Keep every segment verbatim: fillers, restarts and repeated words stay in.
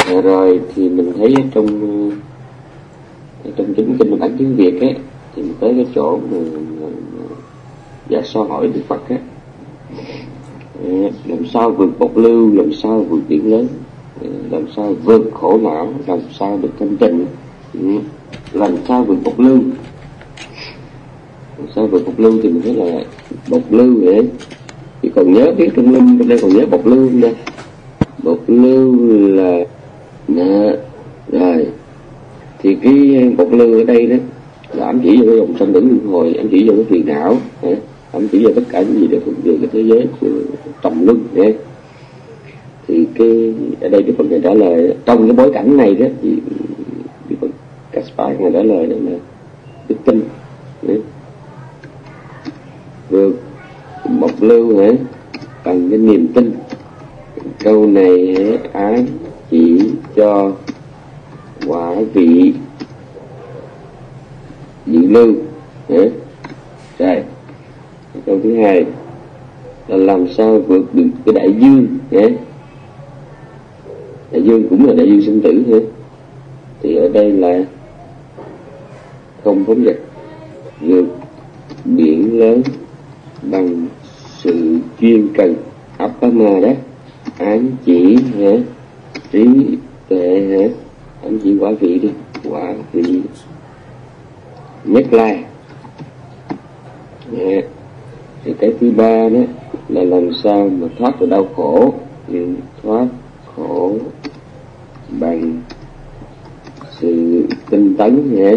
Rồi thì mình thấy trong trong chính kinh bản tiếng Việt ấy, thì mình tới cái chỗ mà Dạ So hỏi Đức Phật á, làm sao vượt bộc lưu, làm sao vượt biển lớn, làm sao vượt khổ não, làm sao được thanh tịnh, làm sao vượt bộc lưu. Làm sao vượt bộc lưu thì mình thấy là bộc lưu vậy. Thì còn nhớ biết trong linh bên đây còn nhớ bộc lưu nha. Bộc lưu là nè, rồi thì cái bộc lưu ở đây đó là ám chỉ vào cái dòng sanh tử luân hồi, ám chỉ vào cái phiền não, ám chỉ vào tất cả những gì để thuộc về cái thế giới của trầm luân nhé. Thì cái ở đây Đức Phật ngài trả lời trong cái bối cảnh này đó, thì Đức Phật Caspar ngài trả lời đó là đức tin đấy. Vượt bộc lưu hả bằng cái niềm tin. Câu này ám chỉ cho quả vị dự lưu. Rồi câu thứ hai là làm sao vượt được cái đại dương. Đại dương cũng là đại dương sinh tử thôi. Thì ở đây là không phóng dật, vượt biển lớn bằng sự chuyên cần. Appama đó ám chỉ hả trí tuệ hả, ám chỉ quả vị đi, quả vị nhất lai. Yeah. Thì cái thứ ba đó là làm sao mà thoát được đau khổ, nhưng thoát khổ bằng sự tinh tấn nhé,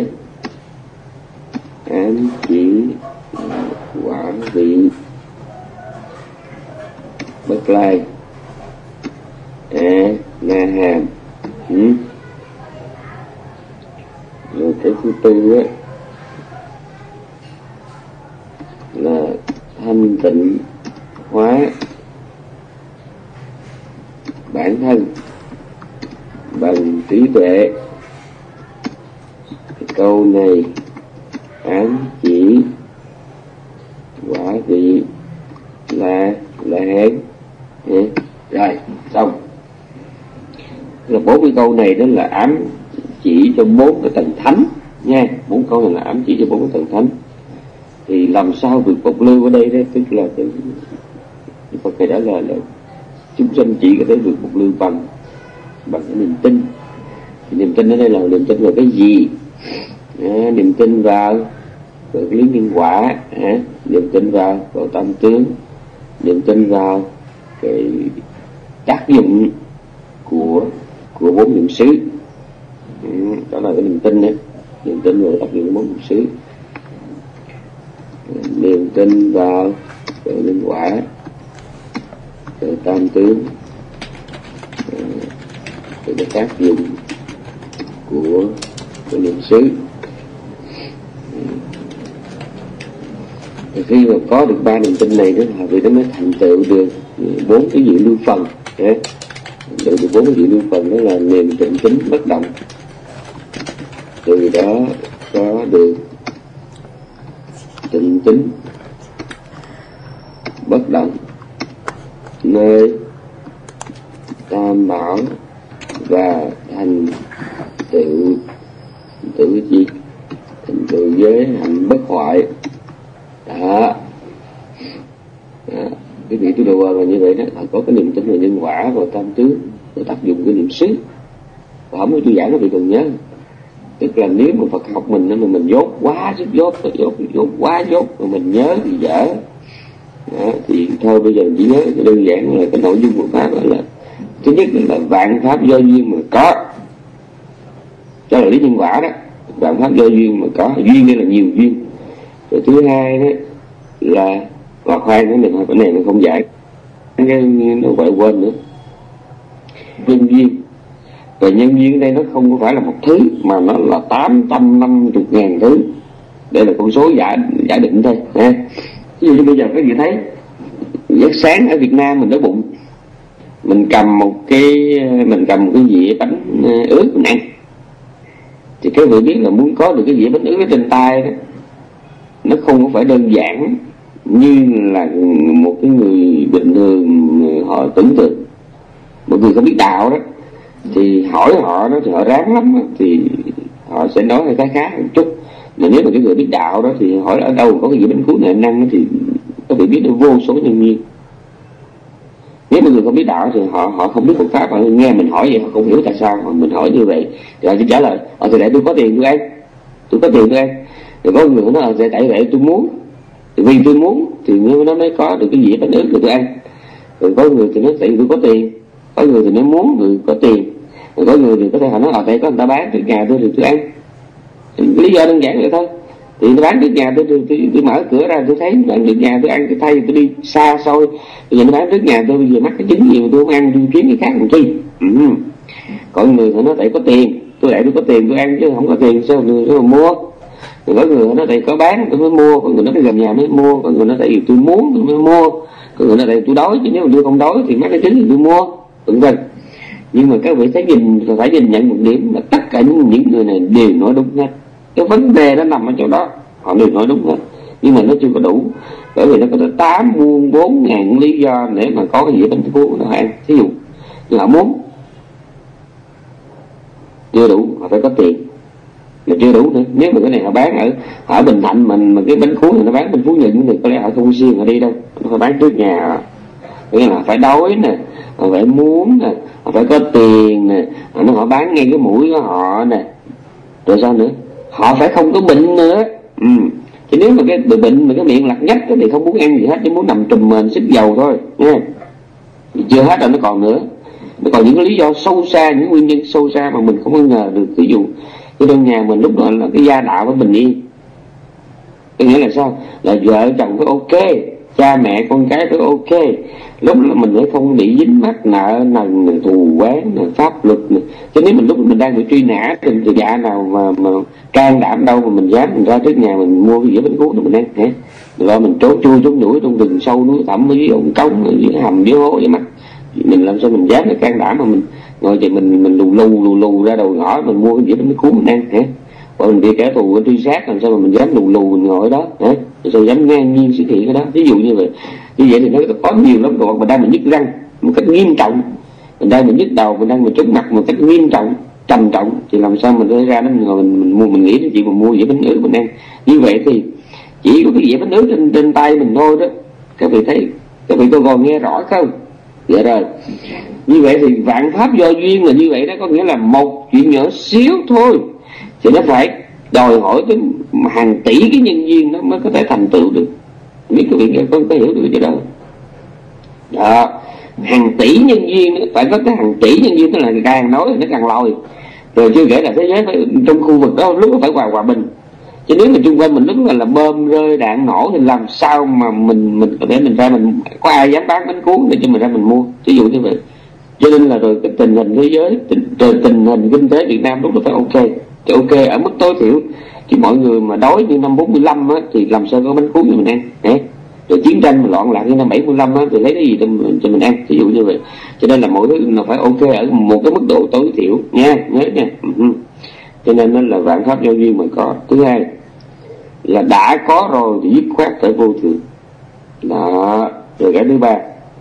ám chỉ quả vị bất lai à na hàm. Ừ. Rồi cái thứ tư á là thanh tịnh hóa bản thân bằng trí tuệ. Cái câu này ám chỉ quả vị là là hán. Ừ. Rồi xong là bốn cái câu này đó là ám chỉ cho bốn cái tầng thánh nha. Bốn câu này là ám chỉ cho bốn cái tầng thánh. Thì làm sao vượt bộc lưu ở đây đó, tức là cái Phật thầy đã lời là chúng sanh chỉ có thể vượt bộc lưu bằng bằng cái niềm tin. Thì niềm tin ở đây là niềm tin vào cái gì? À, niềm tin vào vào cái lý nhân quả, à, niềm tin vào vào tam tướng, niềm tin vào cái tác dụng của của bốn niệm xứ. Ừ, đó là cái niềm tin đấy, niềm tin vào tác dụng của bốn niệm xứ, niềm tin vào về nhân quả, về tam tướng, về cái tác dụng của của niệm xứ. Thì khi mà có được ba niềm tin này đó, thì nó mới thành tựu được bốn cái dự lưu phần. Được được bốn cái dự lưu phần đó là niềm tịnh tính bất động. Từ đó có được tịnh tính bất động nơi tam bảo và thành tựu tựu gì thành tựu giới hạnh bất hoại. Đó, đó. Cái vị tôi đùa là như vậy đó, là có cái niềm tin về nhân quả và tam tướng và tác dụng của niệm xứ. Và không có tôi giảng nó vị còn nhớ, tức là nếu mà Phật học mình mà mình dốt quá sức dốt, dốt dốt quá dốt mà mình nhớ thì dở. Đó, thì thôi bây giờ chỉ nhớ đơn giản là cái nội dung của pháp là thứ nhất là vạn pháp do duyên mà có, cho là lý nhân quả đó, vạn pháp do duyên mà có, duyên đây là nhiều duyên. Rồi thứ hai đó là và khoan cái này cái này mình không dạy, cái nó gọi quên nữa, nhân duyên. Và nhân duyên ở đây nó không phải là một thứ mà nó là tám trăm năm mươi ngàn thứ. Đây là con số giả giả định thôi ha. Ví dụ như bây giờ các vị thấy giấc sáng ở Việt Nam mình đói bụng, mình cầm một cái mình cầm một cái dĩa bánh ướt mình ăn, thì các vị biết là muốn có được cái dĩa bánh ướt ở trên tay đó, nó không có phải đơn giản như là một cái người bình thường họ tưởng tượng. Một người không biết đạo đó thì hỏi họ đó thì họ ráng lắm đó, thì họ sẽ nói hơi khá khá một chút. Mà nếu mà cái người biết đạo đó thì hỏi ở đâu có cái gì bánh cuốn này anh ăn thì có thể biết được vô số nhân viên. Nếu mà người không biết đạo thì họ họ không biết Phật pháp, họ nghe mình hỏi vậy họ không hiểu tại sao mà mình hỏi như vậy thì họ chỉ trả lời ờ thì để tôi có tiền tôi ăn, tôi có tiền tôi ăn. Rồi có người nói là tại vậy tôi muốn, vì tôi muốn thì nó mới có được cái gì bánh ướt rồi tôi ăn. Rồi có người thì nói tại vì tôi có tiền, có người thì nói muốn người có tiền, rồi có người thì có thể họ nói ở đây có người ta bán trước nhà tôi thì tôi ăn. Lý do đơn giản vậy thôi. Thì tôi bán trước nhà tôi, tôi, tôi, tôi mở cửa ra tôi thấy bán trước nhà tôi ăn, tôi thay tôi đi xa xôi, bây giờ nó bán trước nhà tôi, bây giờ mắc cái trứng gì mà tôi không ăn, tôi kiếm cái khác làm chi. Ừ. Còn người thì nói tại có tiền, tôi lại tôi có tiền tôi ăn chứ không có tiền sao người sao mà mua. Rồi có người nói tại có bán tôi mới mua, có người nói cái gần nhà mới mua, có người nói tại vì tôi muốn tôi mới mua, có người nói tại tôi đói chứ nếu mà tôi không đói thì mắc cái trứng thì tôi mua, vân vân. Nhưng mà các vị thấy nhìn phải nhìn nhận một điểm là tất cả những những người này đều nói đúng hết. Cái vấn đề nó nằm ở chỗ đó, họ đều nói đúng hết, nhưng mà nó chưa có đủ, bởi vì nó có tới tám muôn bốn ngàn lý do để mà có cái gì bánh cuốn nó ăn. Thí dụ như họ muốn chưa đủ, họ phải có tiền mà chưa đủ nữa. Nếu mà cái này họ bán ở ở Bình Thạnh mình mà cái bánh cuốn này nó bán bên Phú Nhuận thì có lẽ họ không xuyên họ đi đâu, nó phải bán trước nhà. Nghĩa là phải đói nè, họ phải muốn nè, họ phải có tiền nè, nó họ bán ngay cái mũi của họ nè, rồi sao nữa, họ phải không có bệnh nữa. Ừ. Chứ nếu mà cái bệnh mà cái miệng lặt nhách thì không muốn ăn gì hết, chỉ muốn nằm trùm mền xích dầu thôi nha. Chưa hết rồi nó còn nữa, nó còn những cái lý do sâu xa, những nguyên nhân sâu xa mà mình không có ngờ được. Ví dụ cái trong nhà mình lúc đó là cái gia đạo phải bình yên, có nghĩa là sao, là vợ chồng phải ok, cha mẹ con cái phải ok, lúc là mình phải không bị dính mắc nợ nần thù oán pháp luật này. Cho nếu mình lúc mình đang bị truy nã thì dạ nào mà mà can đảm đâu mà mình dám mình ra trước nhà mình mua cái dĩa bánh cuốn để mình ăn hả? Rồi mình trốn chui trốn nhủi trong rừng sâu núi thẳm dưới ống cống dưới hầm dưới hố dưới mắt, mình làm sao mình dám để can đảm mà mình ngồi thì mình mình lù lù lù lù ra đầu ngõ mình mua cái dĩa bánh cuốn mình ăn hả? Còn mình bị kẻ thù truy sát làm sao mà mình dám lù lù mình ngồi đó hả? Sao dám ngang nhiên xuất hiện cái đó? Ví dụ như vậy, như vậy thì nó có nhiều lắm. Còn mình đang mình nhức răng một cách nghiêm trọng, mình đang mình nhức đầu, mình đang mình trúng mặt một cách nghiêm trọng trầm trọng, thì làm sao mình có ra đó mình ngồi mình, mình mua mình nghĩ đến chuyện mình mua dĩa bánh ướt mình ăn. Như vậy thì chỉ có cái dĩa bánh ướt trên, trên tay mình thôi đó. Các vị thấy, các vị có còn nghe rõ không? Dạ rồi. Như vậy thì vạn pháp do duyên là như vậy đó, có nghĩa là một chuyện nhỏ xíu thôi thì nó phải đòi hỏi tới hàng tỷ cái nhân viên nó mới có thể thành tựu được. Biết các vị có, có hiểu được cái đó đó, hàng tỷ nhân viên phải có cái hàng tỷ nhân viên, tức là càng nói thì nó càng lòi. Rồi chưa kể là thế giới phải, trong khu vực đó lúc nó phải hòa hòa bình. Chứ nếu mà chung quanh mình lúc là, là bom rơi đạn nổ thì làm sao mà mình mình có thể mình ra mình có ai dám bán bánh cuốn để cho mình ra mình mua, ví dụ như vậy. Cho nên là rồi cái tình hình thế giới, tình, rồi tình hình kinh tế Việt Nam lúc đó phải ok, thì ok ở mức tối thiểu. Chứ mọi người mà đói như năm bốn mươi lăm á thì làm sao có bánh cuốn cho mình ăn đấy. Rồi chiến tranh mà loạn lạc như năm bảy mươi lăm á thì lấy cái gì cho mình, cho mình ăn, ví dụ như vậy. Cho nên là mọi thứ nó phải ok ở một cái mức độ tối thiểu nha, nhớ nha. Uh-huh. Cho nên nó là vạn pháp do duyên mà có. Thứ hai là đã có rồi thì dứt khoát phải vô thường đó. Rồi cái thứ ba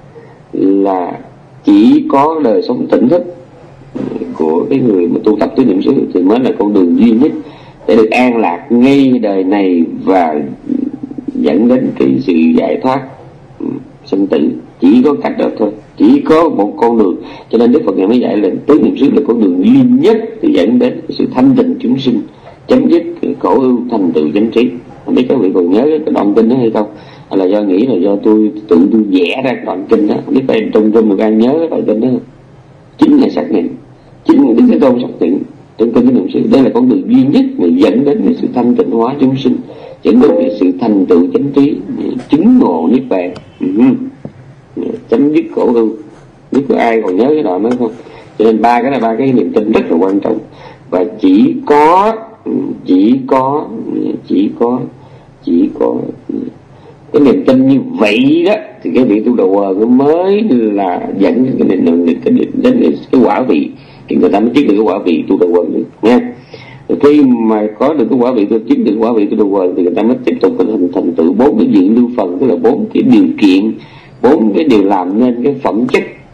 là chỉ có đời sống tỉnh thức của cái người mà tu tập tứ niệm xứ thì mới là con đường duy nhất để được an lạc ngay đời này và dẫn đến cái sự giải thoát sinh tử. Chỉ có cách đó thôi, chỉ có một con đường. Cho nên Đức Phật ngày mới dạy là tứ niệm xứ là con đường duy nhất để dẫn đến cái sự thanh tịnh chúng sinh, chấm dứt cái khổ ưu, thành tựu chánh trí. Không biết các vị còn nhớ cái đoạn kinh đó hay không, hay là do nghĩ là do tôi tự tôi vẽ ra đoạn kinh đó. Không biết các em trong trong một ai nhớ cái đoạn kinh đó không? Chính là xác nhận, chính Đức Thế Tôn xác nhận trong kinh tứ niệm xứ đây là con đường duy nhất để dẫn đến cái sự thanh tịnh hóa chúng sinh, dẫn đến cái sự thành tựu chánh trí, chứng ngộ niết bàn, uh-huh. chấm dứt khổ ưu. Biết có ai còn nhớ cái đoạn đó không? Cho nên ba cái là ba cái niệm tin rất là quan trọng. Và chỉ có chỉ có chỉ có chỉ có cái niềm tin như vậy đó thì cái vị tu đầu nó mới là dẫn đến cái niềm cái đến cái quả vị, thì người ta mới chứng được cái quả vị tu đầu được nha. Rồi khi mà có được cái quả vị tu chứng được quả vị tu đầu thì người ta mới tiếp tục thành thành tựu bốn cái diện lưu phần, tức là bốn cái điều kiện, bốn cái điều làm nên cái phẩm chất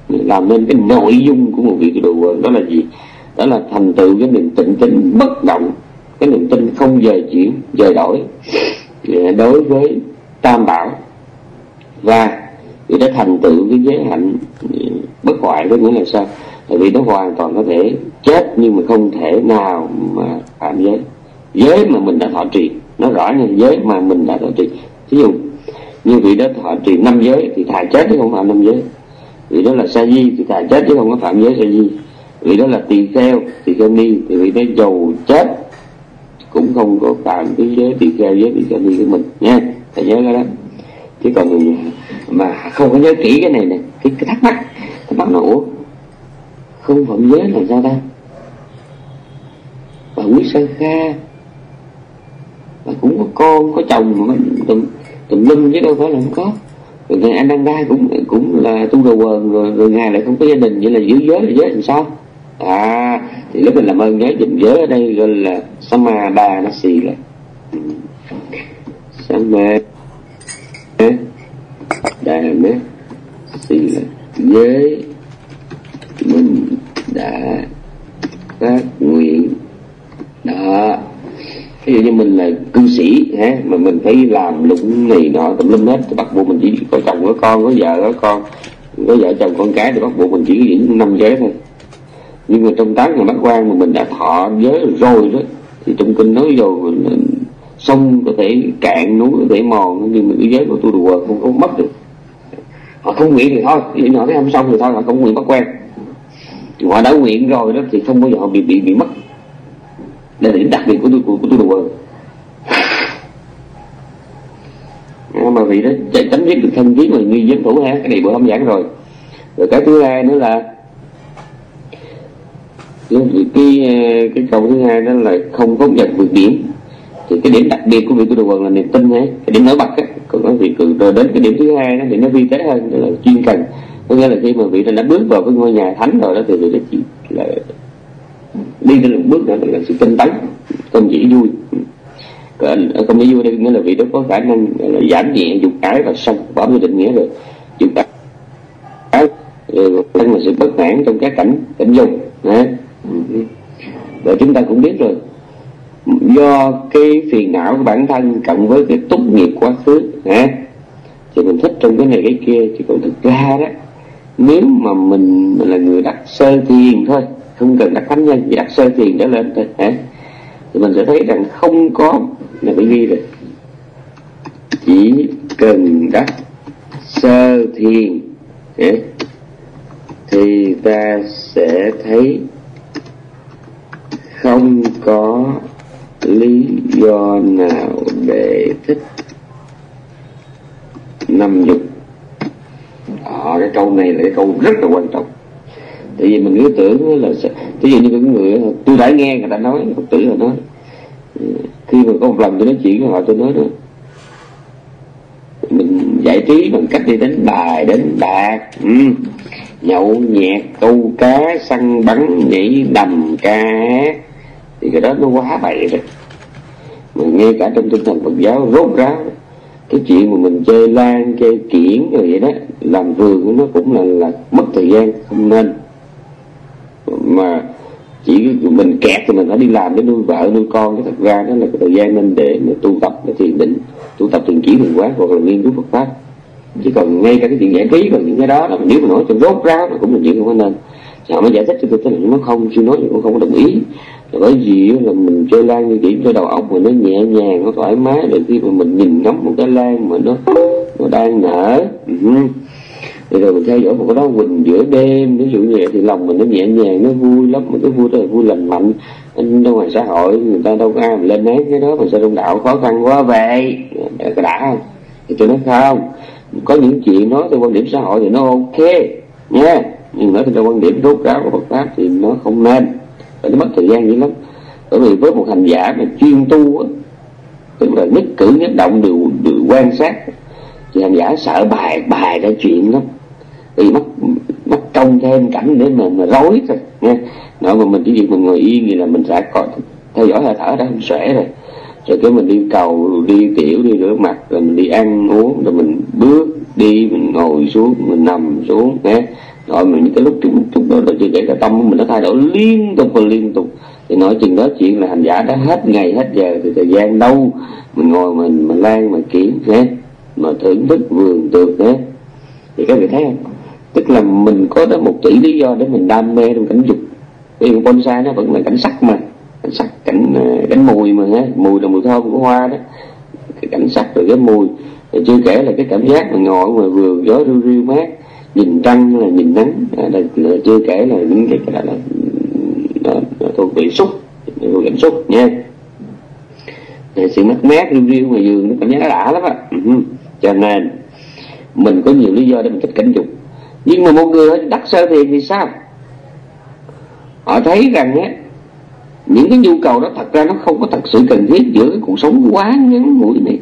làm nên cái nội dung của một vị tu đồ quần. Đó là gì? Đó là thành tựu cái niềm tin tin bất động, cái niềm tin không dời chuyển dời đổi đối với tam bảo, và vì đã thành tựu cái giới hạnh bất hoại. Có nghĩa là sao? Tại vì nó hoàn toàn có thể chết nhưng mà không thể nào mà phạm giới. Giới mà mình đã thọ trì, nó rõ như giới mà mình đã thọ trì. Ví dụ như vị đó thọ trì năm giới thì thà chết chứ không phạm năm giới. Vị đó là sa di thì thà chết chứ không có phạm giới sa di. Vị đó là tỳ kheo, tỳ kheo ni thì vị đó dầu chết cũng không có phạm cái giới tỳ kheo, giới tỳ kheo ni của mình nha. Phải nhớ cái đó. Chứ còn mà không có nhớ kỹ cái này nè, cái, cái thắc mắc thắc mắc nó ủa không phạm giới là sao ta? Bà Quý Sơn Kha bà cũng có con có chồng mà tùm tùm lum chứ đâu phải là không có. Rồi ngài Ananda cũng cũng là tu đồ quần, rồi, rồi ngài lại không có gia đình, vậy là giữ giới là giới làm sao? À thì lúc mình làm ơn nhớ dùm giới ở đây gọi là Samadhanasi là Samadhanasi là giới mình đã phát nguyện đó. Ví dụ như mình là cư sĩ ha, mà mình phải làm lụng này nọ tùm lum hết thì bắt buộc mình chỉ có chồng có con, có vợ có con, có vợ chồng con cái thì bắt buộc mình chỉ có giữ năm giới thôi. Nhưng mà trong tám ngày bát quan mà mình đã thọ giới rồi đó thì trong kinh nói vô sông có thể cạn, núi có thể mòn, nhưng mà cái giới của tu đùa không có mất được. Họ không nguyện thì thôi, ví dụ họ thấy không xong thì thôi, họ không nguyện bát quan. Họ đã nguyện rồi đó thì không bao giờ họ bị bị bị mất. Đây là điểm đặc biệt của tu của, của tu đùa. Mà vì đó chấm dứt được thân kiến rồi nghi dân thủ ha, cái này bữa hôm giảng rồi. Rồi cái thứ hai nữa là cái cái, cái câu thứ hai đó là không có nhận vượt điểm. Thì cái điểm đặc biệt của vị tu đồ quần là niềm tin ấy, cái điểm nổi bật á. Còn nói vị rồi đến cái điểm thứ hai đó thì nó vi tế hơn, đó là chuyên cần. Có nghĩa là khi mà vị đã bước vào cái ngôi nhà thánh rồi đó thì vị đã chỉ là đi đến một bước nữa là sự tinh tấn, không chỉ vui. Không chỉ vui đây nghĩa là vị đó có khả năng là giảm nhẹ dục ái và sân bỏ cái định nghĩa rồi dục ái rồi tăng là sự bất mãn trong các cảnh cảnh dục. Và chúng ta cũng biết rồi, do cái phiền não của bản thân cộng với cái túc nghiệp quá khứ ha, thì mình thích trong cái này cái kia. Thì còn thực ra đó, nếu mà mình là người đắc sơ thiền thôi, không cần đắc thánh nhân, chỉ đắc sơ thiền trở lên thôi hả, thì mình sẽ thấy rằng không có là phải ghi rồi, chỉ cần đắc sơ thiền hả, thì ta sẽ thấy không có lý do nào để thích năm dục. Ờ, cái câu này là cái câu rất là quan trọng. Tại vì mình cứ tưởng là ví dụ như cái người tôi đã nghe người ta nói, Phật tử họ nói, khi mà có một lần tôi nói chuyện với họ, tôi nói đó, mình giải trí bằng cách đi đánh bài, đánh bạc, ừ, nhậu nhẹt, câu cá, săn bắn, nhảy đầm, ca hát, thì cái đó nó quá bậy rồi. Mà ngay cả trong tinh thần Phật giáo rốt ráo, cái chuyện mà mình chơi lan, chơi kiển rồi vậy đó, làm vườn nó cũng là, là mất thời gian, không nên. Mà chỉ mình kẹt thì mình phải đi làm để nuôi vợ, nuôi con, cái thật ra đó là cái thời gian nên để mà tu tập cái thiền định, tu tập thiền chỉ thiền quán hoặc là nghiên cứu Phật pháp. Chứ còn ngay cả cái chuyện giải trí và những cái đó là nếu mà nói cho rốt ráo nó cũng là chuyện không có nên. Họ mới giải thích cho tôi thế là nó không, chưa nói thì cũng không có đồng ý. Là bởi vì là mình chơi lan như kiểu cho đầu óc mà nó nhẹ nhàng, nó thoải mái, để khi mà mình nhìn ngắm một cái lan mà nó nó đang nở, uh-huh. Thì rồi mình theo dõi một cái đó quỳnh giữa đêm, ví dụ như vậy thì lòng mình nó nhẹ nhàng, nó vui lắm, mà cái vui đó là vui lành mạnh. Anh đâu ngoài xã hội người ta đâu có ai mà lên án cái đó, mà sao trong đạo khó khăn quá vậy, có đã không? Thì tôi nói không, có những chuyện nói theo quan điểm xã hội thì nó ok nha, nhưng nói theo quan điểm rốt ráo của Phật pháp thì nó không nên, và nó mất thời gian dữ lắm. Bởi vì với một hành giả mà chuyên tu á, tức là nhất cử nhất động đều, đều quan sát, thì hành giả sợ bài bài ra chuyện lắm, vì mất mất trông thêm cảnh để mà mà rối thôi nha. Nói mà mình chỉ việc mình ngồi yên thì là mình sẽ coi theo dõi hơi thở đã không xuể rồi, rồi cái mình đi cầu, đi tiểu, đi rửa mặt, rồi mình đi ăn uống, rồi mình bước đi, mình ngồi xuống, mình nằm xuống nha. rồi mà những cái lúc chúng chúng đó là chưa kể cả tâm của mình nó thay đổi liên tục và liên tục, thì nói chừng đó chuyện là hành giả đã hết ngày hết giờ, thì thời gian đâu mình ngồi mình mình lan mà kiểm hết, mà thưởng thức vườn tược hết. Thì các vị thấy không, tức là mình có đến một tỷ lý do để mình đam mê trong cảnh dục. Ví dụ bonsai nó vẫn là cảnh sắc mà, cảnh sắc, cảnh cảnh mùi mà ha, mùi là mùi thơm của hoa đó, cái cảnh sắc rồi cái mùi, rồi chưa kể là cái cảm giác mà ngồi ngoài vườn gió riu riu mát, nhìn trăng hay là nhìn nắng, à, là, là chưa kể là những cái đó là, là, là, là thuộc về xúc, thuộc cảm xúc nha. Thì sự mát mát riu riu ngoài vườn nó cảm giác nó đã lắm á. Ừ. Cho nên mình có nhiều lý do để mình thích cảnh dục. Nhưng mà một người ở đắc sơ thiền thì sao? Họ thấy rằng á, những cái nhu cầu đó thật ra nó không có thật sự cần thiết giữa cái cuộc sống quá ngắn ngủi này.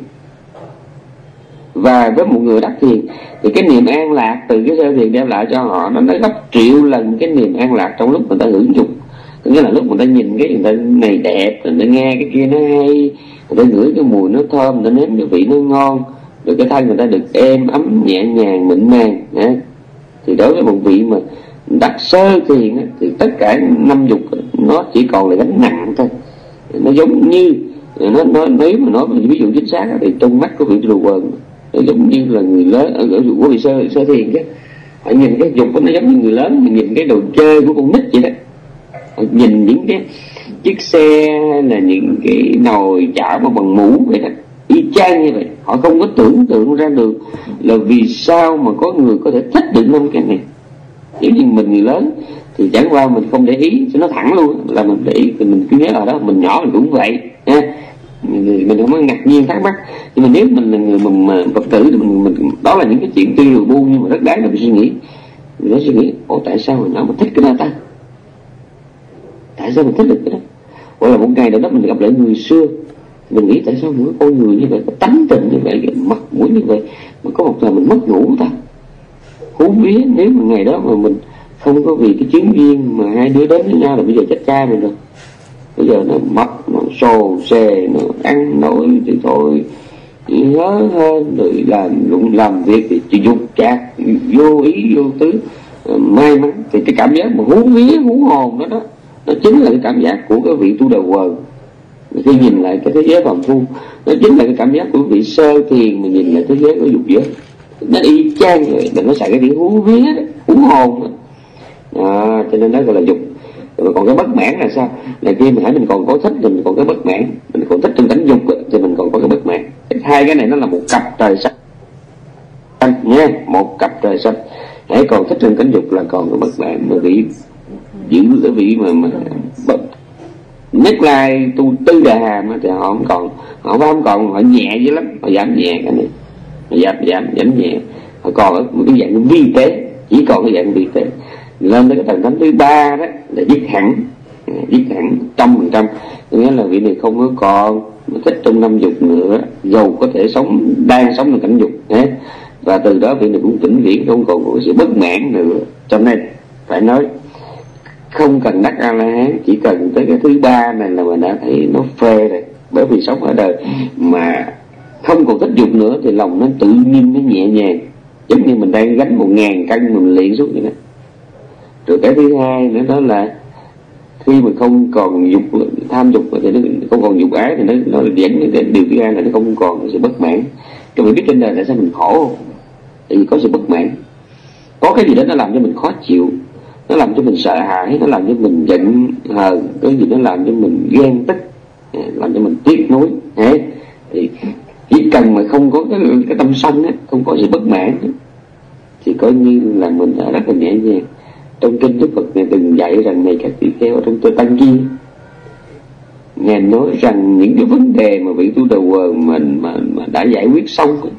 Và với một người đắc thiền thì cái niềm an lạc từ cái sơ thiền đem lại cho họ nó nó gấp triệu lần cái niềm an lạc trong lúc người ta hưởng dục. Có nghĩa là lúc người ta nhìn cái người ta này đẹp, người ta nghe cái kia nó hay, người ta ngửi cái mùi nó thơm, người ta nếm cái vị nó ngon, rồi cái thân người ta được êm ấm nhẹ nhàng mịn màng. Thì đối với một vị mà đắc sơ thiền thì tất cả năm dục nó chỉ còn là gánh nặng thôi. Nó giống như nó nó nếu mà nói ví dụ chính xác thì trong mắt của vị đồ quần nó giống như là người lớn ở ở của vị sơ sơ thiền chứ. Họ nhìn cái dục nó giống như người lớn, mình nhìn cái đồ chơi của con nít vậy đó. Họ nhìn những cái chiếc xe hay là những cái nồi chảo mà bằng mũ vậy đó, y chang như vậy. Họ không có tưởng tượng ra được là vì sao mà có người có thể thích được năm cái này. Nếu như mình người lớn thì chẳng qua mình không để ý, cho nó thẳng luôn là mình để ý, thì mình cứ nhớ ở đó, mình nhỏ mình cũng vậy nha, mình, mình không có ngạc nhiên thắc mắc. Nhưng mà nếu mình là người mình mà Phật tử thì mình, mình đó là những cái chuyện tuy là bu nhưng mà rất đáng để mình suy nghĩ. Mình nói suy nghĩ, ồ tại sao mà nhỏ mình thích cái đó ta? Tại sao mình thích được cái đó? Hoặc là một ngày nào đó mình gặp lại người xưa, mình nghĩ tại sao mỗi con người như vậy, có tánh tình như vậy, mắt mũi như vậy, mà có một thời mình mất ngủ ta? Hú vía nếu mà ngày đó mà mình không có vì cái chuyến duyên mà hai đứa đến với nhau là bây giờ chết cha mình rồi. Bây giờ nó mập, nó xồ xề, nó ăn nói thì thôi nhớ hơn, rồi làm lụng làm việc thì chỉ dục chạc vô ý vô tứ, may mắn. Thì cái cảm giác mà hú vía hú hồn đó đó, nó chính là cái cảm giác của cái vị tu đầu quần. Khi nhìn lại cái thế giới phàm phu, nó chính là cái cảm giác của vị sơ thiền mà nhìn lại thế giới của dục giới. Nó y chang vậy, đừng có xài cái tiếng hú vía đó, hú hồn đó. À, cho nên đó gọi là dục. Rồi còn cái bất mãn là sao? Là khi mà hãy mình còn có thích thì mình còn cái bất mãn, mình còn thích trong cảnh dục thì mình còn có cái bất mãn. Hai cái này nó là một cặp trời xanh nha, một cặp trời xanh. Hãy còn thích trong cảnh dục là còn cái bất mãn, mà vị giữ cái vị mà mà nhất lai tu tư đà hàm thì họ không còn, họ không còn, họ nhẹ dữ lắm, họ giảm nhẹ cái này, họ giảm giảm giảm nhẹ, họ còn ở một cái dạng vi tế, chỉ còn cái dạng vi tế. Lên tới cái tầng thánh thứ ba đó là dứt hẳn, dứt hẳn trăm phần trăm, nghĩa là vị này không có còn thích trong năm dục nữa, dầu có thể sống đang sống trong cảnh dục nhé. Và từ đó vị này cũng vĩnh viễn không còn có sự bất mãn nữa. Cho nên phải nói không cần đắc A La Hán, chỉ cần tới cái thứ ba này là mình đã thấy nó phê rồi. Bởi vì sống ở đời mà không còn thích dục nữa thì lòng nó tự nhiên, nó nhẹ nhàng, giống như mình đang gánh một ngàn cân mình liền xuống vậy đó. Rồi cái thứ hai nữa đó là khi mà không còn dục, tham dục thì nó không còn dục ái thì nó nó dẫn đến điều thứ hai là nó không còn sự bất mãn. Các bạn biết trên đời tại sao mình khổ không? Tại vì có sự bất mãn, có cái gì đó nó làm cho mình khó chịu, nó làm cho mình sợ hãi, nó làm cho mình giận hờn, cái gì nó làm cho mình ghen tức, làm cho mình tiếc nuối. Thì chỉ cần mà không có cái, cái tâm sân á, không có sự bất mãn á, thì coi như là mình đã rất là nhẹ nhàng. Trong kinh Đức Phật này từng dạy rằng này các tỷ kheo trong tôi tăng chi, Ngài nói rằng những cái vấn đề mà vị tu đầu quần mình mà, mà đã giải quyết xong rồi,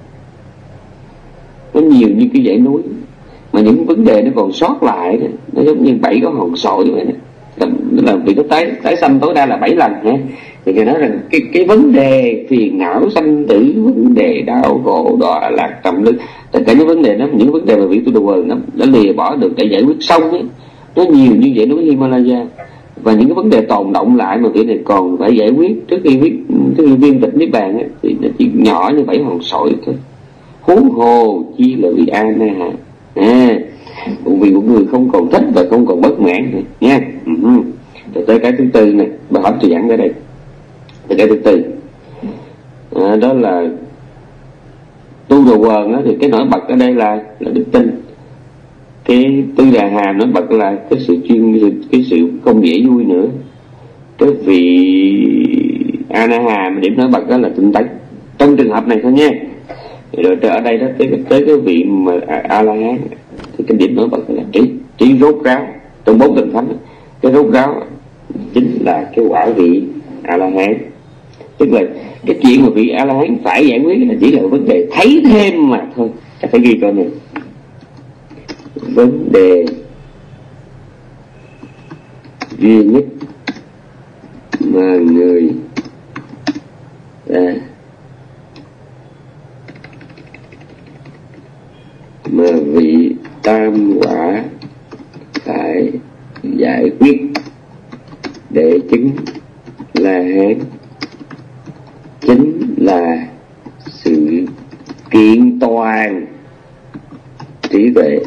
nó nhiều như cái dãy núi, mà những vấn đề nó còn sót lại đó, nó giống như bảy cái hòn sỏi vậy đó. Tức là vì nó tái tái sanh tối đa là bảy lần ha. Thì Ngài nói rằng cái cái vấn đề phiền não sanh tử, vấn đề đau khổ đọa lạc trầm luân, tất cả những vấn đề đó, những vấn đề mà vị tu đầu quần nó đã lìa bỏ được để giải quyết xong ấy, nó nhiều như dãy núi Himalaya. Và những cái vấn đề tồn động lại mà vị này còn phải giải quyết trước khi viết trước khi viên tịch niết bàn ấy, thì nó chỉ nhỏ như bảy hòn sỏi thôi, huống hồ chi là vị A Na Hàm. À, vì một người không còn thích và không còn bất mãn nữa nha. Uh-huh. Rồi tới cái thứ tư này, bài hỏi tôi dẫn tới đây. Tới cái thứ tư à, đó là tu đồ quần đó, thì cái nổi bật ở đây là là đức tin. Cái tư đà hàm nổi bật là cái sự chuyên cái sự không dễ vui nữa. Cái vị a na hàm điểm nổi bật đó là tinh tấn trong trường hợp này thôi nha. Rồi ở đây đó tới, tới cái vị mà a la hán thì cái điểm nổi bật là trí trí rốt ráo. Trong bốn tình thánh cái rốt ráo chính là cái quả vị a la hán. Tức là cái chuyện mà vị a la hán phải giải quyết là chỉ là vấn đề thấy thêm mà thôi. Chắc phải ghi câu này, vấn đề duy nhất mà người à, mà vị tam quả phải giải quyết để chứng La Hán chính là sự kiện toàn trí tuệ.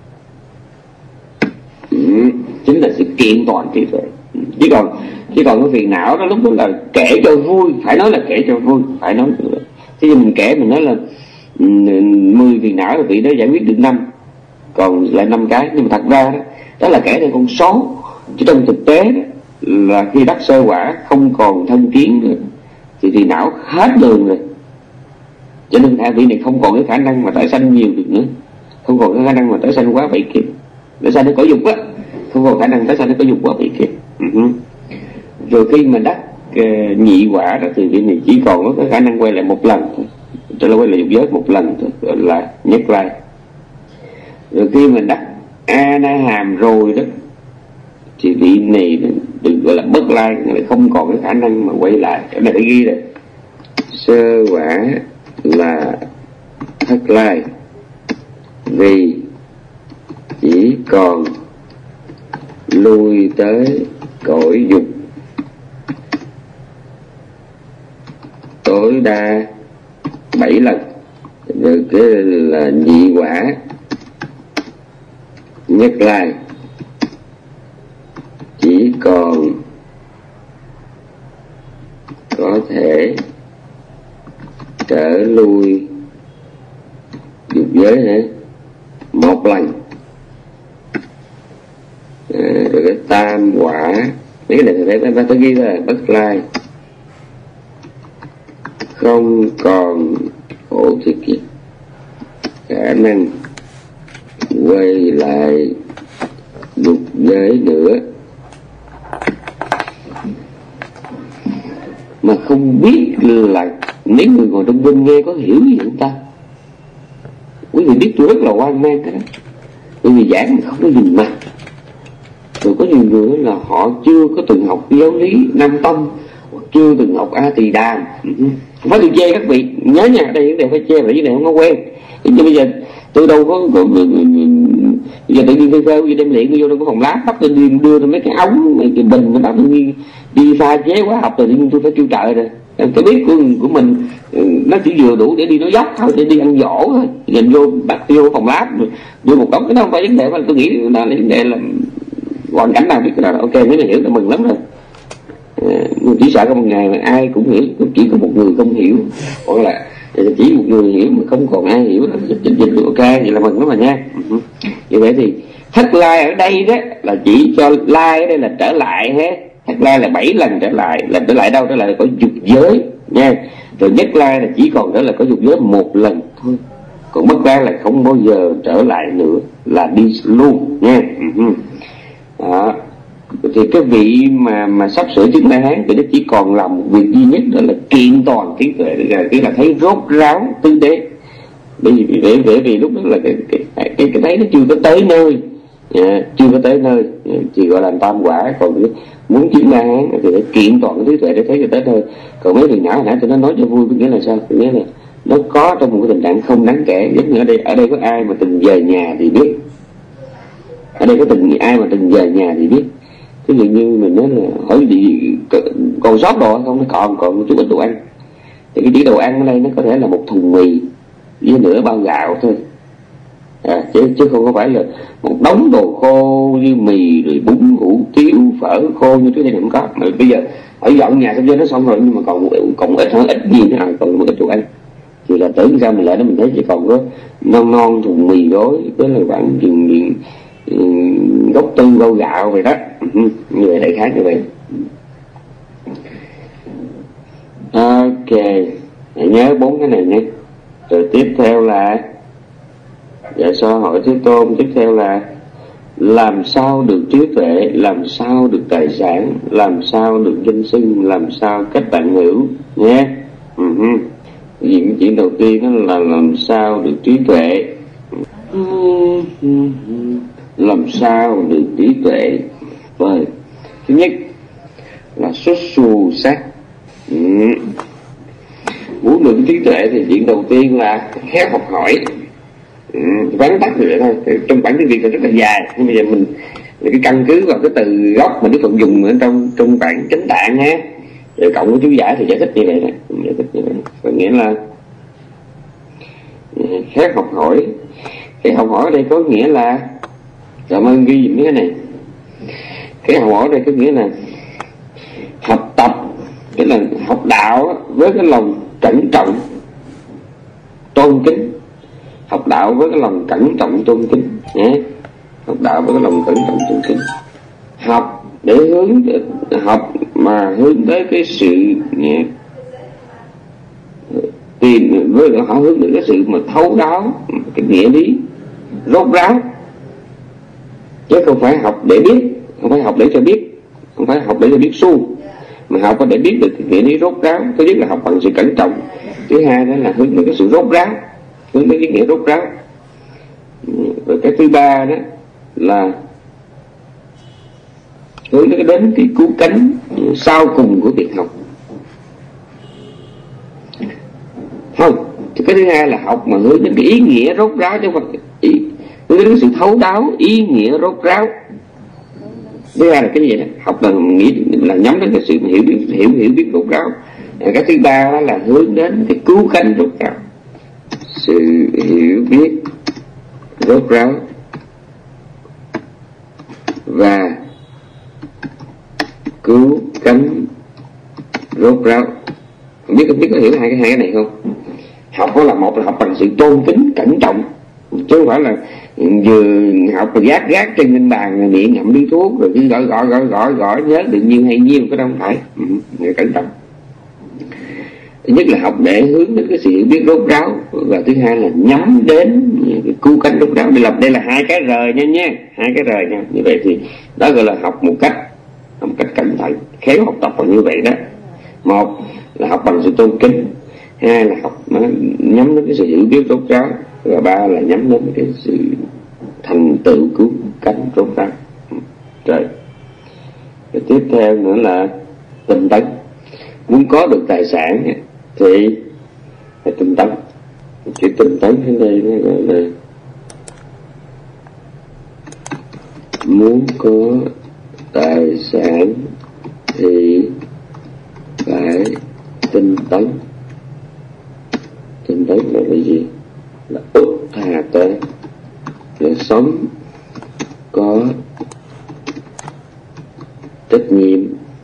Ừ, chính là sự kiện toàn trí tuệ. Chứ còn chứ còn cái phiền não đó lúc đó là kể cho vui, phải nói là kể cho vui, phải nói. Thế nhưng mình kể mình nói là mười phiền não là vị đó giải quyết được năm, còn lại năm cái. Nhưng mà thật ra đó, đó là kể theo con số. Chứ trong thực tế đó, là khi đắc sơ quả không còn thân kiến nữa thì thì não hết đường rồi. Cho nên hai vị này không còn cái khả năng mà tái sanh nhiều được nữa, không còn cái khả năng mà tái sanh quá bảy kiếp, tái sanh nó có dục á, không còn khả năng tái sanh nó có dục quá bảy kiếp. Uh-huh. Rồi khi mà đắc uh, nhị quả đó thì vị này chỉ còn có cái khả năng quay lại một lần thôi, cho nó quay lại dục giới một lần thôi, gọi là nhất lai. Rồi khi mà đắc a na hàm rồi đó thì vị này được gọi là bất lai, lại không còn cái khả năng mà quay lại. Cái này phải ghi đây, sơ quả là thất lai vì chỉ còn lui tới cõi dục tối đa bảy lần. Rồi cái là nhị quả nhất lai chỉ còn có thể trở lui dục giới hả? Một lần. À, rồi cái tam quả, mấy cái này phải phải phải ghi là bất lai không còn khổ thiệt kiệt khả năng quay lại dục giới nữa. Mà không biết là mấy người ngồi trong bên nghe có hiểu gì không ta? Quý vị biết tôi rất là hoang mang cái đó, bởi vì giảng mà không có nhìn mặt. Rồi có nhiều người là họ chưa có từng học giáo lý Nam Tông, chưa từng học A Tỳ Đàm. Không phải tôi chê các vị, nhớ nha, đây vấn đề phải chê, bởi vì này không có quen. Nhưng bây giờ tôi đâu có, có bây giờ tự nhiên tôi phê tôi đem luyện vô trong cái phòng lab, bắt tôi đi đưa tôi mấy cái ống, mấy cái bình, nó bắt tôi đi, đi pha chế hóa học, rồi tự nhiên tôi phải kêu trời rồi. Cái biết của của mình nó chỉ vừa đủ để đi nói dốc thôi, để đi ăn dỗ thôi. Nhìn vô bắt vô phòng lab đưa một đống, cái đó không phải vấn đề, mà tôi nghĩ là vấn đề là hoàn cảnh nào biết cái đó là ok, nếu mà hiểu là mừng lắm rồi. À, chỉ sợ có một ngày mà ai cũng hiểu, chỉ có một người không hiểu, hoặc là chỉ một người hiểu mà không còn ai hiểu, là dịch dịch dịch ok, vậy là mừng lắm mà nha. Uh-huh. Như vậy thì thất lai ở đây đó là chỉ cho lai ở đây là trở lại hết. Thất lai là bảy lần trở lại, là trở lại đâu? Trở lại là có dục giới nha. Rồi nhất lai là chỉ còn đó là có dục giới một lần thôi, còn bất lai là không bao giờ trở lại nữa, là đi luôn nha. Uh-huh. Đó. Thì cái vị mà mà sắp sửa chứng La Hán thì nó chỉ còn làm một việc duy nhất, đó là kiện toàn trí tuệ, cái là thấy rốt ráo tứ đế. Bởi vì bởi, bởi vì lúc đó là cái cái cái, cái, cái thấy nó chưa có tới nơi, yeah, chưa có tới nơi, yeah, chỉ gọi là tam quả. Còn muốn chứng La Hán thì phải kiện toàn cái trí tuệ để thấy cho tới nơi. Còn mấy phiền não hồi nãy tôi nói nói cho vui, có nghĩa là sao? Có nghĩa là nó có trong một cái tình trạng không đáng kể. Giống như ở đây ở đây có ai mà từng về nhà thì biết, ở đây có từng ai mà từng về nhà thì biết. Ví dụ như mình nói là hỏi gì còn sót đồ không, nó còn còn một chút ít đồ ăn, thì cái chỉ đồ ăn ở đây nó có thể là một thùng mì với nửa bao gạo thôi. à, chứ chứ không có phải là một đống đồ khô như mì rồi bún hủ tiếu phở khô như trước đây không có. Mà bây giờ ở dọn nhà xong cho nó xong rồi nhưng mà còn còn ít hơn ít gì nữa, à, còn một ít đồ ăn thì là tưởng sao mình lại đó mình thấy chỉ còn có non non thùng mì gói với là bạn chừng gốc tư rau gạo vậy đó, như vậy đại khái như vậy. Ok, nhớ bốn cái này nhé. Rồi tiếp theo là dạ sao hỏi Thế Tôn, tiếp theo là làm sao được trí tuệ, làm sao được tài sản, làm sao được danh xưng, làm sao cách bạn hữu nhé. Uh-huh. Chuyện, chuyện đầu tiên đó là làm sao được trí tuệ. Uh-huh. Làm sao được trí tuệ. Rồi, thứ nhất là xuất xù sắc. Uh-huh. Muốn được trí tuệ thì chuyện đầu tiên là khéo học hỏi. Ừ, vắn tắt như vậy thôi. Trong bản tiếng Việt là rất là dài, nhưng bây giờ mình cái căn cứ vào cái từ gốc mà Đức Phật dùng ở trong trong bản Chánh Tạng ha, rồi cộng với chú giải thì giải thích như vậy đó, giải thích như vậy. Có nghĩa là khéo học hỏi. Cái học hỏi ở đây có nghĩa là, cảm ơn ghi những cái này. Cái học hỏi ở đây có nghĩa là học tập, cái là học đạo với cái lòng cẩn trọng tôn kính. Học đạo với cái lòng cẩn trọng tôn kính nhé. Học đạo với cái lòng cẩn trọng tôn kính. Học để hướng học mà hướng tới cái sự nhé, tìm với họ hướng đến cái sự mà thấu đáo cái nghĩa lý rốt ráo, chứ không phải học để biết, không phải học để cho biết, không phải học để cho biết suông, mà học có để biết được cái nghĩa lý rốt ráo. Thứ nhất là học bằng sự cẩn trọng, thứ hai đó là hướng đến cái sự rốt ráo, hướng đến cái nghĩa rốt ráo. Rồi cái thứ ba đó là hướng đến cái cứu cánh sau cùng của việc học. Không, cái thứ hai là học mà hướng đến cái ý nghĩa rốt ráo, chứ không phải ý, hướng đến cái sự thấu đáo ý nghĩa rốt ráo. Thứ hai là cái gì đó, học là nghĩ là nhắm đến cái sự hiểu biết hiểu hiểu biết rốt ráo. Cái thứ ba đó là hướng đến cái cứu cánh rốt ráo, sự hiểu biết rốt ráo và cứu cánh rốt ráo. Không biết không biết có hiểu hai cái hai cái này không? Học đó là một là học bằng sự tôn kính cẩn trọng, chứ không phải là vừa học rồi gác gác trên bên bàn miệng ngậm điếu thuốc rồi cứ gọi gọi gọi gọi gọi nhớ được nhiêu hay nhiêu, cái đó không phải. Ừ, cẩn trọng. Thứ nhất là học để hướng đến cái sự hiểu biết rốt ráo, và thứ hai là nhắm đến cái cứu cánh rốt ráo. Đây là đây là hai cái rời nha nha, hai cái rời nha. Như vậy thì đó gọi là học một cách một cách cẩn thận, khéo học tập là như vậy đó. Một là học bằng sự tôn kính, hai là học nó nhắm đến cái sự hiểu biết rốt ráo, và ba là nhắm đến cái sự thành tựu cứu cánh rốt ráo. Rồi, rồi tiếp theo nữa là tinh tấn. Muốn có được tài sản thì phải tinh tấn. Chữ tinh tấn ở đây nó gọi là muốn có tài sản thì phải tinh tấn. Tinh tấn là cái gì? Là út hà tế, là sống có trách nhiệm.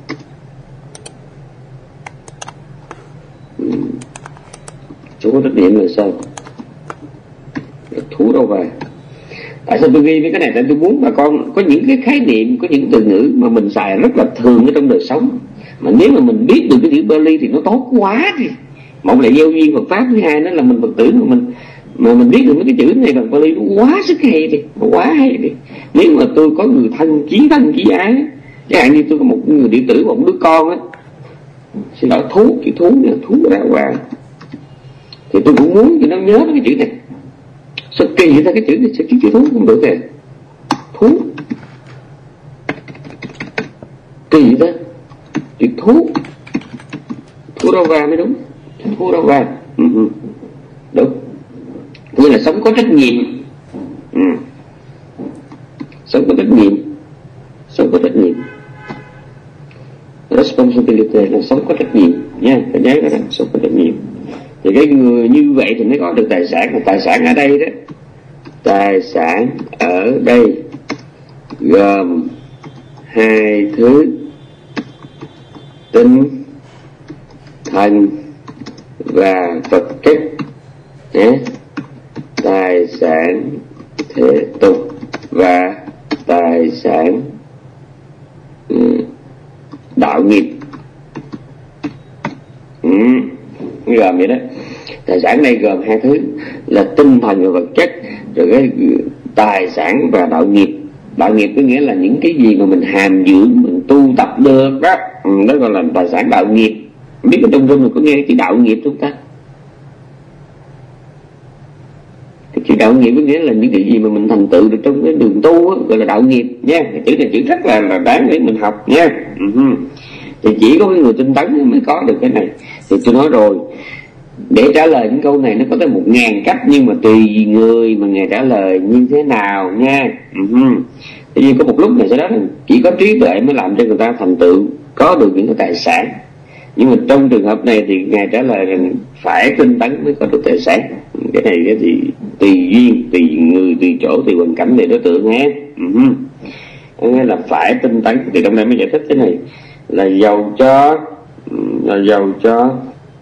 Sống có trách nhiệm là sao? Là thú đâu vào. Tại sao tôi ghi với cái này? Tại tôi muốn bà con có những cái khái niệm, có những từ ngữ mà mình xài rất là thường ở trong đời sống, mà nếu mà mình biết được cái chữ Bali thì nó tốt quá đi. Một là gieo duyên Phật pháp, thứ hai nữa là mình Phật tử mà mình mà mình biết được mấy cái chữ này bằng Bali nó quá sức hay đi, nó quá hay đi. Nếu mà tôi có người thân chí thân chí ái, chẳng hạn như tôi có một người đệ tử, một đứa con á, xin lỗi thú, chữ thú nữa, thú ra qua, thì tôi cũng muốn cho nó nhớ cái chữ này. Sao kỳ vậy ta, cái chữ này sao chữ, chữ thú không được kìa. Thú kỳ vậy ta, chữ thú, thú đâu ra mới đúng, thú đâu ra. Ừ, đúng, nghĩa là sống có trách nhiệm. Ừ. Sống có trách nhiệm, sống có trách nhiệm, responsibility là sống có trách nhiệm nha, phải nhớ cái đó, sống có trách nhiệm. Thì cái người như vậy thì mới có được tài sản. Tài sản ở đây đó Tài sản ở đây gồm hai thứ: tinh thần và vật chất. Nhé. Tài sản thế tục và tài sản ừ, đạo nghiệp. Ừ, gồm vậy đó. Tài sản đây gồm hai thứ là tinh thần và vật chất, rồi cái tài sản và đạo nghiệp. Đạo nghiệp có nghĩa là những cái gì mà mình hàm dưỡng, mình tu tập được đó, ừ, đó gọi là tài sản đạo nghiệp. Biết ở trong rung có nghe cái đạo nghiệp chúng ta. Chữ đạo nghiệp có nghĩa là những cái gì mà mình thành tựu được trong cái đường tu đó, gọi là đạo nghiệp nha. Chữ này chữ rất là, là đáng để mình học nha. Uh-huh. Thì chỉ có cái người tinh tấn mới có được cái này. Thì tôi nói rồi, để trả lời những câu này nó có tới một ngàn cách, nhưng mà tùy người mà Ngài trả lời như thế nào nha. Uh-huh. Thế nhưng có một lúc này sẽ đó là chỉ có trí tuệ mới làm cho người ta thành tựu có được những cái tài sản. Nhưng mà trong trường hợp này thì Ngài trả lời rằng phải tinh tấn mới có được tài sản. Cái này thì tùy duyên, tùy người, tùy chỗ, tùy hoàn cảnh, tùy đối tượng nhé. Uh-huh. Nghĩa là phải tinh tấn. Thì trong đây mới giải thích thế này là giàu cho là giàu cho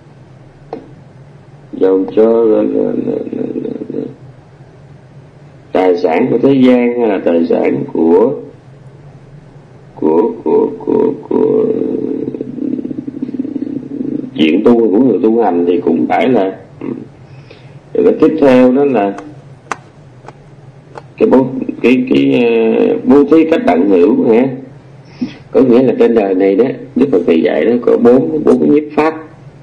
giàu cho là, là, là, là, là, là, tài sản của thế gian hay là tài sản của của của của của chuyện tu của người tu hành thì cũng phải là. Rồi cái tiếp theo đó là cái bố cái cái uh, bố thí cách bạn hữu hả? Có nghĩa là trên đời này đó, Đức Phật thầy dạy đó có bốn bốn cái nhiếp pháp,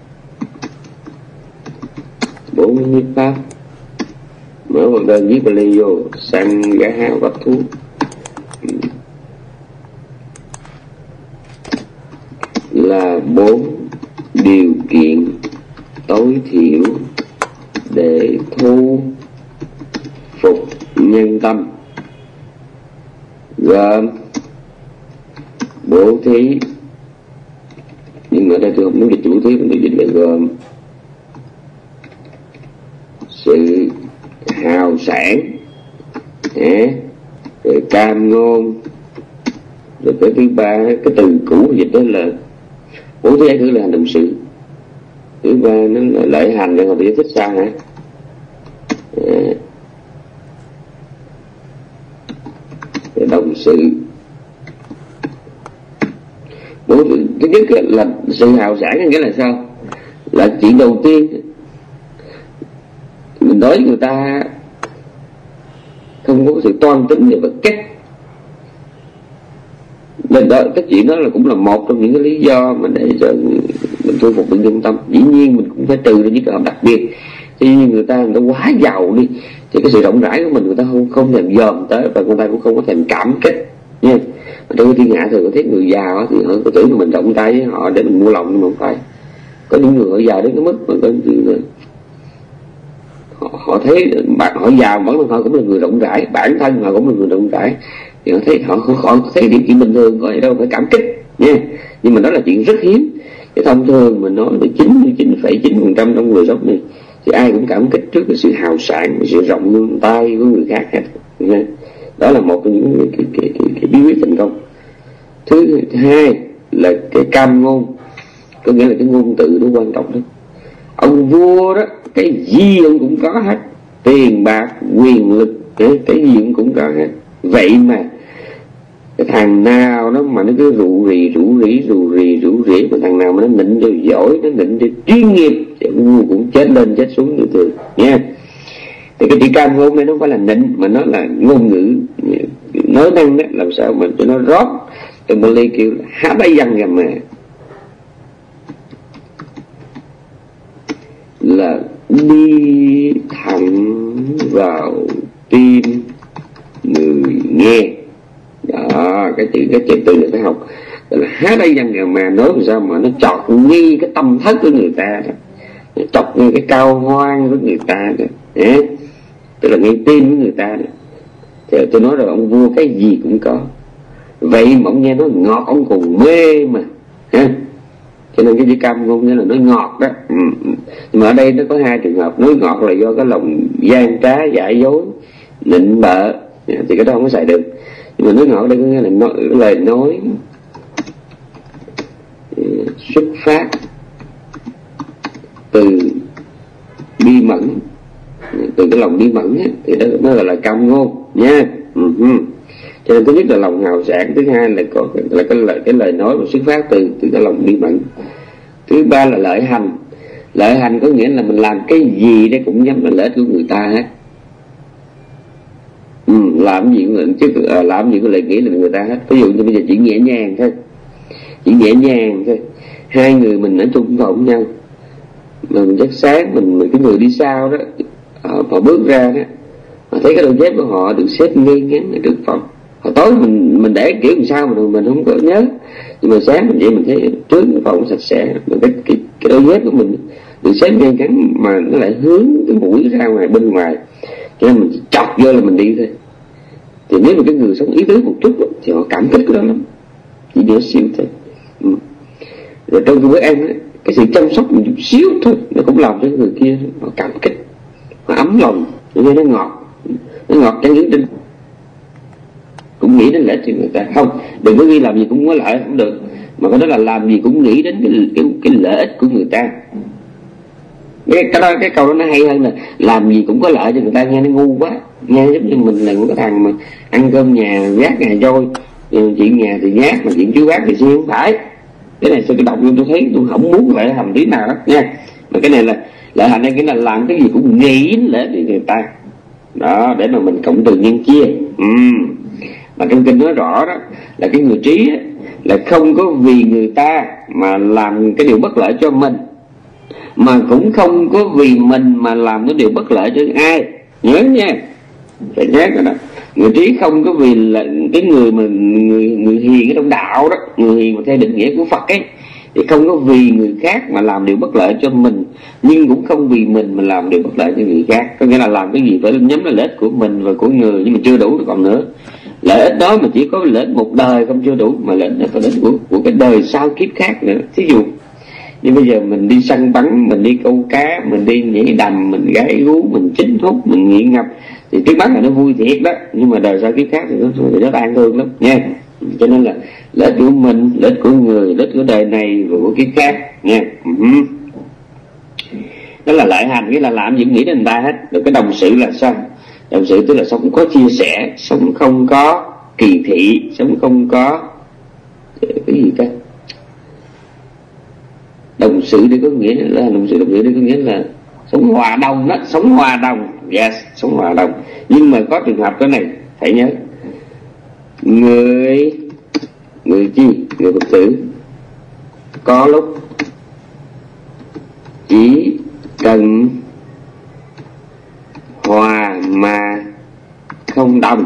bốn cái nhiếp pháp. Mở một đơn viết Bali vô: sanh, gá hao, vắt thú. Là bốn điều kiện tối thiểu để thu phục nhân tâm, gồm bố thí, nhưng mà ở đây tôi không muốn dịch bố thí, tôi dịch là gồm sự hào sản, rồi cam ngôn, rồi cái thứ ba, cái từ cũ dịch đó là bố thí thứ là hành động sự. Thứ ba nó là lợi hành, rồi tôi giải thích sao hả? À, đồng sự. Bố, thứ nhất là sự hào sản, nghĩa là sao? Là chuyện đầu tiên mình nói người ta không có sự toan tính về vật chất, nên đó, cái chuyện đó là cũng là một trong những cái lý do mà để cho mình thu phục được nhân tâm. Dĩ nhiên mình cũng phải trừ ra những trường hợp đặc biệt. Tuy nhiên người ta người ta quá giàu đi thì cái sự rộng rãi của mình người ta không không thèm dòm tới, và người ta cũng không có thèm cảm kích nha. Trong cái thiên hạ thường có thấy người giàu thì họ có tưởng là mình rộng tay với họ để mình mua lòng, nhưng mà không phải. Có những người họ giàu đến cái mức mà có họ, họ thấy họ giàu, bản thân họ cũng là người rộng rãi, bản thân họ cũng là người rộng rãi, thì họ thấy họ họ thấy điểm chuyện bình thường, có gì đâu phải cảm kích nha. Nhưng mà đó là chuyện rất hiếm. Cái thông thường mình nói là chín mươi chín phẩy chín phần trăm trong người sống này thì ai cũng cảm kích trước cái sự hào sản, sự rộng vươn tay của người khác hết. Đó là một trong những cái, cái, cái, cái bí quyết thành công. Thứ hai là cái cam ngôn, có nghĩa là cái ngôn từ nó quan trọng đó. Ông vua đó, cái gì ông cũng có hết, tiền bạc, quyền lực, cái, cái gì ông cũng có hết. Vậy mà cái thằng nào đó mà nó cứ rủ rì rủ rỉ rủ rì rủ rỉ, mà thằng nào mà nó nịnh cho giỏi, nó nịnh cho chuyên nghiệp thì ông cũng chết lên chết xuống như thường nha. Thì cái chữ cam ngôn này nó không phải là nịnh, mà nó là ngôn ngữ nói năng đó, làm sao mà cho nó rót. Trong Bali kêu là há bái văn gầm mà, là đi thẳng vào tim người nghe. Đó, cái chữ cái chữ từ này phải học, là há bái văn gầm mà, nói làm sao mà nó chọt ngay cái tâm thất của người ta đó, nó chọt ngay cái cao hoang của người ta đó. Đấy. Tức là ngay tim của người ta đó. Thì tôi nói rồi, ông vua cái gì cũng có, vậy mà ông nghe nói ngọt ông còn mê mà ha. Cho nên cái chữ cam ngôn nghĩa là nói ngọt đó. Ừ. Nhưng mà ở đây nó có hai trường hợp. Nói ngọt là do cái lòng gian trá giả dối, nịnh bợ thì cái đó không có xài được. Nhưng mà nói ngọt đây có nghĩa là nói, lời nói xuất phát từ bi mẫn, từ cái lòng bi mẫn ấy, thì đó nó gọi là cao ngôn nha. Uh-huh. Cho nên thứ nhất là lòng hào sảng, thứ hai là có là cái lời cái lời nói mà xuất phát từ từ cái lòng bi mẫn, thứ ba là lợi hành. Lợi hành có nghĩa là mình làm cái gì đấy cũng nhắm là lợi ích của người ta hết. Ừ, làm gì cũng chứ làm gì có lợi nghĩ là người ta hết. Ví dụ như bây giờ chỉ nhẹ nhàng thôi, chỉ nhẹ nhàng thôi, hai người mình ở chung phòng nhau, mình chắc sáng mình, mình cái người đi sau đó họ, họ bước ra đó, họ thấy cái đôi dép của họ được xếp ngay ngắn ở trước phòng. Hồi tối mình mình để kiểu làm sao mà mình không có nhớ, nhưng mà sáng mình vậy mình thấy trước cái phòng sạch sẽ, mà cái cái cái đôi dép của mình được xếp ngay ngắn mà nó lại hướng cái mũi ra ngoài bên ngoài, cho nên mình chọc vô là mình đi thôi. Thì nếu mà cái người sống ý tứ một chút đó, thì họ cảm kích cái đó lắm, chỉ nhỏ xíu thôi. Ừ. Rồi trong cái bữa ăn đó, cái sự chăm sóc một chút xíu thôi nó cũng làm cho người kia họ cảm kích, họ ấm lòng, cho nó ngọt, nó ngọt chẳng những trên cũng nghĩ đến lợi ích cho người ta. Không, đừng có ghi làm gì cũng có lợi không được, mà cái đó là làm gì cũng nghĩ đến cái cái, cái lợi ích của người ta. Cái, cái, đó, cái câu đó nó hay hơn là làm gì cũng có lợi cho người ta, nghe nó ngu quá, nghe giống như mình là một cái thằng mà ăn cơm nhà gác nhà trôi, chuyện nhà thì gác mà chuyện chú gác thì siêu. Không phải, cái này sao tôi đọc vô tôi thấy tôi không muốn lợi hành tí nào đó nha. Mà cái này là lợi hành, cái là làm cái gì cũng nghĩ đến lợi ích cho người ta đó, để mà mình cộng từ nhân chia. uhm. Mà trong kinh nói rõ đó là cái người trí ấy, là không có vì người ta mà làm cái điều bất lợi cho mình, mà cũng không có vì mình mà làm cái điều bất lợi cho ai. Nhớ nha, phải nhớ cái đó. Người trí không có vì là cái người mà người người hiền ở trong đạo đó, người hiền mà theo định nghĩa của Phật ấy, thì không có vì người khác mà làm điều bất lợi cho mình, nhưng cũng không vì mình mà làm điều bất lợi cho người khác. Có nghĩa là làm cái gì phải nhắm đến lợi ích của mình và của người, nhưng mà chưa đủ còn nữa. Lợi ích đó mà chỉ có lợi ích một đời không chưa đủ, mà lợi ích là lợi ích của, của cái đời sau kiếp khác nữa. Thí dụ như bây giờ mình đi săn bắn, mình đi câu cá, mình đi nhảy đầm, mình gái gú, mình chính hút, mình nghiện ngập, thì trước mắt là nó vui thiệt đó, nhưng mà đời sau kiếp khác thì nó, thì nó tan thương lắm nha. Cho nên là lợi ích của mình, lợi ích của người, lợi ích của đời này và của kiếp khác nha. Uh-huh. Đó là lợi hành, nghĩa là làm gì cũng nghĩ đến người ta hết. Rồi cái đồng sự là sao? Đồng sự tức là sống có chia sẻ, sống không có kỳ thị, sống không có cái gì ta. Đồng sự đây có nghĩa là đồng sự đồng sự đây có nghĩa là sống hòa đồng đó, sống hòa đồng. Yes, sống hòa đồng. Nhưng mà có trường hợp cái này phải nhớ, người người chi người Phật tử có lúc chỉ cần hòa mà không đồng,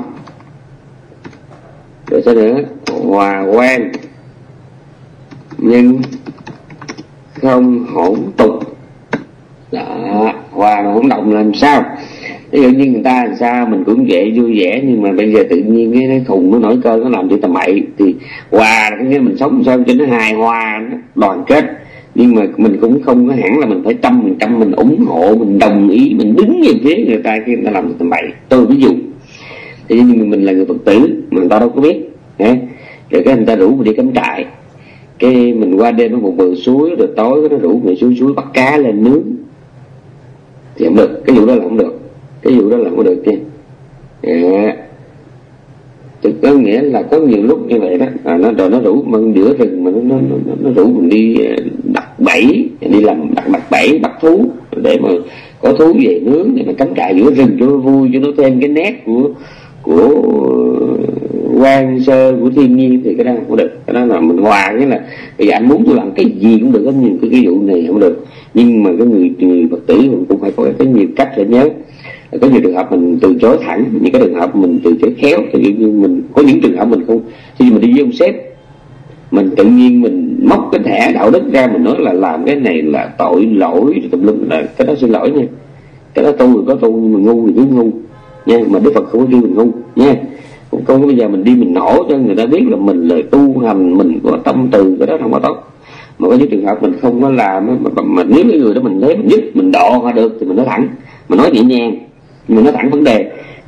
rồi sao nữa, hòa quen nhưng không hỗn tục. Đó, hòa mà hỗn động làm sao? Ví dụ như người ta làm sao mình cũng vậy vui vẻ, nhưng mà bây giờ tự nhiên cái, cái khùng nó nổi cơn nó làm cho tầm bậy, thì hòa là cái mình sống sao cho nó hài hòa, nó đoàn kết, nhưng mà mình cũng không có hẳn là mình phải trăm phần trăm mình ủng hộ, mình đồng ý, mình đứng về phía người ta khi người ta làm cho tầm bậy. Tôi ví dụ thì nhưng mình là người Phật tử mà người ta đâu có biết, rồi cái người ta rủ mình đi cắm trại, cái mình qua đêm ở một bờ suối, rồi tối nó rủ mình xuống suối bắt cá lên nướng thì không được. Cái vụ đó là không được, cái vụ đó là không được nha. À, thực có nghĩa là có nhiều lúc như vậy đó, à, nó rồi nó rủ mình giữa rừng mà nó nó, nó, nó rủ mình đi đặt bẫy, đi làm đặt đặt bẫy bắt thú để mà có thú về nướng, để mà cắm trại giữa rừng cho nó vui, cho nó thêm cái nét của của quan sơ của thiên nhiên, thì cái đó không được. Cái đó là mình hòa, cái là bây giờ anh muốn tôi làm cái gì cũng được, nhưng cái cái vụ này không được. Nhưng mà cái người người Phật tử cũng phải có cái nhiều cách để nhớ. Có nhiều trường hợp mình từ chối thẳng, những cái trường hợp mình từ chối khéo. Thì như mình có những trường hợp mình không, khi mình đi với ông sếp, mình tự nhiên mình móc cái thẻ đạo đức ra, mình nói là làm cái này là tội lỗi tùm lum, là cái đó xin lỗi nha, cái đó tu có tu, nhưng mà ngu thì cứ ngu nha, mà Đức Phật không có kêu mình ngu nha. Không có bây giờ mình đi mình nổ cho người ta biết là mình là tu hành, mình có tâm từ, cái đó không có tốt. Mà có những trường hợp mình không có làm, mà, mà, mà nếu cái người đó mình thấy mình giúp mình độ họ được thì mình nói thẳng, mình nói nhẹ nhàng, mình nói thẳng vấn đề.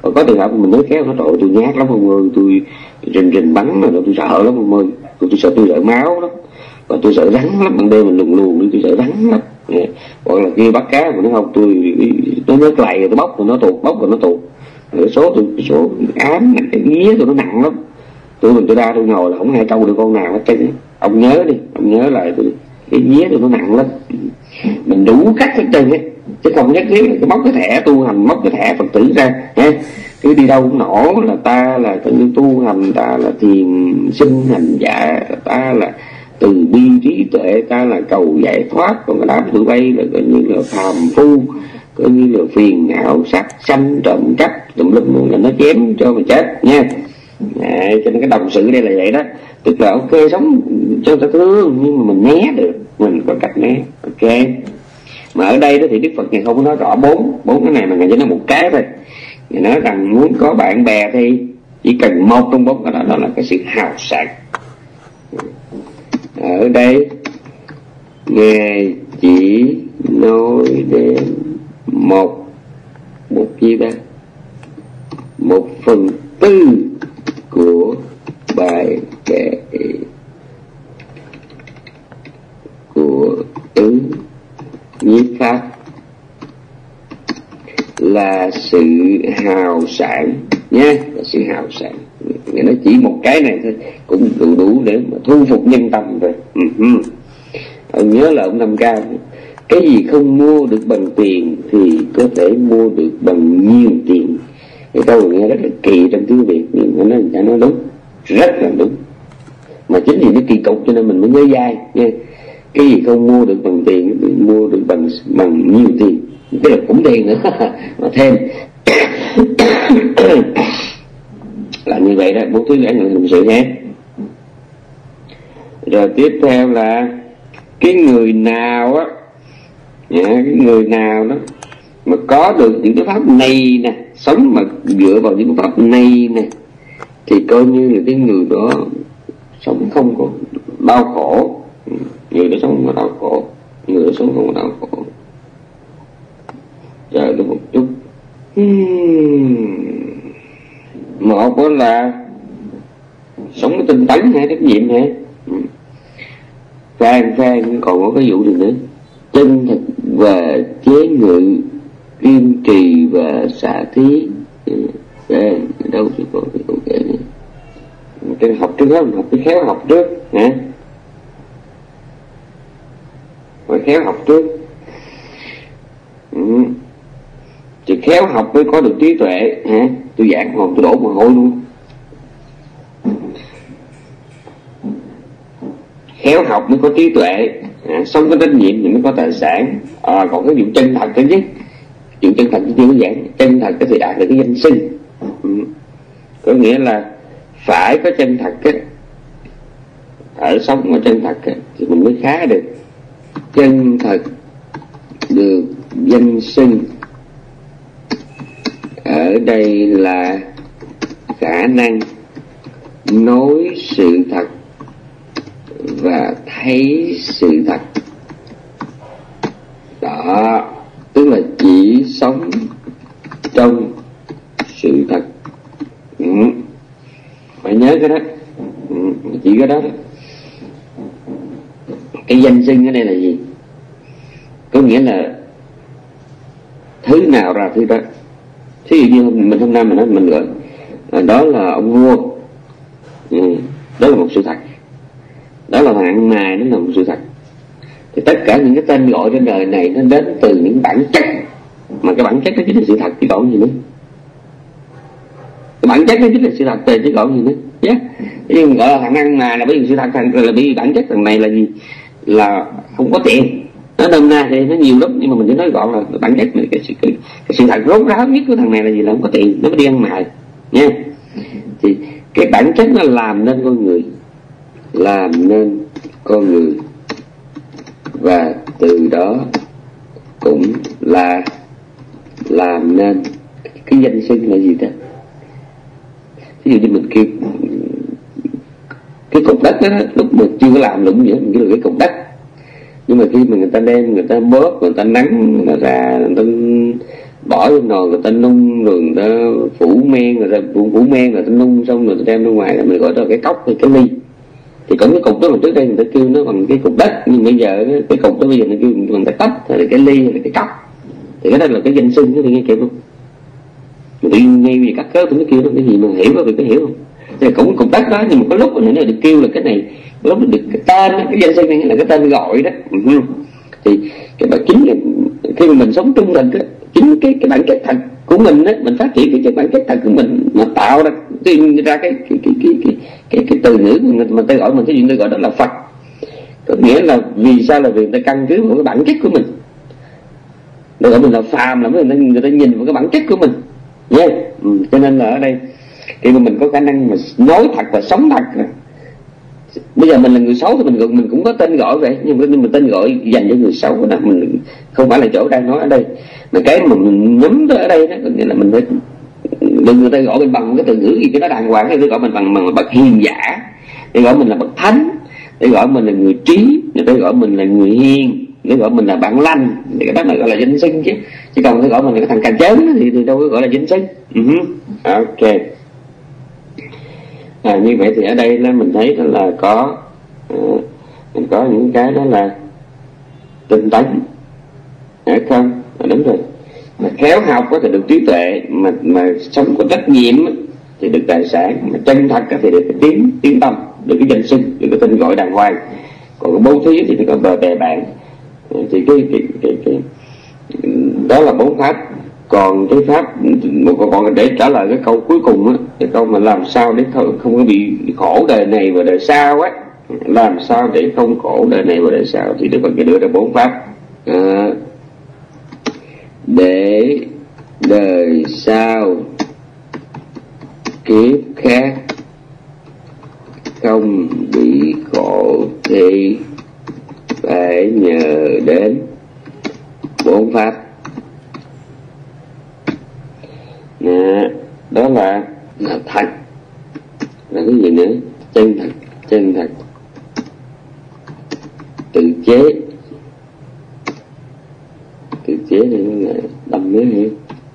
Còn có trường hợp mình nói khéo nó trội tôi nhát lắm ông ơi, tôi rình rình bắn rồi tôi sợ lắm ông ơi, tôi, tôi sợ tôi sợ máu lắm, và tôi sợ rắn lắm, ban đêm mình luồn luồn đi tôi sợ rắn lắm. Hoặc là kia bắt cá mà nó không tôi nó nhớ lầy rồi tôi bóc rồi nó tuột, bóc rồi nó tuột. Rồi số tôi số ám cái vía tôi nó nặng lắm, tôi mình tôi ra tôi ngồi là không ai câu được con nào hết trơn. Ông nhớ đi, ông nhớ lại tôi, cái vía tôi nó nặng lắm, mình đủ cách hết trơn á, chứ không nhất thiết là cái móc cái thẻ tu hành, móc cái thẻ Phật tử ra ha. Cứ đi đâu cũng nổ là ta là tự tu hành, ta là thiền sinh hành giả, ta là từ bi trí tuệ, ta là cầu giải thoát. Còn cái đám tụi bay là coi như là phàm phu, coi như là phiền não sát sanh trộm cắp tùm lum, là nó chém cho mà chết nha. À, cho nên cái đồng sự đây là vậy đó, tức là ok sống cho ta thương nhưng mà mình né được, mình có cách né. Ok, mà ở đây đó thì Đức Phật ngày không có nói rõ bốn bốn cái này mà ngài chỉ nói một cái thôi. Ngài nói rằng muốn có bạn bè thì chỉ cần một trong bốn cái đó, đó là cái sự hào sảng. Ở đây ngài chỉ nói đến một một gì đó, một phần tư của bài kệ của tứ nhiếp pháp là sự hào sảng nha, là sự hào sảng. Nghĩa nó chỉ một cái này thôi cũng đủ đủ để mà thu phục nhân tâm rồi. Uh-huh. Ông nhớ là ông Năm Cao, cái gì không mua được bằng tiền thì có thể mua được bằng nhiều tiền. Cái câu nghe rất là kỳ trong tiếng Việt nhưng mà nó đã nói đúng, rất là đúng. Mà chính vì nó kỳ cục cho nên mình mới nhớ dai nha. Cái gì không mua được bằng tiền thì mua được bằng bằng nhiều tiền, tức là cũng tiền nữa mà thêm là như vậy đó. Bốn thứ giải ngữ hình sự hết. Rồi tiếp theo là cái người nào á, cái người nào đó mà có được những cái pháp này nè, sống mà dựa vào những cái pháp này nè, thì coi như là cái người đó sống không có đau khổ. Người đó sống không có đau khổ, người đó sống không có đau khổ. Chờ được một chút. Một đó là sống cái tinh tấn hay trách nhiệm hả? Phan Phan còn có cái vụ gì nữa, chân thật và chế ngự, kiên trì và xả thí. Đây, đâu thì có cái câu kể này. Cái học trước đó, mình học cái khéo học trước hả? Phải khéo học trước. Ừ. Thì khéo học mới có được trí tuệ hả? Tôi giảng hồn tôi đổ mồ hôi luôn. Khéo học mới có trí tuệ, à, sống có trách nhiệm thì mới có tài sản. À, còn cái vụ chân thật đấy chứ, vụ chân thật chưa có giảng. Chân thật thì đạt được cái danh xưng. Ừ. Có nghĩa là phải có chân thật á, ở sống có chân thật á, thì mình mới khá được. Chân thật được danh xưng ở đây là khả năng nói sự thật và thấy sự thật. Đó, tức là chỉ sống trong sự thật. Ừ. Phải nhớ cái đó. Ừ. Chỉ cái đó đó. Cái danh xưng ở đây là gì? Có nghĩa là thứ nào ra thứ đó. Thí dụ như mình hôm nay mình nói mình gọi đó là ông vua, ừ, đó là một sự thật. Đó là thằng ăn mày, đó là một sự thật. Thì tất cả những cái tên gọi trên đời này nó đến từ những bản chất, mà cái bản chất đó chính là sự thật chứ còn gì nữa. Cái bản chất đó chính là sự thật chứ còn gì nữa. Yeah. Nhưng gọi là thằng ăn mày là bởi vì sự thật, là bởi vì bản chất thằng này là gì? Là không có tiền. Nó đâm ra thì nó nhiều lắm, nhưng mà mình chỉ nói gọn là bản chất này, cái sự, cái, cái sự thật rốt ráo nhất của thằng này là gì? Là không có tiền, nó mới đi ăn mày nha. Thì cái bản chất nó làm nên con người, làm nên con người, và từ đó cũng là làm nên cái danh xưng là gì đó. Ví dụ như mình kêu cái cục đất đó, lúc mà chưa có làm lụng gì mình kêu là cái cục đất. Nhưng mà khi mà người ta đem, người ta bóp, người ta nắng nó ra, người ta bỏ vô nồi người ta nung rồi người ta phủ men rồi ta phủ, phủ men rồi ta nung xong rồi ta đem ra ngoài là mình gọi đó cái cốc hay cái ly. Thì còn cái cục đó mà trước đây người ta kêu nó bằng cái cục đất, nhưng bây giờ cái cục đó bây giờ nó kêu bằng cái tách hay là cái ly hay là cái cốc. Thì cái đó là cái danh xưng đó, thì nghe kịp không? Mình tự nghe về các cớ tôi mới kêu nó cái gì mà hiểu có việc có hiểu không? Thì cũng cục đất đó, nhưng mà có lúc mình được kêu là cái này, có lúc được cái tên đó, cái danh xưng này là cái tên gọi đó. Thì cái bản chính khi mà mình sống trung thực đó, chính cái cái bản chất thật của mình đó, mình phát triển cái, cái bản chất thật của mình mà tạo ra ra cái cái cái cái cái cái, cái từ ngữ mà người ta gọi mình, cái chuyện ta gọi đó là Phật. Có nghĩa là vì sao là vì người ta căn cứ vào cái bản chất của mình. Người gọi mình là phàm là người ta, người ta nhìn vào cái bản chất của mình nha. Yeah. Ừ, cho nên là ở đây khi mà mình có khả năng mà nói thật và sống thật. Bây giờ mình là người xấu thì mình mình cũng có tên gọi vậy, nhưng mà, nhưng mà tên gọi dành cho người xấu đó mình không phải là chỗ đang nói ở đây, mà cái mà mình nhắm tới ở đây đó, nghĩa là mình phải đừng người ta gọi mình bằng cái từ ngữ gì cho nó đàng hoàng, hay người ta gọi mình bằng, bằng bậc hiền giả, để gọi mình là bậc thánh, để gọi mình là người trí, để gọi mình là người hiền, để gọi mình là bạn lành, thì cái đó là gọi là danh xưng chứ. Chứ còn cái gọi mình là cái thằng cà chớn thì, thì đâu có gọi là danh xưng. Uh-huh. Ok. À, như vậy thì ở đây là mình thấy đó là có uh, mình có những cái đó là tinh tấn, phải không? À, đúng rồi. Mà khéo học có thể được trí tuệ, mà mà sống có trách nhiệm thì được tài sản, mà chân thật thì được cái tiếng tiếng tâm, được cái danh xưng, được cái tên gọi đàng hoàng. Còn cái bố thí thì có bè bè bạn. Thì cái cái, cái cái đó là bốn pháp. Còn cái pháp còn, còn để trả lời cái câu cuối cùng á, cái câu mà làm sao để không, không có bị khổ đời này và đời sau á, làm sao để không khổ đời này và đời sau, thì được còn cái đưa ra bốn pháp. À, để đời sau kiếp khác không bị khổ thì phải nhờ đến bốn pháp. À, đó là là thật, là cái gì nữa? Chân thật, chân thật, tự chế, tự chế thì nó là đâm mới hiểu,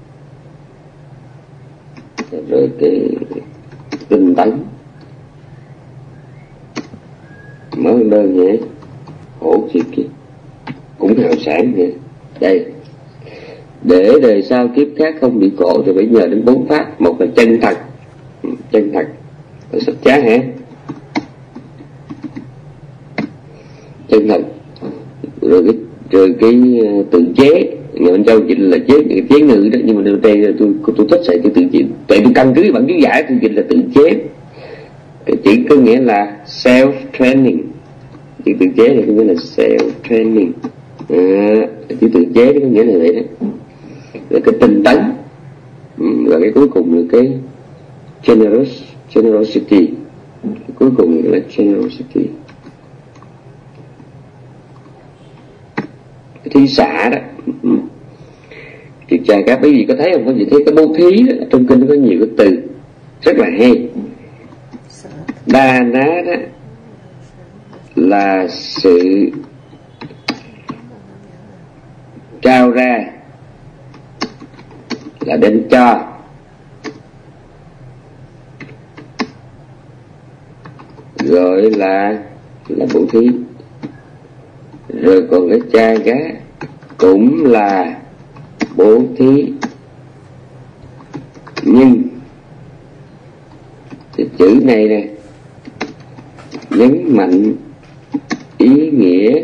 rồi cái tinh tấn, mở đơn vậy, khổ gì kia, cũng hào sản vậy. Đây, để đời sau kiếp khác không bị khổ thì phải nhờ đến bốn pháp. Một là chân thật, chân thật ở sách chá hả? Chân thật, rồi cái rồi cái tự chế. Người bên Châu dịch là chế cái chế ngữ đó, nhưng mà điều đây tôi tôi thích xài cái tự chế, tại tôi căn cứ bản chú giải tôi dịch là tự chế. Cái chữ có nghĩa là self training, chữ tự chế thì có nghĩa là self training. À, chữ tự chế đó có nghĩa là vậy đó. Rồi cái tinh tấn, và cái cuối cùng là cái generous, generosity, cái cuối cùng là generosity, cái thí xả đó. Thì cha các quý vị có thấy không? Có gì thấy cái bố thí đó, trong kinh có nhiều cái từ rất là hay. Đa ná đó là sự trao ra, là đến cho. Rồi là là bố thí. Rồi còn cái cha gá cũng là bố thí, nhưng cái chữ này nè nhấn mạnh ý nghĩa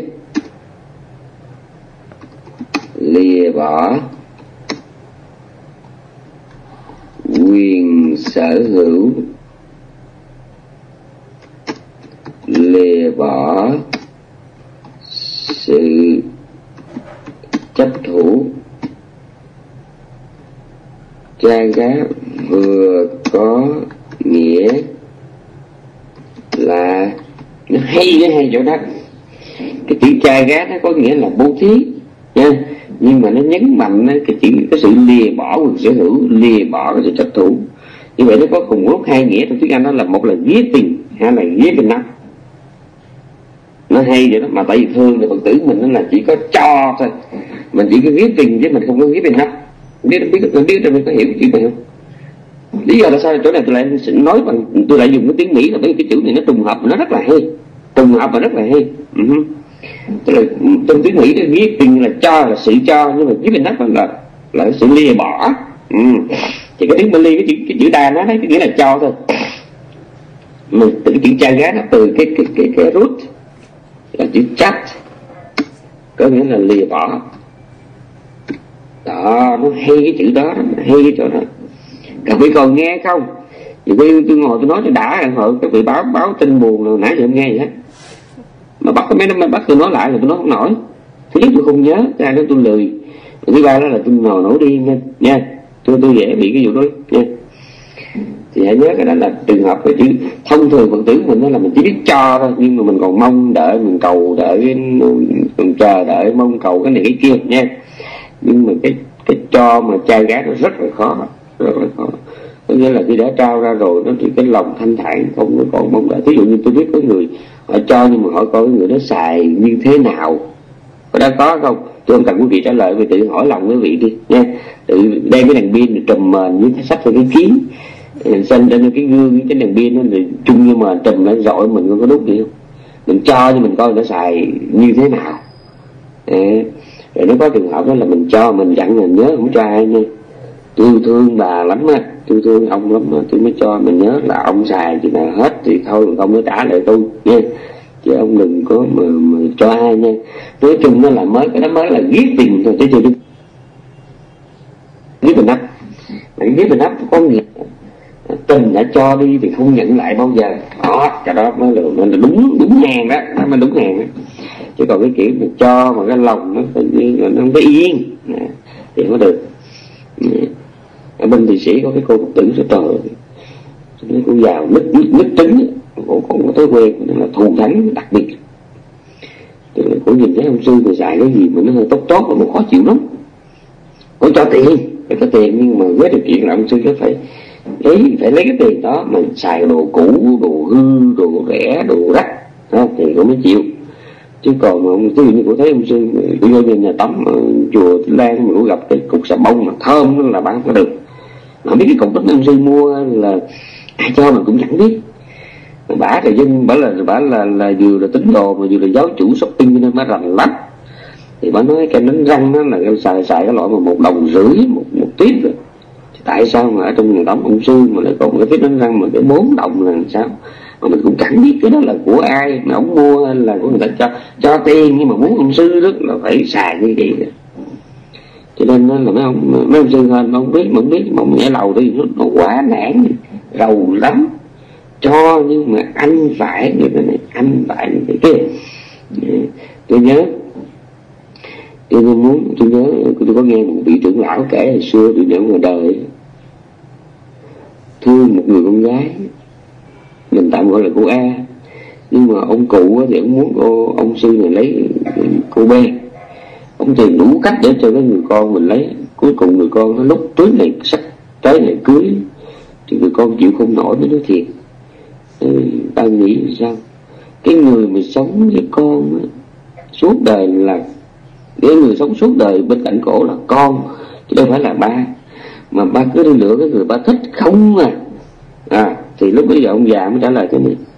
lìa bỏ quyền sở hữu, lìa bỏ sự chấp thủ. Cha gá vừa có nghĩa là nó hay cái hay chỗ đó, cái chữ cha gá nó có nghĩa là bố thí nha, nhưng mà nó nhấn mạnh cái chữ cái sự lìa bỏ quyền sở hữu, lìa bỏ cái sự chấp thủ. Như vậy nó có cùng lúc hai nghĩa trong tiếng Anh, đó là một là giving, hai là giving up. Nó hay vậy đó, mà tại vì thường thì Phật tử mình nó là chỉ có cho thôi, mình chỉ có giving chứ mình không có giving up. biết biết tôi biết tôi có hiểu cái chữ này không? Lý do là sao chỗ này tôi lại nói bằng tôi lại dùng cái tiếng Mỹ là bởi vì cái chữ này nó trùng hợp và nó rất là hay, trùng hợp và rất là hay. Uh-huh. Tức là trong tiếng Mỹ nó viết tình là cho là sự cho, nhưng mà viết bên đất là là sự lìa bỏ. Ừ. Thì cái tiếng Bali cái chữ cái chữ đa nó thấy cái nghĩa là cho thôi. Mà từ cái chữ cha gá nó từ cái cái cái cái root là chữ chat, có nghĩa là lìa bỏ. Đó, nó hay cái chữ đó, hay cái chỗ đó. Các vị còn nghe không? Nhiều khi tôi ngồi tôi nói cho đã rồi các vị báo báo tin buồn rồi nãy giờ không nghe gì hết. Mà bắt mấy nó bắt tôi nói lại rồi tôi nói không nổi. Thứ nhất tôi không nhớ, thứ hai đó tôi lười. Thứ ba đó là tôi ngồi nổi đi nha, nha. Tôi tôi dễ bị cái vụ đó nha. Thì hãy nhớ cái đó là trường hợp về chứ thông thường Phật tử mình đó là mình chỉ biết cho thôi, nhưng mà mình còn mong đợi, mình cầu đợi, còn chờ đợi mong cầu cái này cái kia nha. Nhưng mà cái cái cho mà trai gái nó rất là khó, rất là khó. Có nghĩa là khi đã trao ra rồi nó thì cái lòng thanh thản không có còn mong đợi. Ví dụ như tôi biết có người họ cho nhưng mà họ coi người đó xài như thế nào, có đã có không? Tôi không cần quý vị trả lời, vì tự hỏi lòng quý vị đi nha. Tự đem cái đèn pin trùm mền với sách vào cái kiến, xanh trên cái gương cái đèn pin nó thì chung như mà trùm lại rọi mình không có đúc gì không? Mình cho nhưng mình coi nó xài như thế nào. Đấy. Rồi nó có trường hợp đó là mình cho mình dặn mình nhớ không cho ai nha. Tôi thương bà lắm á, tôi thương ông lắm á, tôi mới cho mình nhớ là ông xài thì nào hết thì thôi, không có trả lại tôi nha. Chứ ông đừng có mà, mà cho ai nha. Nói chung nó là mới, cái đó mới là viết tình thôi, chứ chưa biết viết bình ấp. Mà viết bình ấp có nghĩa tình đã cho đi thì không nhận lại bao giờ. Đó, cái đó mới là, mới là đúng đúng hàng đó, nó mới đúng hàng đó. Chứ còn cái kiểu mà cho mà cái lòng nó tự nhiên là nó không có yên thì mới được. Ở bên Thụy Sĩ có cái cô Phật tử rất trời, cái cô giàu nứt nứt nứt trứng, cô còn có thói quen là thù thánh đặc biệt. Tức là cô nhìn thấy ông sư mà xài cái gì mà nó hơi tốt tốt mà nó khó chịu lắm. Cô cho tiền, phải có tiền, nhưng mà với điều kiện là ông sư nó phải lấy phải lấy cái tiền đó mà xài đồ cũ, đồ hư, đồ rẻ, đồ đắt đó, thì cô mới chịu. Chứ còn mà ông, ví dụ như cô thấy ông sư tôi vô nhìn nhà tắm mà chùa Thích Lan mà cô gặp cái cục xà bông mà thơm nó là bán có được. Mà biết cái cục đó ông sư mua là ai cho mình cũng chẳng biết. Bả thì dân bả là bả là, là vừa là tín đồ mà vừa là giáo chủ shopping nên bả rành lắm. Thì bả nói cái đánh răng đó là cái xài xài cái loại mà một đồng rưỡi một một tiếp rồi. Thì tại sao mà ở trong nhà tắm ông sư mà lại có một cái tiếp đánh răng mà cái bốn đồng là làm sao? Mà mình cũng chẳng biết cái đó là của ai mà ông mua hay là của người ta cho cho tiền, nhưng mà muốn ông sư rất là phải xài như vậy đó. Cho nên là mấy ông mấy ông sư hơn mà không biết mà không biết mà ông nhảy lầu thì nó, nó quá nản rầu lắm. Cho nhưng mà anh phải như thế này, anh phải như thế kia. Tôi nhớ tôi muốn tôi nhớ tôi có nghe một vị trưởng lão kể hồi xưa vị trưởng ngoài đời thương một người con gái, mình tạm gọi là cô A, nhưng mà ông cụ thì ông muốn cô ông sư này lấy cô B. Ông tìm đủ cách để cho cái người con mình lấy. Cuối cùng người con nó lúc tới này sắp tới này cưới thì người con chịu không nổi mới nói thiệt. Ta nghĩ sao cái người mà sống với con suốt đời là cái người sống suốt đời bên cạnh cổ là con chứ đâu phải là ba, mà ba cứ đi lựa cái người ba thích không à. À thì lúc bây giờ ông già mới trả lời cái này: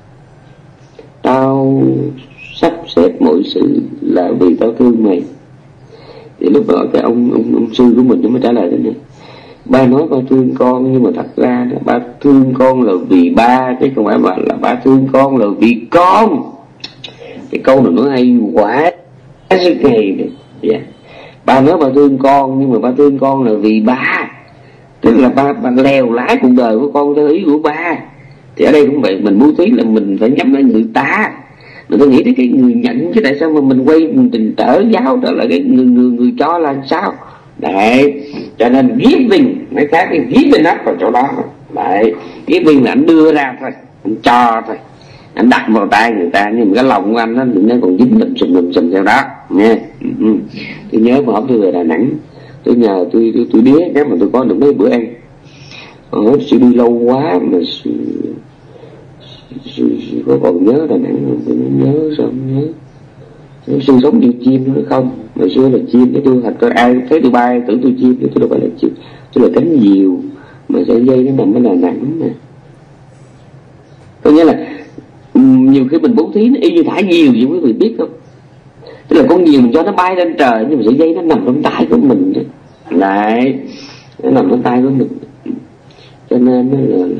tao sắp xếp mọi sự là vì tao thương mày. Thì lúc đó cái ông ông, ông sư của mình mới trả lời thế này: ba nói ba thương con, nhưng mà thật ra ba thương con là vì ba, chứ không phải mà là ba thương con là vì con. Cái câu này nói hay quá sức ngày này. Yeah. Ba nói ba thương con, nhưng mà ba thương con là vì ba, tức là ba, ba lèo lái cuộc đời của con theo ý của ba. Thì ở đây cũng vậy, mình bố thí là mình phải nhắm đến người ta, mình phải nghĩ đến cái người nhận, chứ tại sao mà mình quay mình tình trở giáo trở lại cái người người người cho là sao? Đấy, cho nên giving mấy khác cái giving up vào chỗ đó. Đấy, giving là anh đưa ra thôi, anh cho thôi, anh đặt vào tay người ta, nhưng mà cái lòng của anh nó nó còn dính lùm xùm lùm xùm theo đó nha. Ừ. Tôi nhớ mà hôm tôi về Đà Nẵng, tôi nhờ tôi tôi tôi đĩa cái mà tôi có được mấy bữa ăn. Ờ, tôi đi lâu quá mà có còn nhớ Đà Nẵng không? Tôi nhớ sao không nhớ. Sư sống như chim nữa không? Hồi xưa là chim, cái tôi thật ra ai thấy tôi bay tưởng tôi chim, tôi đâu phải là chim, tôi là cánh diều mà sợi dây nó nằm ở Đà Nẵng nè. Có nghĩa là nhiều khi mình bố thí nó y như thả diều vậy, quý vị biết không? Tức là con diều mình cho nó bay lên trời, nhưng mà sợi dây nó nằm trong tay của mình đó. Lại nó nằm trong tay của mình, cho nên nó là,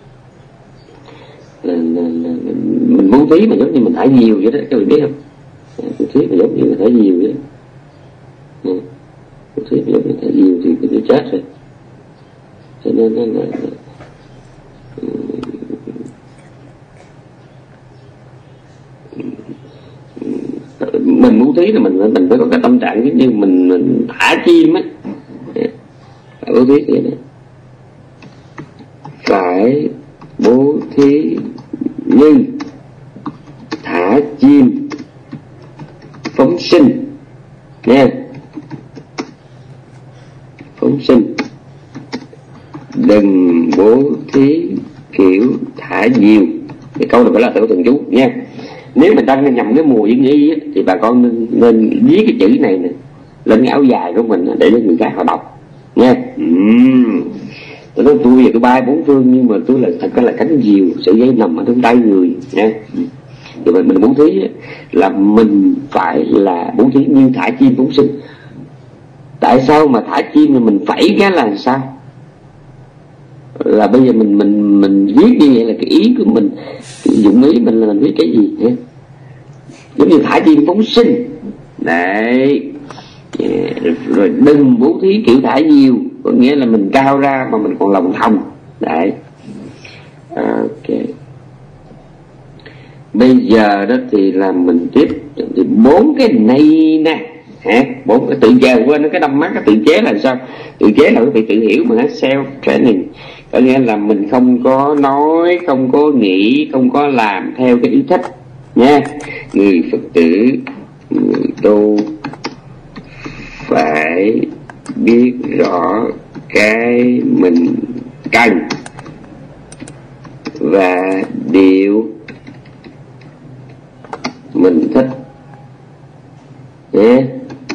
là, là, là, là mình bố thí mà giống như mình thả diều vậy đó, các bạn biết không? Bố thí mà giống như mình thả diều vậy đó. Bố thí mà giống như thả diều thì cái chết rồi. Cho nên nó là, là mình bố thí là mình mình phải có cái tâm trạng giống như mình, mình thả chim á, phải bố thí vậy đó. Phải bố thí như thả chim phóng sinh nha, phóng sinh, đừng bố thí kiểu thả diều. Cái câu này phải là theo từng chú nha. Nếu mình đang nhầm cái mùa dân y á, thì bà con nên, nên viết cái chữ này nè lên cái áo dài của mình để cho người khác họ đọc nha. uhm. Tôi nói tôi giờ tôi bay bốn phương, nhưng mà tôi là thật ra là cánh diều, sợi dây nằm ở trong tay người nha. Thì mình, mình bố thí là mình phải là bố thí như thả chim phóng sinh. Tại sao mà thả chim mà mình phẩy cái là sao? Là bây giờ mình mình mình viết như vậy là cái ý của mình, cái dụng ý mình là mình viết cái gì nhé? Giống như thả chim phóng sinh đấy. Rồi đừng bố thí kiểu thả diều, có nghĩa là mình cao ra mà mình còn lòng thông đấy. Ok, bây giờ đó thì là mình tiếp thì bốn cái này nè hả, bốn cái tự chế, quên cái đâm mắt cái tự chế là sao? Tự chế là phải tự hiểu mà, self training, có nghĩa là mình không có nói, không có nghĩ, không có làm theo cái ý thích nha. Người Phật tử, người tu phải biết rõ cái mình cần và điều mình thích nhé.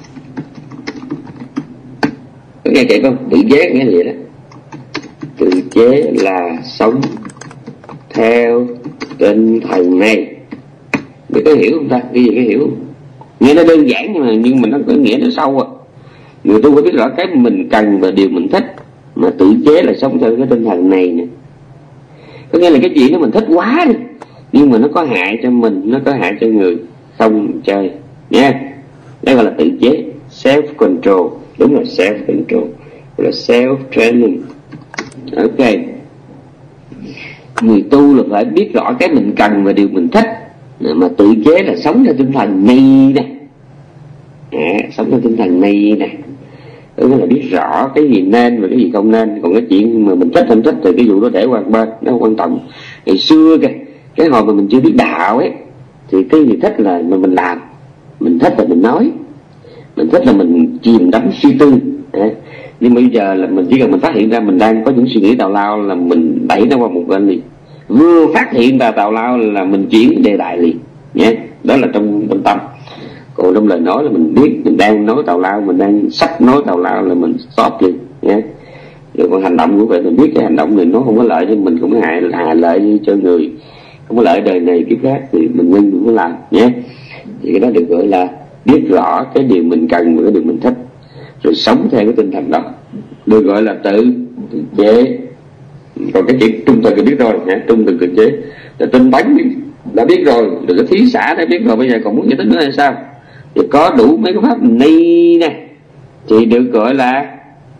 Có nghe chạy không? Tự chế nghe vậy đó. Tự chế là sống theo tinh thần này. Bạn có hiểu không ta? Cái gì có hiểu không? Nghe nó đơn giản nhưng mà nhưng mà nó có nghĩa nó sâu à. Người tu phải biết rõ cái mình cần và điều mình thích, mà tự chế là sống theo cái tinh thần này nè. Có nghĩa là cái chuyện đó mình thích quá đi, nhưng mà nó có hại cho mình, nó có hại cho người, không chơi nha. Đây gọi là tự chế, self control. Đúng là self control, là self training. Ok, người tu là phải biết rõ cái mình cần và điều mình thích, mà tự chế là sống theo tinh thần này nè. À, sống theo tinh thần này nè, tức là biết rõ cái gì nên và cái gì không nên. Còn cái chuyện mà mình thích không thích thì cái vụ đó để qua bên, nó không quan trọng. Ngày xưa kìa, cái hồi mà mình chưa biết đạo ấy, thì cái gì thích là mà mình làm, mình thích là mình nói, mình thích là mình chìm đắm suy tư. À, nhưng mà bây giờ là mình chỉ cần mình phát hiện ra mình đang có những suy nghĩ tào lao là mình đẩy nó qua một bên liền. Vừa phát hiện ra tào lao là mình chuyển đề tài liền nhé. Đó là trong, trong tâm. Còn trong lời nói là mình biết mình đang nói tào lao, mình đang sắp nói tào lao là mình stop liền nhé. Rồi còn hành động cũng vậy, mình biết cái hành động này nó không có lợi cho mình, cũng hại hà lợi cho người, không có lợi đời này kiếp khác thì mình ngưng đừng có làm nhé. Thì cái đó được gọi là biết rõ cái điều mình cần và cái điều mình thích, rồi sống theo cái tinh thần đó, được gọi là tự, tự chế. Còn cái chuyện trung thực thì biết rồi nhé, trung thực tự chế là tinh tấn đã biết rồi, được cái thí xã đã biết rồi, bây giờ còn muốn giải thích nữa hay sao? Thì có đủ mấy cái pháp ni nè thì được gọi là,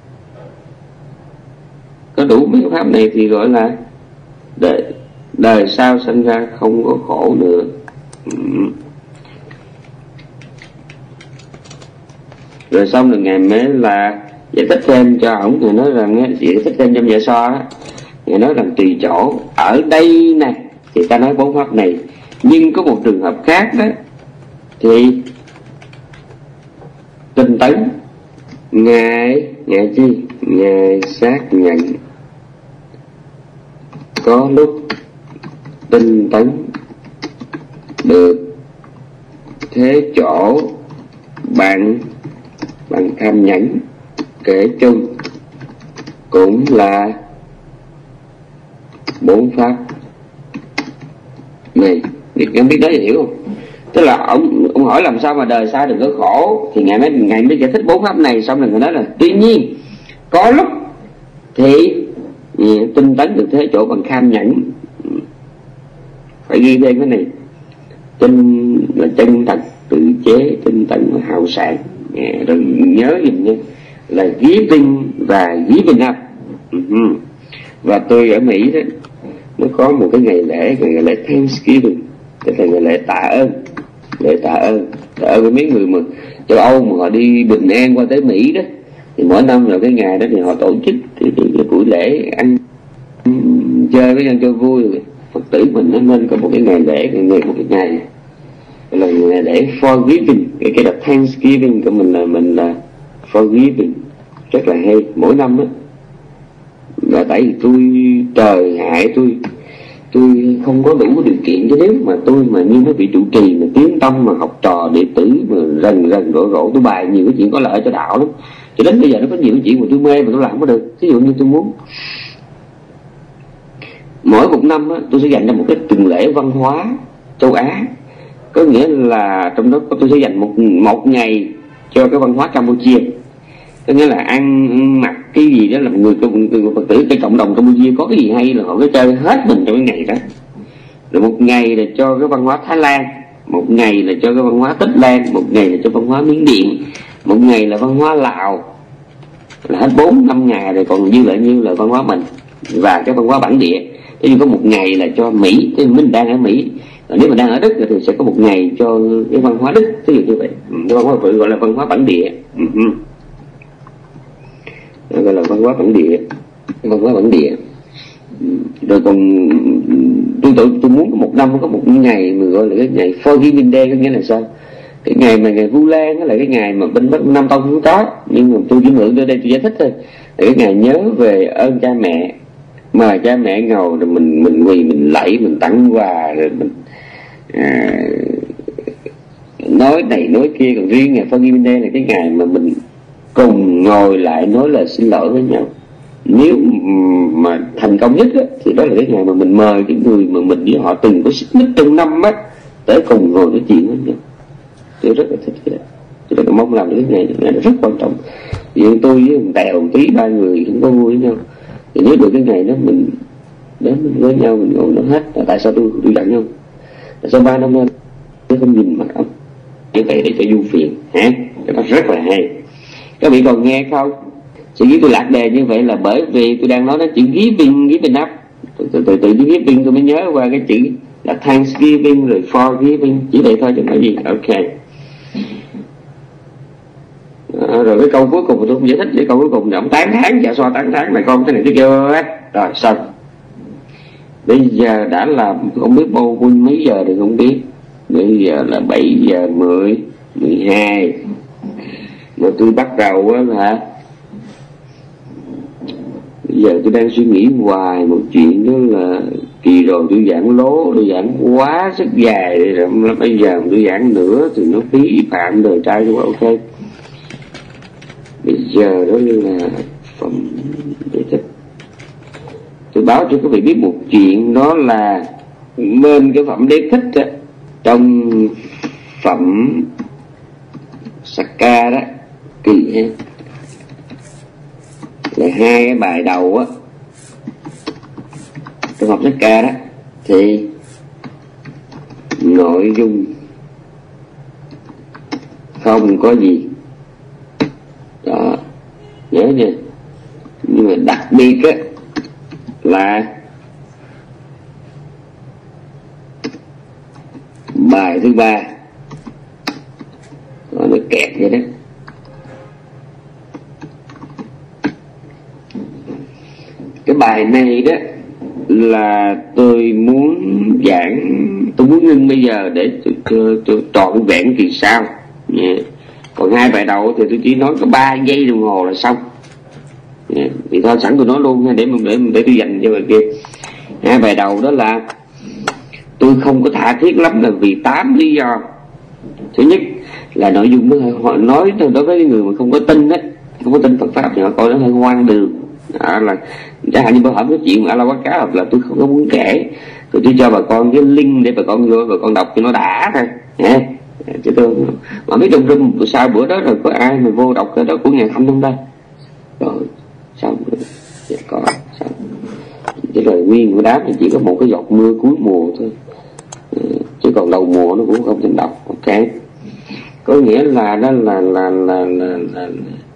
có đủ mấy cái pháp này thì gọi là đời, đời sau sinh ra không có khổ nữa. ừ. Rồi xong rồi ngày mới là giải thích thêm cho ổng, người nói rằng giải thích thêm trong dạ so đó, người nói rằng tùy chỗ ở đây nè thì ta nói bốn pháp này, nhưng có một trường hợp khác đó thì tinh tấn, ngài ngài chi ngài xác nhận có lúc tinh tấn được thế chỗ bạn bạn tham nhẫn kể chung cũng là bốn pháp này. Em biết đó thì hiểu không? Tức là ông ông hỏi làm sao mà đời sau đừng có khổ, thì ngài mới ngài mới giải thích bốn pháp này, xong rồi người nói là tuy nhiên có lúc thì tinh tấn được thế chỗ bằng kham nhẫn. Phải ghi thêm cái này, tinh là chân thật tự chế, tinh tấn và hào sản. Rồi nhớ giùm nha là giving và giving up. uh-huh. Và tôi ở Mỹ đó, nó có một cái ngày lễ, ngày lễ Thanksgiving, tức là ngày lễ tạ ơn. Lễ tạ ơn tạ ơn với mấy người mà châu Âu mà họ đi bình an qua tới Mỹ đó, thì mỗi năm là cái ngày đó thì họ tổ chức cái, cái, cái buổi lễ ăn chơi với nhau cho vui. Phật tử mình nó nên có một cái ngày lễ, ngày một cái ngày là ngày lễ forgiving. Cái cái là Thanksgiving của mình là mình là forgiving, rất là hay. Mỗi năm á, là tại vì tôi trời hại tôi tôi không có đủ điều kiện, chứ nếu mà tôi mà như mấy vị trụ trì mà tiến tâm mà học trò đệ tử mà rần rần rộ rộ, tôi bài nhiều cái chuyện có lợi cho đạo lắm. Cho đến bây giờ nó có nhiều cái chuyện mà tôi mê mà tôi làm không có được. Ví dụ như tôi muốn mỗi một năm á, tôi sẽ dành ra một cái tuần lễ văn hóa châu Á, có nghĩa là trong đó tôi sẽ dành một một ngày cho cái văn hóa Campuchia. Có nghĩa là ăn mặc cái gì đó là người, người Phật tử cái cộng đồng Campuchia có cái gì hay là họ cứ chơi hết mình trong cái ngày đó. Rồi một ngày là cho cái văn hóa Thái Lan, một ngày là cho cái văn hóa Tích Lan, một ngày là cho văn hóa Miến Điện, một ngày là văn hóa Lào, là hết bốn năm ngày rồi, còn dư lại như là văn hóa mình và cái văn hóa bản địa. Thế nhưng có một ngày là cho Mỹ, thế mình đang ở Mỹ. Rồi nếu mà đang ở Đức thì sẽ có một ngày cho cái văn hóa Đức, ví dụ như vậy. Cái văn hóa gọi là văn hóa bản địa. uh-huh. Gọi là văn hóa bản địa, văn hóa bản địa. Rồi còn tôi tôi, tôi muốn có một năm có một ngày mà gọi là cái ngày Forgiving Day. Có nghĩa là sao? Cái ngày mà ngày Vu Lan đó là cái ngày mà bên Bắc Nam Tông không có, nhưng mà tôi chỉ mượn tới đây tôi giải thích thôi. Là cái ngày nhớ về ơn cha mẹ, mà cha mẹ ngầu rồi mình mình quỳ mình lạy mình tặng quà rồi mình à, nói này nói kia. Còn riêng ngày Forgiving Day là cái ngày mà mình cùng ngồi lại nói lời xin lỗi với nhau. Nếu mà thành công nhất á, thì đó là cái ngày mà mình mời cái người mà mình với họ từng có xích mích trong năm á tới cùng ngồi nói chuyện với nhau. Tôi rất là thích cái đó, tôi rất là mong làm được cái ngày này, nó rất quan trọng. Vì tôi với thằng Tèo một tí ba người không có vui với nhau, thì nếu được cái ngày đó mình đến mình với nhau mình ngồi nó hết. Tại sao tôi tôi giận nhau? Tại sao ba năm nay tôi không nhìn mặt ông như vậy để cho du phiền hả? Cái đó rất là hay. Các vị còn nghe không? Sự với tôi lạc đề như vậy là bởi vì tôi đang nói đến chữ giving, giving up. Từ từ từ giving tôi mới nhớ qua cái chữ là Thanksgiving rồi forgiving, chỉ vậy thôi chứ nói gì. Ok. À, rồi cái câu cuối cùng tôi không giải thích. Cái câu cuối cùng là ông tán thán, dạ xoa tán thán này con thế này cái kia hết. Rồi xong. Bây giờ đã là không biết bao nhiêu mấy giờ thì không biết. Bây giờ là bảy giờ mười, mười hai. Mà tôi bắt đầu á hả? Bây giờ tôi đang suy nghĩ hoài một chuyện, đó là kỳ rồi tôi giảng lố, tôi giảng quá sức dài rồi, bây giờ tôi giảng nữa thì nó phí phạm đời trai quá. Ok. Bây giờ đó là phẩm giải thích. Tôi báo cho quý vị biết một chuyện, đó là bên cái phẩm đế thích á, trong phẩm Sakka đó, kỳ ha, là hai cái bài đầu á trong phẩm Sakka đó thì nội dung không có gì đó, nhớ nha. Nhưng mà đặc biệt á là bài thứ ba nó kẹt vậy đó. Cái bài này đó là tôi muốn giảng, tôi muốn ngưng bây giờ để tôi, tôi trọn vẹn kỳ sau. Yeah. Còn hai bài đầu thì tôi chỉ nói có ba giây đồng hồ là xong. Yeah. Thì thôi sẵn tôi nói luôn nha, để để để tôi dành cho bài kia. Hai bài đầu đó là tôi không có tha thiết lắm là vì tám lý do. Thứ nhất là nội dung nó họ nói đối với người mà không có tin đấy, không có tin Phật pháp thì họ coi nó hơi hoang đường. À, là chẳng hạn như bà hỏi cái chuyện mà A La Quán Cá Hợp là tôi không có muốn kể, tôi chỉ cho bà con cái link để bà con vô bà con đọc cho nó đã thôi nha. Chứ tôi mà mấy trong room sau bữa đó rồi có ai mà vô đọc cái đó của nhà Thanh không ta? Rồi xong rồi dạ, có xong cái lời nguyên của đám thì chỉ có một cái giọt mưa cuối mùa thôi, chứ còn đầu mùa nó cũng không thể đọc. Ok, có nghĩa là đó là là là là, là, là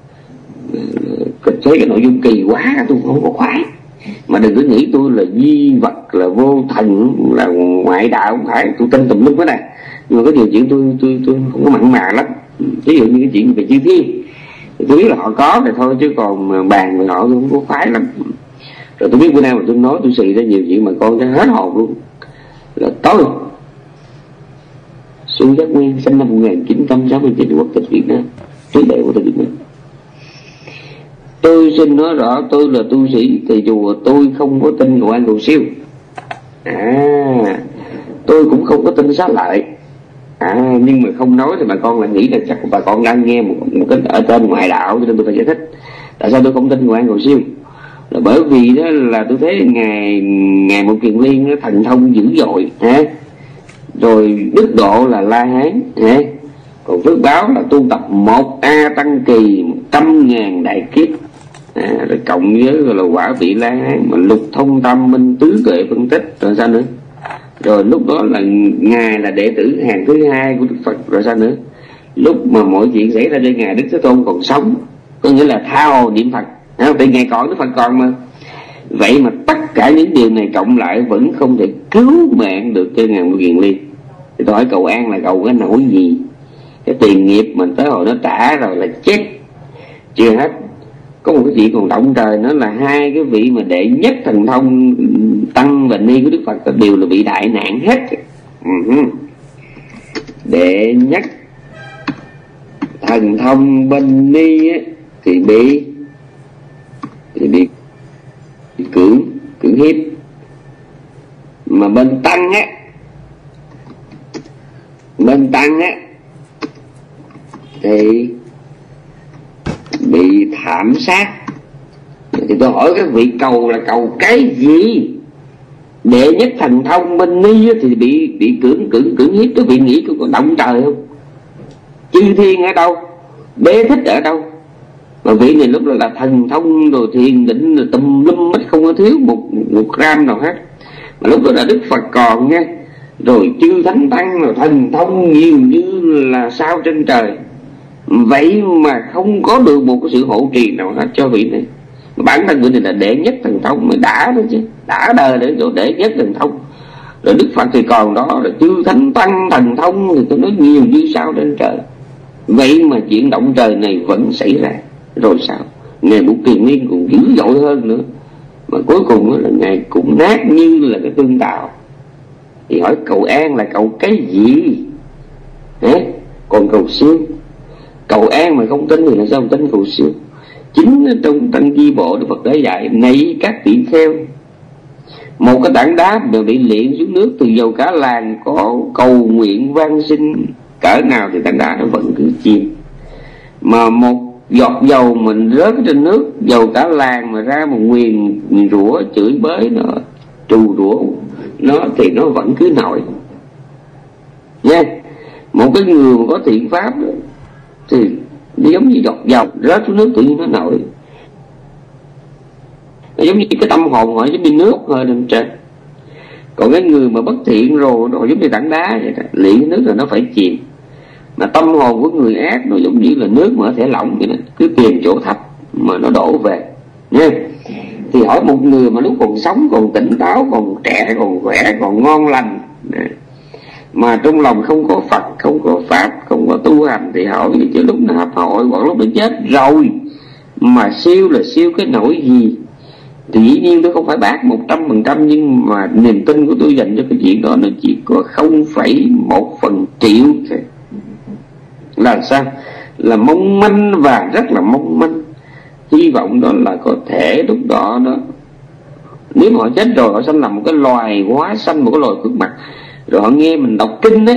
thấy cái nội dung kỳ quá tôi không có khoái. Mà đừng có nghĩ tôi là di vật, là vô thần, là ngoại đạo, không phải. Tôi tin tùm lum hết này, nhưng mà có nhiều chuyện tôi tôi tôi không có mặn mà lắm. Ví dụ như cái chuyện về chư thiên tôi biết là họ có thì thôi, chứ còn bàn về họ tôi không có khoái lắm. Rồi tôi biết bữa nay mà tôi nói tôi xì ra nhiều chuyện mà con cho hết hồn luôn. Là tôi Xuân Giác Nguyên sinh năm một nghìn chín trăm sáu mươi chín, quốc tịch Việt Nam, trước đệ quốc tịch Việt Nam. Tôi xin nói rõ tôi là tu sĩ thầy chùa, tôi không có tin cầu an cầu siêu. À, tôi cũng không có tin xá lợi. À, nhưng mà không nói thì bà con lại nghĩ là chắc bà con đang nghe một, một cái ở trên ngoại đạo, cho nên tôi phải giải thích tại sao tôi không tin cầu an cầu siêu. Là bởi vì đó là tôi thấy ngài ngài Một Kiền Liên nó thần thông dữ dội ha, rồi đức độ là La Hán ha, còn phước báo là tu tập một a tăng kỳ một trăm ngàn đại kiếp. À, rồi cộng với gọi là quả vị La Hán mà lục thông tam minh tứ tuệ phân tích, rồi sao nữa? Rồi lúc đó là ngài là đệ tử hàng thứ hai của Đức Phật, rồi sao nữa? Lúc mà mọi chuyện xảy ra cho ngài Đức Thế Tôn còn sống, có nghĩa là tha hồ niệm Phật, à, vì ngài còn Đức Phật còn mà. Vậy mà tất cả những điều này cộng lại vẫn không thể cứu mạng được cho ngài Một Kiền Liên. Thì tôi hỏi cầu an là cầu cái nỗi gì? Cái tiền nghiệp mình tới hồi nó trả rồi là chết chưa hết. Có một cái chuyện còn động trời nữa là hai cái vị mà đệ nhất thần thông tăng và ni của Đức Phật đều là bị đại nạn hết. Uh-huh. Đệ nhất thần thông bên ni á, thì bị thì bị, bị cưỡng cưỡng hiếp, mà bên tăng á bên tăng á thì bị thảm sát. Thì tôi hỏi các vị cầu là cầu cái gì? Đệ nhất thần thông bên ni thì bị bị cưỡng cưỡng cưỡng hiếp, các vị nghĩ có động trời không? Chư thiên ở đâu? Đế thích ở đâu? Mà vị này lúc đó là thần thông rồi thiền định rồi tùm lum hết, không có thiếu một một gram nào hết. Mà lúc đó là Đức Phật còn nha, rồi chư thánh tăng rồi thần thông nhiều như là sao trên trời. Vậy mà không có được một cái sự hộ trì nào hết cho vị này. Bản thân vị này là đệ nhất thần thông mới đã đó chứ, đã đời để chỗ đệ nhất thần thông. Rồi Đức Phật thì còn đó, rồi chư thánh tăng thần thông thì tôi nói nhiều như sao trên trời. Vậy mà chuyện động trời này vẫn xảy ra. Rồi sao? Ngài Một Kiền Liên còn dữ dội hơn nữa. Mà cuối cùng là ngài cũng nát như là cái tương tàu. Thì hỏi cầu an là cầu cái gì? Hả? Còn cầu siêu, cầu an mà không tin thì là sao không tin cầu siêu? Chính trong Tăng Chi Bộ Đức Phật đã dạy: này các tỷ kheo, một cái tảng đá mà bị liệng xuống nước từ dầu cả làng có cầu nguyện van xin cỡ nào thì tảng đá nó vẫn cứ chìm. Mà một giọt dầu mình rớt trên nước, dầu cả làng mà ra một nguyền rủa chửi bới nó, trù rủa nó thì nó vẫn cứ nổi nha. Một cái người mà có thiện pháp đó, thì nó giống như giọt dầu rớt xuống nước tự nhiên nó nổi. Nó giống như cái tâm hồn họ giống như nước hơi lên trên. Còn cái người mà bất thiện rồi nó giống như tảng đá vậy đó, liệng nước rồi nó phải chìm. Mà tâm hồn của người ác nó giống như là nước mà nó thể lỏng vậy đó, cứ tìm chỗ thấp mà nó đổ về nha. Thì hỏi một người mà lúc còn sống, còn tỉnh táo, còn trẻ, còn khỏe, còn ngon lành, mà trong lòng không có Phật, không có Pháp, không có tu hành, thì hỏi chứ lúc nào hấp hội hoặc lúc nó chết rồi mà siêu là siêu cái nỗi gì? Thì dĩ nhiên tôi không phải bác một trăm phần trăm, nhưng mà niềm tin của tôi dành cho cái chuyện đó nó chỉ có không phẩy một phần triệu thôi. Là sao? Là mong manh và rất là mong manh. Hy vọng đó là có thể lúc đó đó, nếu mà họ chết rồi họ sanh làm một cái loài hóa sanh, một cái loài khuất mặt, rồi họ nghe mình đọc kinh á,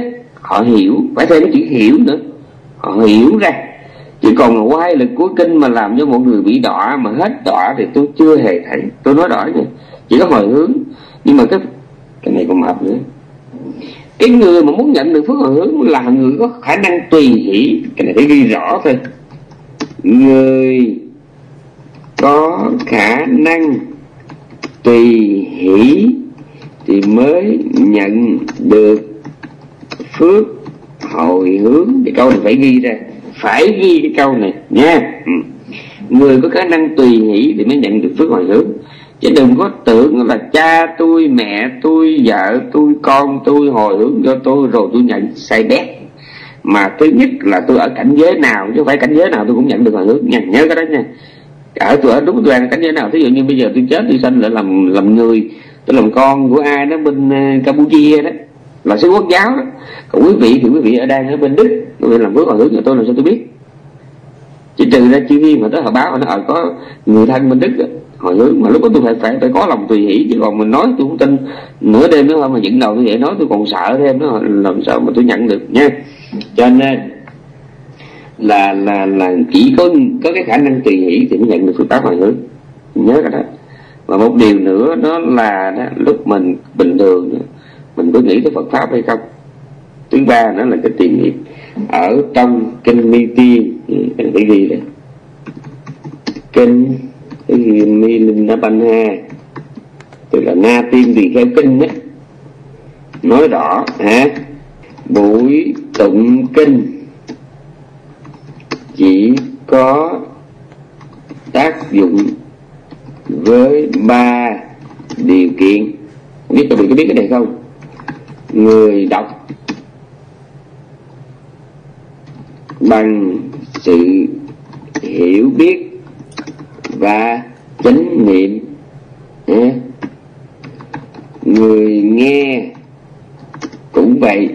họ hiểu, phải thêm cái chữ hiểu nữa, họ hiểu ra. Chứ còn quay lực của kinh mà làm cho mọi người bị đọa mà hết đọa thì tôi chưa hề thấy. Tôi nói rõ nha, chỉ có hồi hướng. Nhưng mà cái cái này còn mập nữa. Cái người mà muốn nhận được phước hồi hướng là người có khả năng tùy hỷ. Cái này phải ghi rõ thôi. Người có khả năng tùy hỷ thì mới nhận được phước hồi hướng. Cái câu này phải ghi ra, phải ghi cái câu này nha. Ừ. Người có khả năng tùy hỷ thì mới nhận được phước hồi hướng. Chứ đừng có tưởng là cha tôi, mẹ tôi, vợ tôi, con tôi hồi hướng cho tôi rồi tôi nhận. Sai bét. Mà thứ nhất là tôi ở cảnh giới nào, chứ không phải cảnh giới nào tôi cũng nhận được hồi hướng nha. Nhớ cái đó nha. Ở tôi ở đúng tôi cảnh giới nào. Thí dụ như bây giờ tôi chết, tôi sanh lại làm làm người, tôi làm con của ai đó bên uh, Campuchia đó, là sứ quốc giáo đó. Còn quý vị thì quý vị ở đang ở bên Đức, quý vị làm phước hồi hướng cho tôi làm sao tôi biết. Chỉ trừ ra chi khi mà tới họ báo nó ở có người thân bên Đức đó, hồi hướng, mà lúc đó tôi phải phải phải có lòng tùy hỷ. Chứ còn mình nói tôi không tin, nửa đêm nữa mà dựng đầu tôi vậy nói tôi còn sợ thêm đó, làm sao mà tôi nhận được nha. Cho nên là là là chỉ có có cái khả năng tùy hỷ thì mới nhận được phước báo hồi hướng. Nhớ cái đó. Và một điều nữa đó là đó, lúc mình bình thường mình có nghĩ tới Phật pháp hay không. Thứ ba đó là cái tiền nghiệp. Ở trong kinh Mi Tiên cái gì đây, kinh cái gì Mi Linh Na Ban Ha, tức là Na Tiên tùy theo kinh đó, nói rõ hả, buổi tụng kinh chỉ có tác dụng với ba điều kiện. Biết các bạn có biết cái này không? Người đọc bằng sự hiểu biết và chánh niệm, người nghe cũng vậy,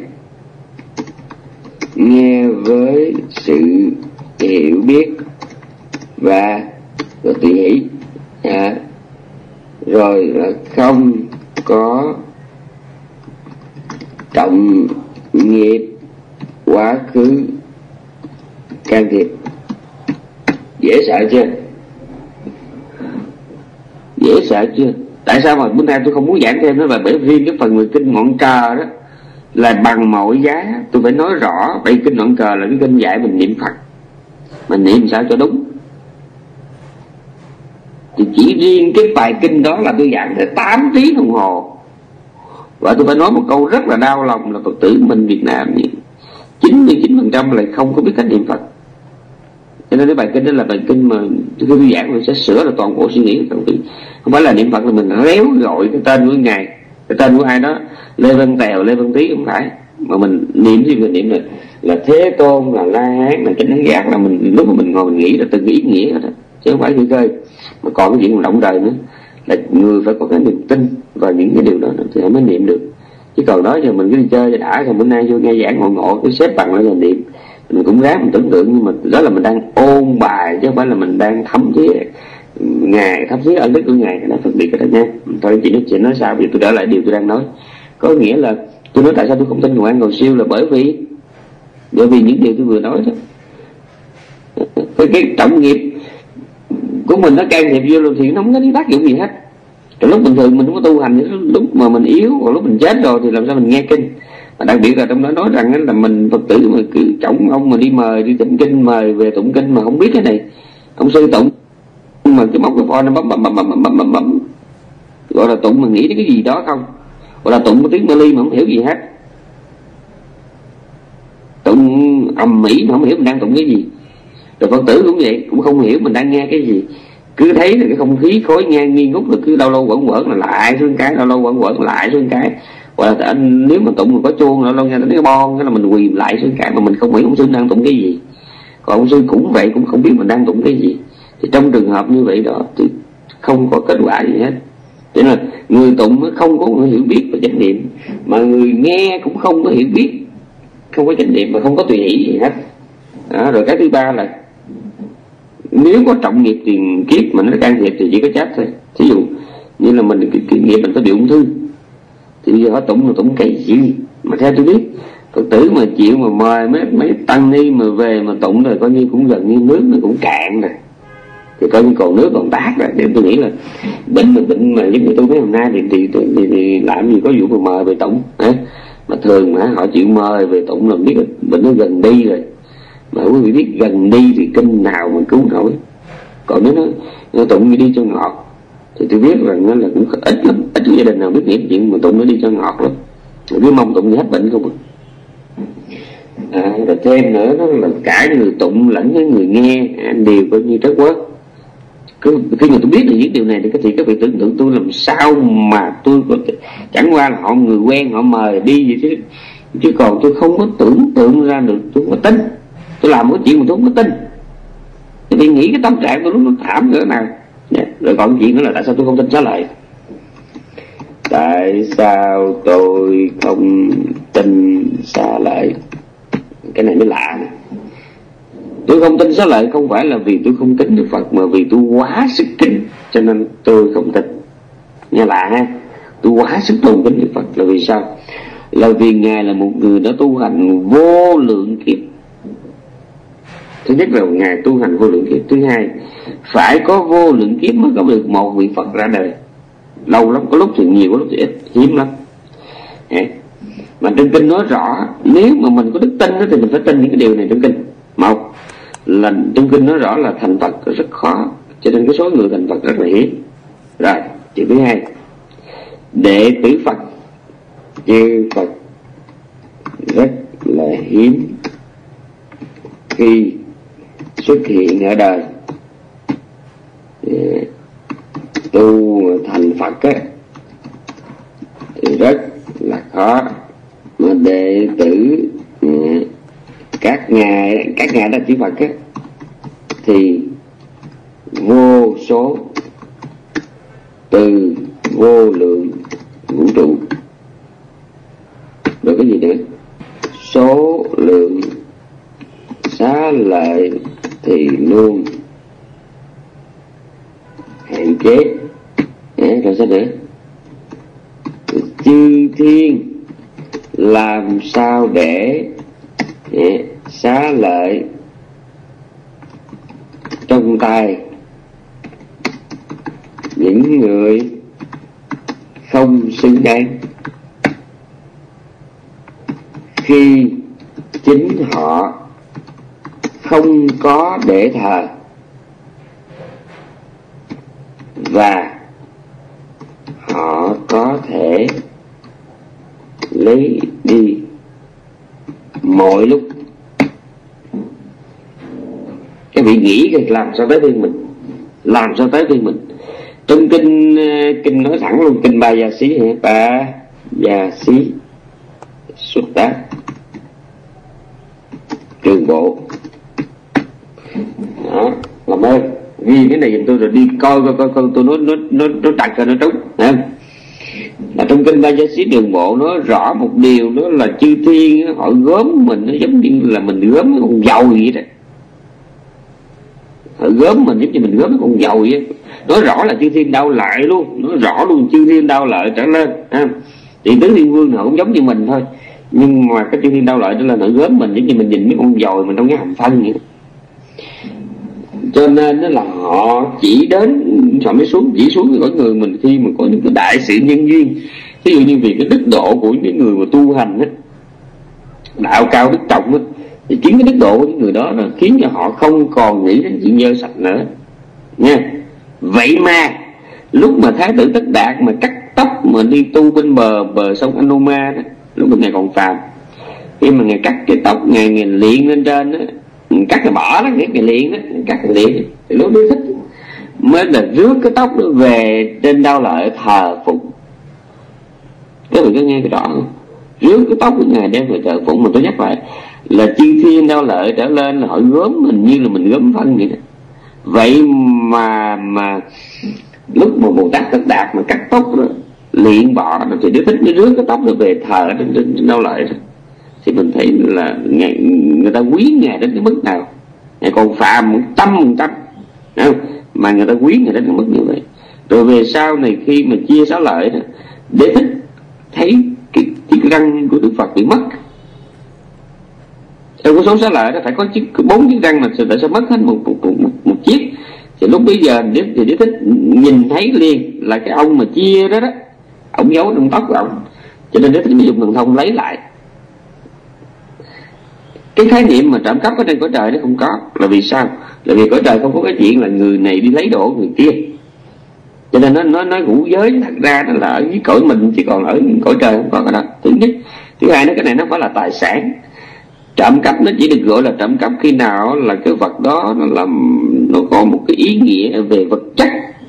nghe với sự hiểu biết và rồi tùy hỷ, à, rồi là không có trọng nghiệp quá khứ can thiệp. Dễ sợ chưa? Dễ sợ chưa? Tại sao mà bữa nay tôi không muốn giảng thêm nữa là bởi riêng cái phần người kinh ngọn cờ đó là bằng mọi giá tôi phải nói rõ. Vậy kinh ngọn cờ là cái kinh dạy mình niệm Phật, mình niệm sao cho đúng. Thì chỉ riêng cái bài kinh đó là tôi giảng tới tám tiếng đồng hồ. Và tôi phải nói một câu rất là đau lòng là Phật tử mình Việt Nam chín mươi chín phần trăm là không có biết cách niệm Phật. Cho nên cái bài kinh đó là bài kinh mà khi tôi giảng mình sẽ sửa là toàn bộ suy nghĩ của tôi. Không phải là niệm Phật là mình réo gọi cái tên của ngài, cái tên của ai đó, Lê Văn Tèo, Lê Văn Tý, không phải. Mà mình niệm gì mình niệm là là Thế Tôn, là La Hán, là Chánh Đẳng Giác, là mình lúc mà mình ngồi mình nghĩ là từng ý nghĩa đó, chứ không phải khơi khơi. Mà còn cái chuyện mình động đời nữa là người phải có cái niềm tin vào những cái điều đó thì mới niệm được. Chứ còn đó giờ mình cứ đi chơi cho đã, rồi bữa nay vô nghe giảng ngộ ngộ cái xếp bằng lại rồi niệm, mình cũng ráng mình tưởng tượng, nhưng mà đó là mình đang ôn bài chứ không phải là mình đang thấm thía ngài, thấm thía ân đức của ngài. Nó phân biệt cái đó nha. Thôi chị nói chuyện nói sao, bây giờ tôi trở lại điều tôi đang nói. Có nghĩa là tôi nói tại sao tôi không tin cầu an cầu siêu là bởi vì bởi vì những điều tôi vừa nói đó, cái, cái trọng nghiệp của mình nó can thiệp vô thì nó không có tác dụng gì hết. Rồi lúc bình thường mình không có tu hành, lúc mà mình yếu, còn lúc mình chết rồi thì làm sao mình nghe kinh. Mà đặc biệt là trong đó nói rằng là mình Phật tử mà cứ trọng ông mà đi mời đi tụng kinh, mời về tụng kinh mà không biết cái này, ông sư tụng mà cái móc cái phone nó bấm bấm bấm bấm bấm bấm bấm, gọi là tụng mà nghĩ đến cái gì đó không, gọi là tụng cái tiếng Bali mà không hiểu gì hết, tụng ầm ĩ mà không hiểu mình đang tụng cái gì. Rồi Phật tử cũng vậy, cũng không hiểu mình đang nghe cái gì, cứ thấy là cái không khí khói ngang nghi ngút, là cứ lâu lâu quẩn quẩn là lại xuống cái, lâu lâu quẩn quẩn lại xuống cái. Hoặc là anh nếu mà tụng mà có chuông lâu lâu nghe đến cái bon cái là mình quỳ lại xuống cái, mà mình không hiểu ông sư đang tụng cái gì. Còn ông sư cũng vậy, cũng không biết mình đang tụng cái gì. Thì trong trường hợp như vậy đó thì không có kết quả gì hết. Cho nên là người tụng không có người hiểu biết và chánh niệm, mà người nghe cũng không có hiểu biết, không có chánh niệm và không có tùy hỷ gì hết. Đó, rồi cái thứ ba là nếu có trọng nghiệp tiền kiếp mà nó can thiệp thì chỉ có chết thôi. Thí dụ như là mình cái, cái nghiệp mình có bị ung thư thì bây giờ họ tụng mà tụng cái gì mà theo tôi biết Phật tử mà chịu mà mời mấy mấy tăng ni mà về mà tụng rồi coi như cũng gần như nước nó cũng cạn rồi, thì coi như còn nước còn tát rồi. Thì tôi nghĩ là bệnh mà bệnh mà giống như tôi mấy hôm nay thì thì, thì, thì, thì làm gì có vụ mà mời về tụng à? Mà thường mà họ chịu mời về tụng là biết là bệnh nó gần đi rồi. Mà quý vị biết gần đi thì kinh nào mà cứu nổi. Còn nếu nó, nó tụng đi cho ngọt thì tôi biết rằng nó là cũng ít lắm, ít gia đình nào biết nghĩ chuyện mà tụng nó đi cho ngọt lắm, cứ mong tụng hết bệnh không. À, rồi thêm nữa đó là cả người tụng lẫn cái người nghe đều coi như trớt quớt. Cứ khi mà tôi biết được những điều này thì có thể các vị tưởng tượng tôi làm sao mà tôi có thể, chẳng qua là họ người quen họ mời đi vậy chứ chứ còn tôi không có tưởng tượng ra được, tôi không có tin, tôi làm một chuyện mà tôi không có tin. Thì nghĩ cái tâm trạng tôi lúc nó thảm cỡ nào. Yeah. Rồi còn chuyện nữa là tại sao tôi không tin xá lợi. Tại sao tôi không tin xá lợi? Cái này mới lạ này. Tôi không tin xá lợi không phải là vì tôi không tin Đức Phật, mà vì tôi quá sức kính cho nên tôi không tin. Nghe lạ ha. Tôi quá sức tôn kính Đức Phật là vì sao? Là vì Ngài là một người đã tu hành vô lượng kiếp. Thứ nhất là Ngài tu hành vô lượng kiếp. Thứ hai, phải có vô lượng kiếp mới có được một vị Phật ra đời. Lâu lắm, có lúc thì nhiều, có lúc thì ít, hiếm lắm. Mà trong kinh nói rõ, nếu mà mình có đức tin đó, thì mình phải tin những cái điều này trong kinh. Một là trong kinh nói rõ là thành Phật rất khó, cho nên cái số người thành Phật rất là hiếm. Rồi, chuyện thứ hai, đệ tử Phật chư Phật rất là hiếm khi xuất hiện ở đời. Tu thành Phật á thì rất là khó. Mà đệ tử các ngài các ngài đã chư Phật á thì vô số, từ vô lượng vũ trụ. Rồi cái gì nữa? Số lượng xá lợi thì luôn hạn chế. Đấy, rồi sao nữa? Chư thiên làm sao để đấy, xá lợi trong tay những người không xứng đáng, khi chính họ không có để thờ và họ có thể lấy đi mọi lúc. Các vị nghĩ làm sao tới bên mình, làm sao tới bên mình. Trong kinh kinh nói thẳng luôn, kinh Ba Gia Xí, Ba Gia Xí xuất tác trường bộ đó, làm ơn ghi cái này giùm tôi rồi đi coi coi coi, coi tôi nói nó nó nó trật rồi nó trúng. Không? Là trong kinh Ba Gia Xí Đường Bộ nói rõ một điều, đó là chư thiên họ gớm mình, nó giống như là mình gớm cái con dầu vậy đó. Họ gớm mình giống như mình gớm cái con dầu vậy. Nói rõ là chư thiên đau lợi luôn, nói rõ luôn chư thiên đau lợi trở lên. À, thì tứ thiên vương họ cũng giống như mình thôi, nhưng mà cái chư thiên đau lợi trở lên họ gớm mình giống như mình nhìn mấy con dồi mình trong cái hầm phân vậy. Cho nên đó là họ chỉ đến, họ mới xuống, chỉ xuống với người mình khi mà có những cái đại sự nhân duyên. Ví dụ như vì cái đức độ của những người mà tu hành á, đạo cao đức trọng á, thì chính cái đức độ của những người đó nó khiến cho họ không còn nghĩ đến chuyện dơ sạch nữa nha. Vậy mà lúc mà Thái tử Tất Đạt mà cắt tóc mà đi tu bên bờ bờ sông Anuma đó, lúc mà ngài còn phàm, khi mà ngài cắt cái tóc ngài ngài liền lên trên đó, cắt cái bỏ đó, cái liền đó, cắt cái liền, thì lúc đó thích mới là rước cái tóc đó về trên Đao Lợi thờ phụng. Các bạn có nghe cái đó không? Rước cái tóc của ngài đem về thờ phụng. Mà tôi nhắc lại là chư thiên Đao Lợi trở lên là họ gớm mình như là mình gớm phân vậy đó. Vậy mà mà lúc mà Bồ Tát Tất Đạt mà cắt tóc đó, liền bỏ đó, thì Đức Thích mới rước cái tóc đó về thờ trên, trên, trên Đao Lợi đó. Thì mình thấy là ngài, người ta quý ngài đến cái mức nào. Ngài còn phạm một trăm một trăm mà người ta quý ngài đến cái mức như vậy. Rồi về sau này khi mà chia xá lợi đó, Đế Thích thấy cái, cái răng của Đức Phật bị mất, Trong cái số xá lợi nó phải có chiếc bốn chiếc răng, mà tại sao mất hết một một, một, một, một chiếc? Thì lúc bây giờ thì Đế Thích nhìn thấy liền là cái ông mà chia đó đó, ông giấu trong tóc của ông, cho nên Đế Thích mới dùng thần thông lấy lại. Cái khái niệm mà trộm cắp ở trên cõi trời nó không có. Là vì sao? Là vì cõi trời không có cái chuyện là người này đi lấy đồ người kia, cho nên nó nó nói ngũ giới thật ra nó là ở dưới cõi mình, chỉ còn ở cõi trời không có cái đó. Thứ nhất. Thứ hai, nó cái này nó phải là tài sản. Trộm cắp nó chỉ được gọi là trộm cắp khi nào là cái vật đó nó làm nó có một cái ý nghĩa về vật chất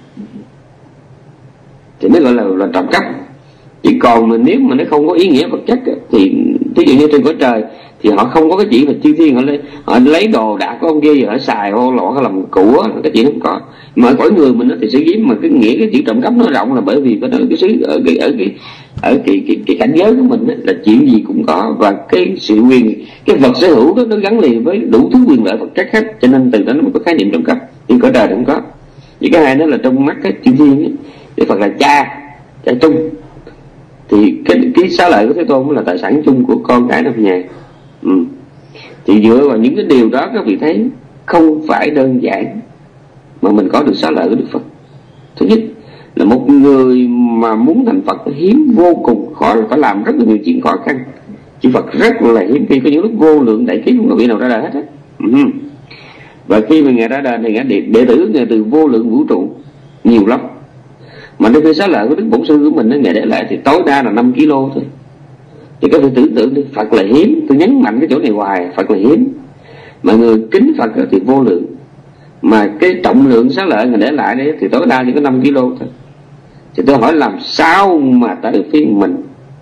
thì mới gọi là là trộm cắp. Chỉ còn mà nếu mà nó không có ý nghĩa vật chất thì ví dụ như trên cõi trời thì họ không có cái chuyện là chư thiên họ lấy, họ lấy đồ đạc của ông kia họ xài ô lọ hay làm của, cái chuyện không có. Mà ở cõi người mình nó thì sẽ giếm, mà cái nghĩa cái chữ trộm cắp nó rộng là bởi vì cái cái xứ ở cái ở cái ở cái cái, cái cảnh giới của mình đó, là chuyện gì cũng có, và cái sự quyền cái vật sở hữu đó nó gắn liền với đủ thứ quyền lợi vật chất hết, cho nên từ đó nó mới có khái niệm trộm cắp. Nhưng cõi trời không có. Vì cái hai đó là trong mắt cái chư thiên ấy, Đức Phật là cha cha chung, thì cái cái xá lợi của Thế Tôn là tài sản chung của con cái trong nhà. Ừ. Thì dựa vào những cái điều đó các vị thấy không phải đơn giản mà mình có được xá lợi của Đức Phật. Thứ nhất là một người mà muốn thành Phật hiếm vô cùng, khó, phải làm rất là nhiều chuyện khó khăn. Chư Phật rất là hiếm khi, có những lúc vô lượng đại kiếp không có vị nào ra đời hết á. Ừ. Và khi mà Ngài ra đời thì Ngài đệ, đệ tử Ngài từ vô lượng vũ trụ nhiều lắm. Mà đến khi xá lợi của Đức Bổn Sư của mình nó Ngài để lại thì tối đa là năm ki lô thôi. Thì các vị tưởng tượng đi, Phật là hiếm. Tôi nhấn mạnh cái chỗ này hoài, Phật là hiếm. Mà người kính Phật thì vô lượng. Mà cái trọng lượng xá lợi Ngài để lại đấy thì tối đa chỉ có năm ki lô thôi. Thì tôi hỏi làm sao mà ta được phiên mình?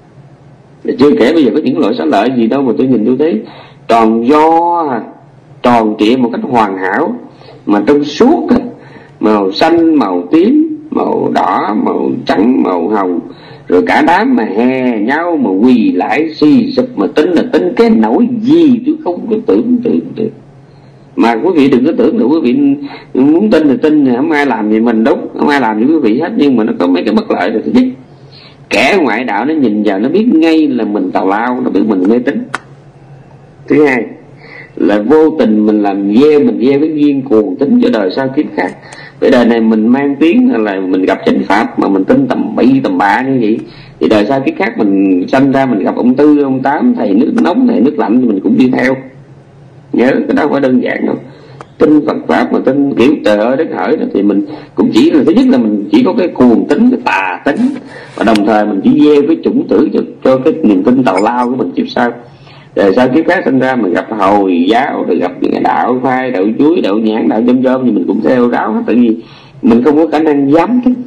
Thì chưa kể bây giờ có những loại xá lợi gì đâu mà tôi nhìn tôi thấy tròn do, tròn trịa một cách hoàn hảo, mà trong suốt, màu xanh, màu tím, màu đỏ, màu trắng, màu hồng, rồi cả đám mà hè nhau mà quỳ lại xì sụp, mà tính là tính cái nỗi gì tôi không có tưởng tượng được. Mà quý vị đừng có tưởng là quý vị muốn tin thì tin, thì không ai làm gì mình đúng, không ai làm gì quý vị hết. Nhưng mà nó có mấy cái bất lợi rồi. Thứ nhất, kẻ ngoại đạo nó nhìn vào nó biết ngay là mình tào lao, nó biết mình mê tín. Thứ hai là vô tình mình làm gieo, mình gieo cái duyên cuồng tính cho đời sau kiếp khác. Cái đời này mình mang tiếng là mình gặp chánh pháp mà mình tin tầm bậy tầm bạ như vậy, thì đời sau kiếp khác mình sanh ra mình gặp ông Tư, ông Tám, thầy nước nóng, thầy nước lạnh thì mình cũng đi theo. Nhớ cái đó không phải đơn giản đâu. Tin Phật pháp mà tin kiểu trời ơi đất hỡi đó thì mình cũng chỉ là thứ nhất là mình chỉ có cái cuồng tính, cái tà tính, và đồng thời mình chỉ gieo cái chủng tử cho, cho cái niềm tin tào lao của mình kiếp sau. Rồi sau kiếp khác sinh ra mình gặp Hồi giáo, rồi gặp những đạo phai, đạo chuối, đạo nhãn, đạo chôm chôm thì mình cũng theo ráo hết. Tại vì mình không có khả năng dám chứ.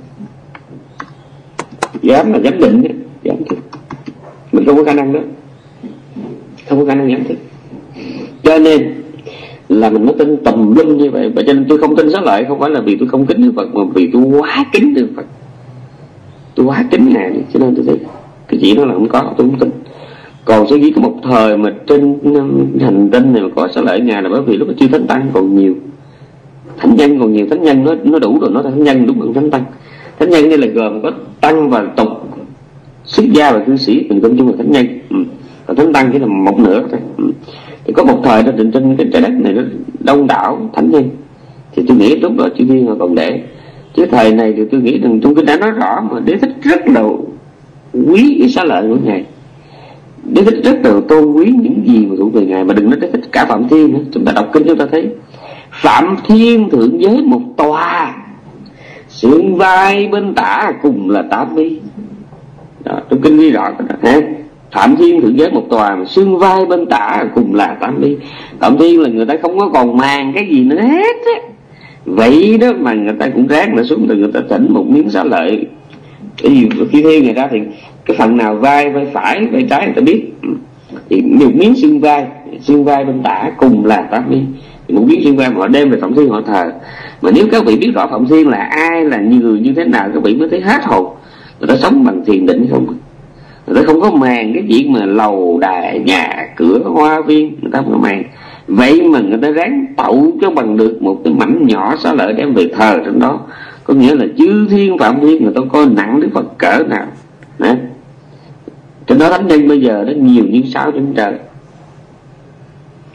Dám là dám định, dám chứ. Mình không có khả năng đó, không có khả năng dám chứ. Cho nên là mình mới tin tùm lum như vậy. Và cho nên tôi không tin xá lợi, không phải là vì tôi không kính Đức Phật, mà vì tôi quá kính Đức Phật, tôi quá kính Ngài, cho nên tôi thấy cái chuyện đó là không có, tôi không tin. Còn sẽ chỉ có một thời mà trên hành tinh này mà có xá lợi Ngài là bởi vì lúc đó chưa thánh tăng còn nhiều, thánh nhân còn nhiều. Thánh nhân nó nó đủ rồi, nó thánh nhân đúng hơn thánh tăng. Thánh nhân đây là gồm có tăng và tục, xuất gia và cư sĩ, mình công chung là thánh nhân. Ừ. Còn thánh tăng chỉ là một nửa thôi. Ừ. Thì có một thời đó trên, trên cái trái đất này nó đông đảo thánh nhân, thì tôi nghĩ lúc đó chư thiên họ còn để. Chứ thời này thì tôi nghĩ rằng trong kinh đã nói rõ mà Đế Thích rất là quý cái xá lợi của Ngài. Đế Thích rất là tôn quý những gì mà thuộc về Ngài. Mà đừng nói Đế Thích, cả Phạm Thiên nữa. Chúng ta đọc kinh chúng ta thấy Phạm Thiên thượng giới một tòa, xương vai bên tả cùng là tám mi. Đó, trong kinh ghi rõ cái đó ha. Phạm Thiên thượng giới một tòa, mà xương vai bên tả cùng là tám mi. Phạm Thiên là người ta không có còn màng cái gì nữa hết á. Vậy đó mà người ta cũng ráng là xuống, từ người ta thỉnh một miếng xá lợi. Khi theo người ta thì cái phần nào vai, vai phải, vai trái người ta biết. Thì một miếng xương vai, xương vai bên tả cùng là tám mi. Thì một miếng xương vai mà họ đem về Phạm Thiên họ thờ. Mà nếu các vị biết rõ Phạm Thiên là ai, là người như thế nào, các vị mới thấy hết hồn. Người ta sống bằng thiền định không, người ta không có màng cái chuyện mà lầu đài nhà cửa hoa viên, người ta không có màng. Vậy mà người ta ráng tậu cho bằng được một cái mảnh nhỏ xá lợi đem về thờ trong đó. Có nghĩa là chư thiên Phạm Thiên người ta coi nặng Đức Phật cỡ nào. Đấy. Trên đó thánh nhân bây giờ nó nhiều như sao trên trời.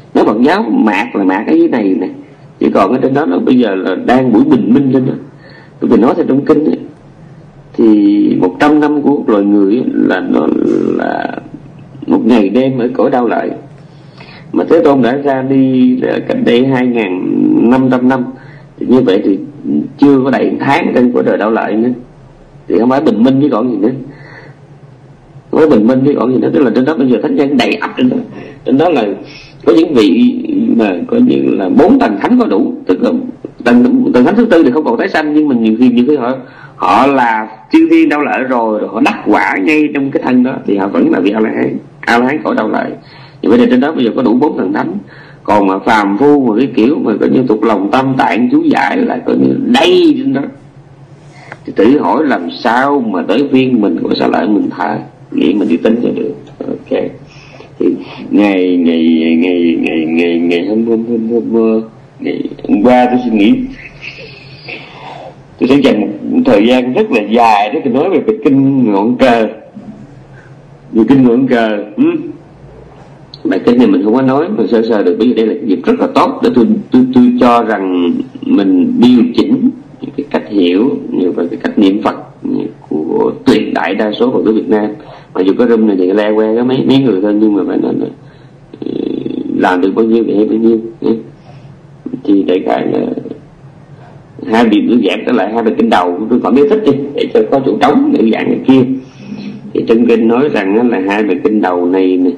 Nói Phật giáo mạt là mạt ở dưới này nè, chỉ còn ở trên đó nó bây giờ là đang buổi bình minh lên đó. Tôi nói theo trong kinh ấy, thì một trăm năm của loài người là nó là một ngày đêm ở cõi đau lợi. Mà Thế Tôn đã ra đi cách đây hai nghìn năm trăm năm, thì như vậy thì chưa có đầy tháng trên của đời đau lợi nữa, thì không phải bình minh với còn gì nữa, không phải bình minh với còn gì nữa. Tức là trên đó bây giờ thánh nhân đầy ắp trên đó. Trên đó là có những vị mà coi như là bốn tầng thánh có đủ, tức là tầng tầng thánh thứ tư thì không còn tái sanh, nhưng mình nhiều khi nhiều khi họ họ là chư thiên đau lợi rồi, rồi họ đắc quả ngay trong cái thân đó, thì họ vẫn là vị A La Hán, A La Hán khỏi đau lợi. Như vậy thì trên đó bây giờ có đủ bốn tầng thánh. Còn mà phàm phu mà cái kiểu mà coi như thuộc lòng tâm tạng chú giải là coi như đầy trên đó, thì tự hỏi làm sao mà tới viên mình của sao lại mình tha nghĩ mình đi tính cho được. Ok, thì ngày ngày ngày ngày ngày ngày hôm hôm hôm hôm ngày hôm qua tôi suy nghĩ, tôi sẽ dành một thời gian rất là dài để tôi nói về cái kinh ngọn cờ, về kinh ngọn cờ. Ừ. Bài kinh này mình không có nói mà sơ sơ được, bởi vì đây là cái dịp rất là tốt để tôi tôi tôi cho rằng mình điều chỉnh cái cách hiểu và cái cách niệm Phật của tuyệt đại đa số Phật tử Việt Nam. Mặc dù có room này thì le que có mấy mấy người thôi, nhưng mà phải nói là làm được bao nhiêu thì hay bao nhiêu. Thì đại khái là hai vị nữ giảng trở lại hai bài kinh đầu tôi còn biết thích đi để cho có chỗ trống để giảng cái kia. Thì trong kinh nói rằng là hai bài kinh đầu này nè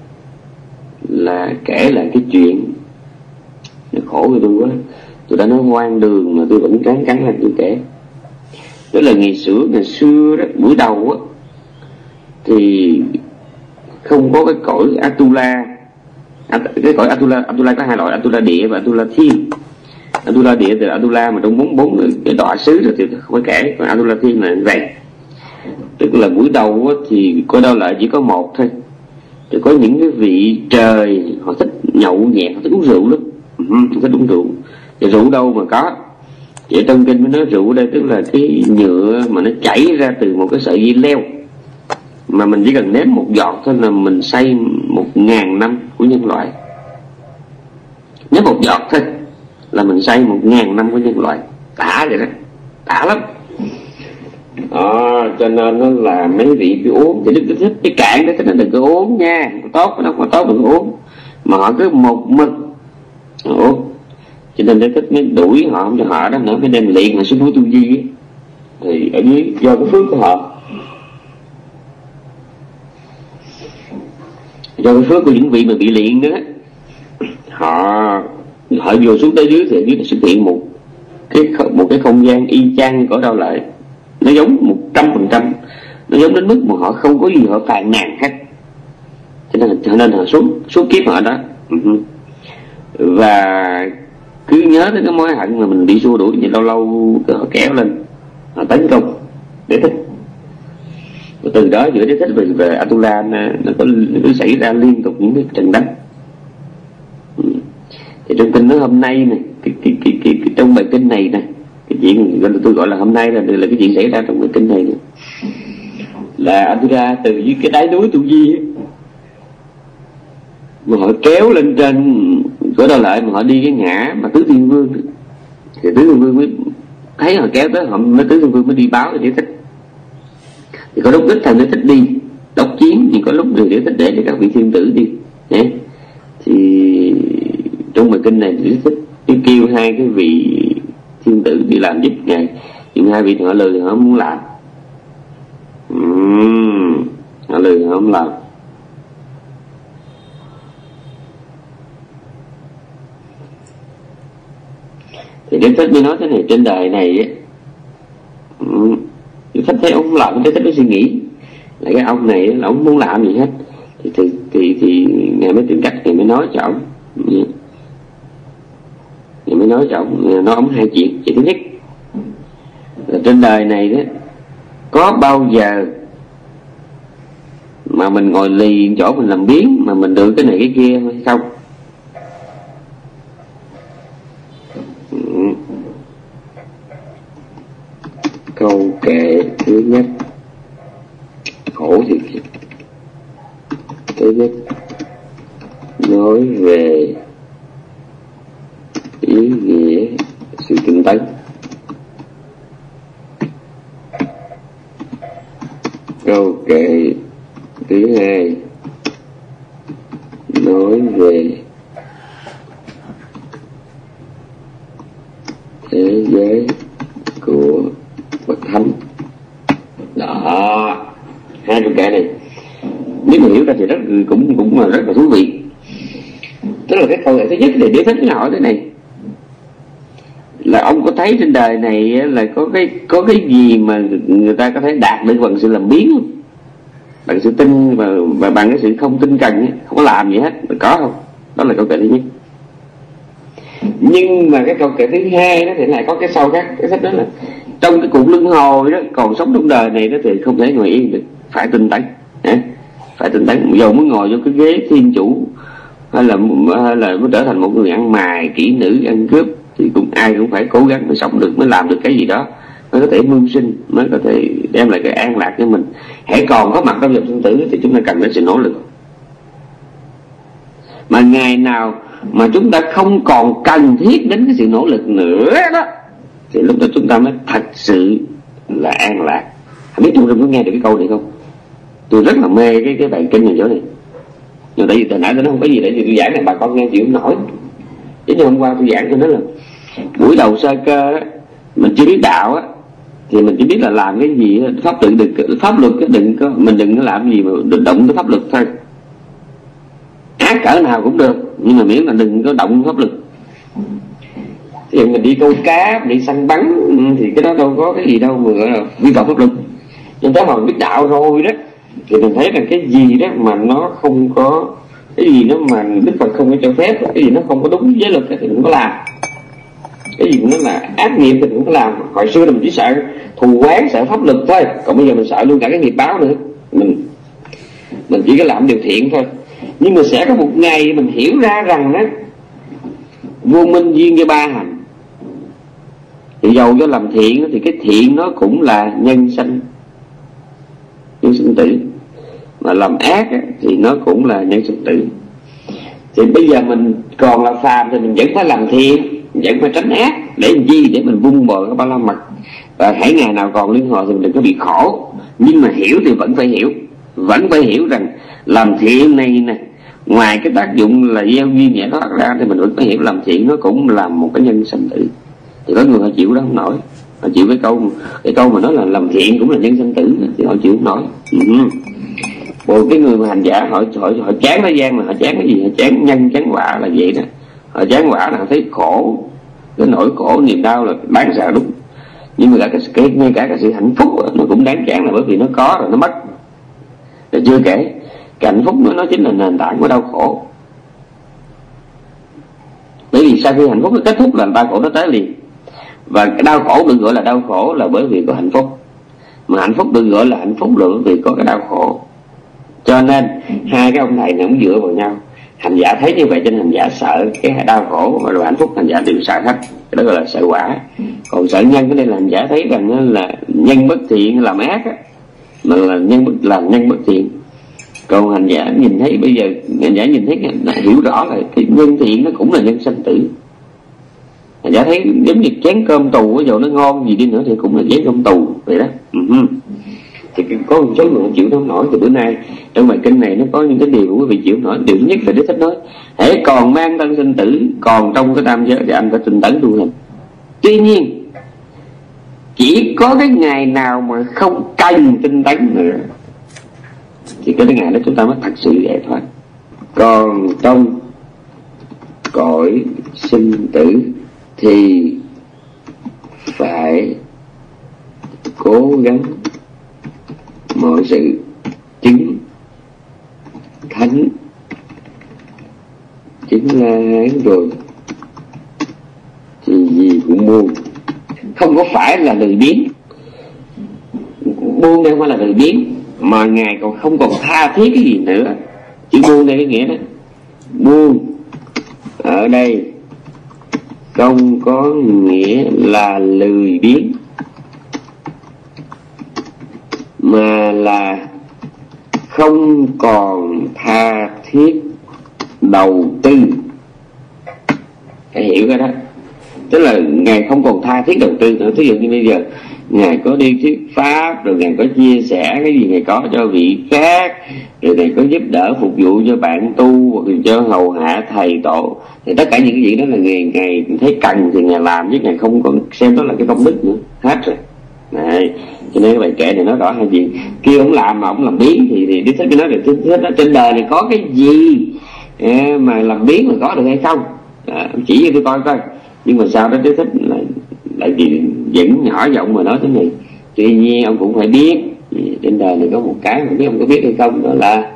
là kể lại cái chuyện nó khổ của tôi quá, tôi đã nói hoang đường mà tôi vẫn cán cắn là tôi kể. Tức là ngày xưa ngày xưa đó, buổi đầu á thì không có cái cõi Atula. Cái cõi Atula, Atula có hai loại, Atula địa và Atula thiên. Atula địa từ Atula mà trong bốn bốn cái đọa xứ rồi thì không phải kể, còn Atula thiên là vậy. Tức là buổi đầu á, thì coi đâu lại chỉ có một thôi. Thì có những cái vị trời họ thích nhậu nhẹt, họ thích uống rượu lắm, họ thích uống rượu. Thì rượu đâu mà có? Vậy trong kinh mới nói rượu ở đây tức là cái nhựa mà nó chảy ra từ một cái sợi dây leo, mà mình chỉ cần nếm một giọt thôi là mình say một ngàn năm của nhân loại. Nếm một giọt thôi là mình say một ngàn năm của nhân loại. Đã vậy đó, đã lắm. Đó, cho nên nó là mấy vị cứ uống thì Đức Thích cái cạn đó, nó đừng có uống nha, tốt nó không có tốt đừng uống, mà họ cứ một mực uống. Cho nên Đức Thích mới đuổi họ không cho họ đó nữa, mới đem liệt mà xuống núi Tu Di ấy. Thì ở dưới do cái phước của họ, do cái phước của những vị mà bị liện đó, họ họ vừa xuống tới dưới thì ở dưới xuất hiện một cái một cái không gian y chang cõi đau lợi, nó giống một trăm phần trăm, nó giống đến mức mà họ không có gì họ phàn nàn hết. Cho nên cho nên họ xuống xuống kiếp họ đó. Và cứ nhớ tới cái mối hận mà mình bị xua đuổi thì lâu lâu họ kéo lên, họ tấn công để thích. Và từ đó giữa Đế Thích về, về Atula nó, nó có nó có xảy ra liên tục những cái trận đánh. Thì trong kinh nói hôm nay này, cái, cái, cái, cái, cái, trong bài kinh này nè, cái chuyện tôi gọi là hôm nay là là cái chuyện xảy ra trong bài kinh này nè, là Atula từ dưới cái đáy núi Tu Di ấy, mà họ kéo lên trên cõi đau lợi, mà họ đi cái ngã mà Tứ Thiên Vương, thì Tứ Thiên Vương mới thấy họ kéo tới, họ mới Tứ Thiên Vương mới đi báo cho Đế Thích. Thì có lúc đích thần Đế Thích đi đốc chiến, thì có lúc thì Đế Thích để cho các vị thiên tử đi. Đấy. Thì trong bài kinh này Đế Thích kêu hai cái vị thiên tử đi làm giúp ngài, nhưng hai vị thì họ lười thì họ không muốn làm. uhm, họ lười thì họ không làm. Thì Đế Thích mới nói thế này, trên đời này ấy, Đế Thích thấy ông không làm, Đế Thích mới suy nghĩ là cái ông này là ông muốn làm gì hết. Thì thì thì, thì ngài mới tìm cách, ngài mới nói cho ông, ngài mới nói cho ông, nói ông hai chuyện. Chuyện thứ nhất là trên đời này đó có bao giờ mà mình ngồi lì chỗ mình làm biếng mà mình được cái này cái kia hay không? Câu kệ thứ nhất khổ thiệt. Thứ nhất, nó nói về ý nghĩa sự tinh tấn. Câu kệ thứ hai nói về thế giới của bậc thánh. Đó, hai câu kệ này nếu mà hiểu ra thì rất cũng cũng là rất là thú vị. Tức là cái câu kệ thứ nhất thì để thích hỏi thế này là ông có thấy trên đời này là có cái có cái gì mà người ta có thể đạt được bằng sự làm biếng không? Bằng sự tin và, và bằng cái sự không tin cần ấy, không có làm gì hết, có không? Đó là câu kệ thứ nhất. Nhưng mà cái câu kệ thứ hai đó thì lại có cái sau khác. Cái sách đó là trong cái cuộc luân hồi đó, còn sống trong đời này đó thì không thể ngồi yên được, phải tinh tấn, phải tinh tấn. Dù muốn ngồi vô cái ghế thiên chủ hay là hay là mới trở thành một người ăn mày, kỹ nữ, ăn cướp thì cũng ai cũng phải cố gắng mới sống được, mới làm được cái gì đó, mới có thể mưu sinh, mới có thể đem lại cái an lạc cho mình. Hãy còn có mặt trong dòng sinh tử thì chúng ta cần đến sự nỗ lực. Mà ngày nào mà chúng ta không còn cần thiết đến cái sự nỗ lực nữa đó thì lúc đó chúng ta mới thật sự là an lạc. Không biết chúng ta có nghe được cái câu này không? Tôi rất là mê cái cái bài kinh này chỗ này. Nhưng tại vì từ nãy tôi nói không có gì để tôi giảng này bà con nghe chịu không nổi. Chứ như hôm qua tôi giảng tôi nói là buổi đầu sơ cơ đó, mình chưa biết đạo á thì mình chỉ biết là làm cái gì pháp tự đừng pháp luật đừng có mình đừng có làm gì mà đừng động tới pháp luật thôi. Ác cỡ nào cũng được nhưng mà miễn là đừng có động pháp luật. Thì mình đi câu cá, đi săn bắn thì cái đó đâu có cái gì đâu mà gọi là vi phạm pháp luật. Nhưng tới mà mình biết đạo rồi đó thì mình thấy là cái gì đó mà nó không có, cái gì nó mà Đức Phật không có cho phép, cái gì nó không có đúng với luật thì đừng có làm. Cái gì nó là ác nghiệp thì đừng có làm. Hồi xưa là mình chỉ sợ thù oán, sợ pháp luật thôi, còn bây giờ mình sợ luôn cả cái nghiệp báo nữa. Mình mình chỉ có làm điều thiện thôi. Nhưng mà sẽ có một ngày mình hiểu ra rằng đó vô minh duyên với ba hành. Thì dầu cho làm thiện thì cái thiện nó cũng là nhân sanh, nhân sinh tử. Mà làm ác thì nó cũng là nhân sinh tử. Thì bây giờ mình còn là phàm thì mình vẫn phải làm thiện, vẫn phải tránh ác. Để làm gì? Để mình vun bồi cái ba la mật. Và hãy ngày nào còn liên hồi thì mình đừng có bị khổ. Nhưng mà hiểu thì vẫn phải hiểu. Vẫn phải hiểu rằng làm thiện này nè, ngoài cái tác dụng là gieo duyên nhẹ thoát ra thì mình vẫn phải hiểu làm thiện nó cũng là một cái nhân sanh tử. Thì có người họ chịu đó không nổi. Họ chịu cái câu cái câu mà nói là làm thiện cũng là nhân sanh tử thì họ chịu không nổi. Ừ. Một cái người mà hành giả họ họ họ chán thế gian mà họ chán cái gì? Họ chán nhân chán quả là vậy đó. Họ chán quả là họ thấy khổ, cái nỗi khổ niềm đau là đáng sợ đúng. Nhưng mà cả cái, cái ngay cả cái sự hạnh phúc nó cũng đáng chán là bởi vì nó có rồi nó mất. Rồi chưa kể cái hạnh phúc nó, nó chính là nền tảng của đau khổ. Bởi vì sau khi hạnh phúc nó kết thúc là đau khổ nó tới liền. Và cái đau khổ được gọi là đau khổ là bởi vì có hạnh phúc. Mà hạnh phúc được gọi là hạnh phúc là bởi vì có cái đau khổ. Cho nên hai cái ông thầy này cũng dựa vào nhau. Hành giả thấy như vậy cho nên hành giả sợ cái đau khổ, và rồi hạnh phúc hành giả đều sợ hết. Cái đó gọi là sợ quả. Còn sợ nhân cái đây là hành giả thấy rằng là nhân bất thiện làm ác á, mà là nhân bất làm nhân bất thiện. Còn hành giả nhìn thấy bây giờ hành giả nhìn thấy hiểu rõ là cái nhân thiện nó cũng là nhân sanh tử. Hành giả thấy giống như chén cơm tù, dù nó ngon gì đi nữa thì cũng là chén cơm tù vậy đó. Uh-huh. Thì có một số người không chịu không nổi. Thì bữa nay trong bài kinh này nó có những cái điều quý vị chịu không nổi. Điều thứ nhất là Đức Thích nói hễ còn mang thân sinh tử, còn trong cái tam giới thì anh phải tinh tấn tu hành. Tuy nhiên chỉ có cái ngày nào mà không cần tinh tấn nữa thì cái ngày đó chúng ta mới thật sự giải thoát. Còn trong cõi sinh tử thì phải cố gắng mọi sự chứng thánh, chứng La Hán rồi thì gì cũng buông. Không có phải là lười biếng, buông đây không phải là lười biếng, mà Ngài còn không còn tha thiết cái gì nữa. Chữ buông đây cái nghĩa đó, buông ở đây không có nghĩa là lười biếng, mà là không còn tha thiết đầu tư. Phải hiểu cái đó, tức là Ngài không còn tha thiết đầu tư nữa. Thí dụ như bây giờ Ngài có đi thuyết pháp, rồi Ngài có chia sẻ cái gì Ngài có cho vị khác, rồi Ngài có giúp đỡ phục vụ cho bạn tu, hoặc là cho hầu hạ thầy tổ, thì tất cả những cái gì đó là Ngài, Ngài thấy cần thì Ngài làm, chứ Ngài không còn xem đó là cái công đức nữa, hết rồi. Này, cho nên cái bài kệ này nói rõ hai chuyện. Kêu ông làm mà ông làm biến thì thì Đức Thích mới nói được Thích đó, trên đời này có cái gì mà làm biến mà có được hay không? À, chỉ cho tôi coi coi. Nhưng mà sau đó Đức Thích lại lại vì vẫn nhỏ giọng mà nói thế này: tuy nhiên ông cũng phải biết trên đời này có một cái không biết ông có biết hay không, đó là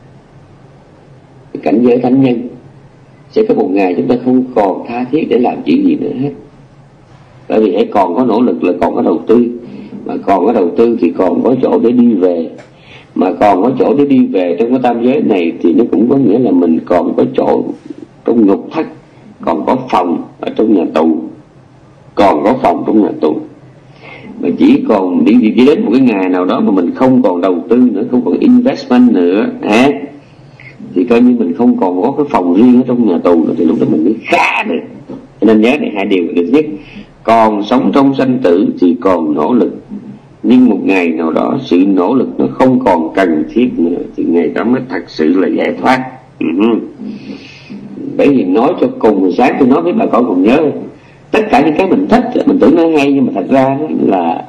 cảnh giới thánh nhân. Sẽ có một ngày chúng ta không còn tha thiết để làm chuyện gì nữa hết, bởi vì hãy còn có nỗ lực là còn có đầu tư, mà còn có đầu tư thì còn có chỗ để đi về, mà còn có chỗ để đi về trong cái tam giới này thì nó cũng có nghĩa là mình còn có chỗ trong ngục thất, còn có phòng ở trong nhà tù, còn có phòng trong nhà tù. Mà chỉ còn đi chỉ đến một cái ngày nào đó mà mình không còn đầu tư nữa, không còn investment nữa à, thì coi như mình không còn có cái phòng riêng ở trong nhà tù nữa, thì lúc đó mình mới khá được. Cho nên nhớ này hai điều. Thứ nhất, còn sống trong sanh tử thì còn nỗ lực, nhưng một ngày nào đó sự nỗ lực nó không còn cần thiết nữa, thì ngày đó mới thật sự là giải thoát. Uh-huh. Bởi vì nói cho cùng, sáng tôi nói với bà con còn nhớ, tất cả những cái mình thích mình tưởng nó hay, nhưng mà thật ra nó là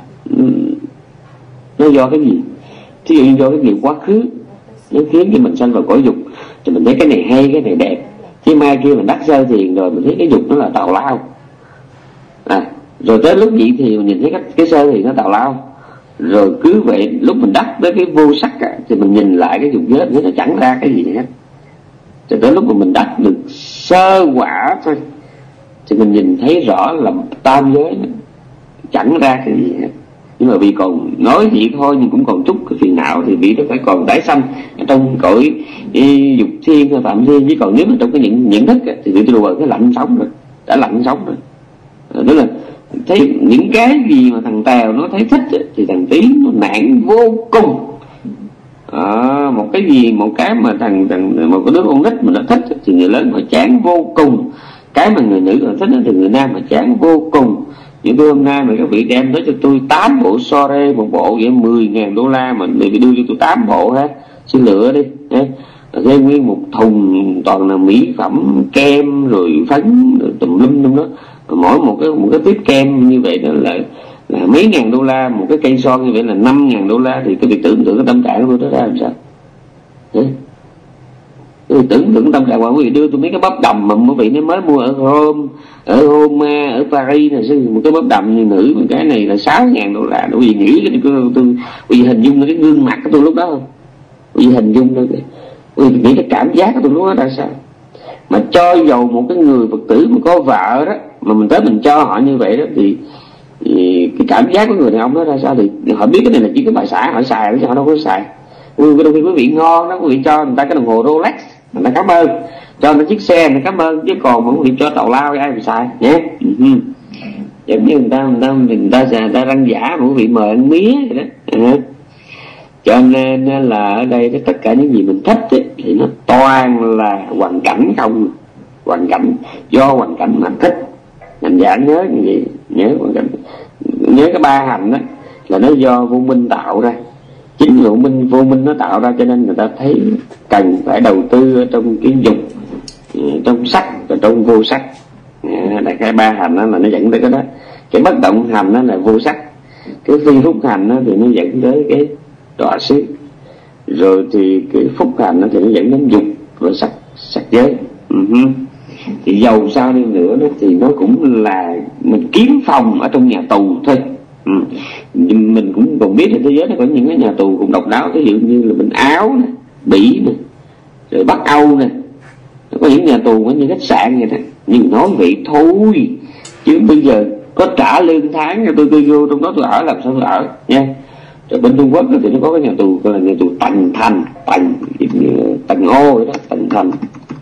nó do cái gì? Thí dụ như do cái nghiệp quá khứ nó khiến cho mình sanh vào cõi dục, thì mình thấy cái này hay, cái này đẹp, chứ mai kia mình đắc sơ thiền rồi mình thấy cái dục nó là tào lao à, rồi tới lúc vậy thì mình nhìn thấy cái, cái sơ thiền nó tào lao, rồi cứ vậy lúc mình đắc tới cái vô sắc á, thì mình nhìn lại cái dục giới thì nó chẳng ra cái gì hết. Rồi tới lúc mà mình đắc được sơ quả thôi thì mình nhìn thấy rõ là tam giới chẳng ra cái gì hết. Nhưng mà vì còn nói vậy thôi nhưng cũng còn chút cái phiền não, thì vì nó phải còn tái sanh trong cõi dục thiên hay phạm thiên. Chứ còn nếu mà trong cái những nhận thức thì tụi tôi cái lạnh sống rồi, đã lạnh sống rồi. Đó là thấy những cái gì mà thằng Tèo nó thấy thích thì thằng Tí nó nản vô cùng. À, một cái gì một cái mà thằng thằng một cái đứa con nít mà nó thích thì người lớn mà chán vô cùng, cái mà người nữ mà thích thì người nam mà chán vô cùng. Những cái hôm nay mà các vị đem tới cho tôi tám bộ soare, một bộ vậy mười ngàn đô la, mà để đưa cho tôi tám bộ ha, xin lựa đi ha. Thuê nguyên một thùng toàn là mỹ phẩm, kem rồi phấn rồi tùm lum trong đó, mỗi một cái một cái tiếp kem như vậy đó là là mấy ngàn đô la, một cái cây son như vậy là năm ngàn đô la, thì cái việc tưởng tượng cái tâm trạng của tôi đó ra làm sao? Đấy. Tôi tưởng tượng tâm trạng của quý vị đưa tôi mấy cái bắp đầm mà quý vị nó mới mua ở Rome, ở Roma, ở Paris này, một cái bắp đầm như nữ, một cái này là sáu ngàn đô la. Quý vị nghĩ cái tôi, tôi quý vị hình dung cái gương mặt của tôi lúc đó không? Quý vị hình dung thôi, quý vị nghĩ cái cảm giác của tôi lúc đó là sao? Mà cho dầu một cái người Phật tử mà có vợ đó, mà mình tới mình cho họ như vậy đó, thì, thì cái cảm giác của người đàn ông đó ra sao? Thì họ biết cái này là chỉ có bà xã họ xài, chứ họ đâu có xài. Đôi khi quý vị ngon đó, quý vị cho người ta cái đồng hồ Rolex, người ta cảm ơn, cho người ta chiếc xe người ta cảm ơn, chứ còn mà quý vị cho tào lao ai mà xài nhé. Uh-huh. Giống như người ta người ta người ta, người ta răng giả mà quý vị mời ăn mía vậy đó. Uh-huh. Cho nên là ở đây tất cả những gì mình thích ấy, thì nó toàn là hoàn cảnh không, hoàn cảnh do hoàn cảnh mà thích. Mình giả nhớ như vậy, nhớ hoàn cảnh, nhớ cái ba hành đó là nó do vô minh tạo ra. Chính vô minh vô minh nó tạo ra, cho nên người ta thấy cần phải đầu tư ở trong cái dục, trong sắc và trong vô sắc. Đại khái ba hành đó là nó dẫn tới cái đó. Cái bất động hành đó là vô sắc, cái phi phúc hành đó thì nó dẫn tới cái đọa xứ, rồi thì cái phúc hành đó thì nó dẫn đến dục và sắc sắc giới. Uh-huh. Thì dầu sao đi nữa đó, thì nó cũng là mình kiếm phòng ở trong nhà tù thôi. Ừ. Mình cũng còn biết trên thế giới nó có những cái nhà tù cũng độc đáo, ví dụ như là bên Áo nè, Bỉ nè, rồi Bắc Âu nè, có những nhà tù có như khách sạn vậy đó. Nhưng nói vậy thôi, chứ bây giờ có trả lương tháng cho tôi tôi vô trong đó tôi ở làm sao tôi ở nha. Rồi bên Trung Quốc thì nó có cái nhà tù gọi là nhà tù Tần Thành, Tần Tần Ô vậy đó, Tần Thành.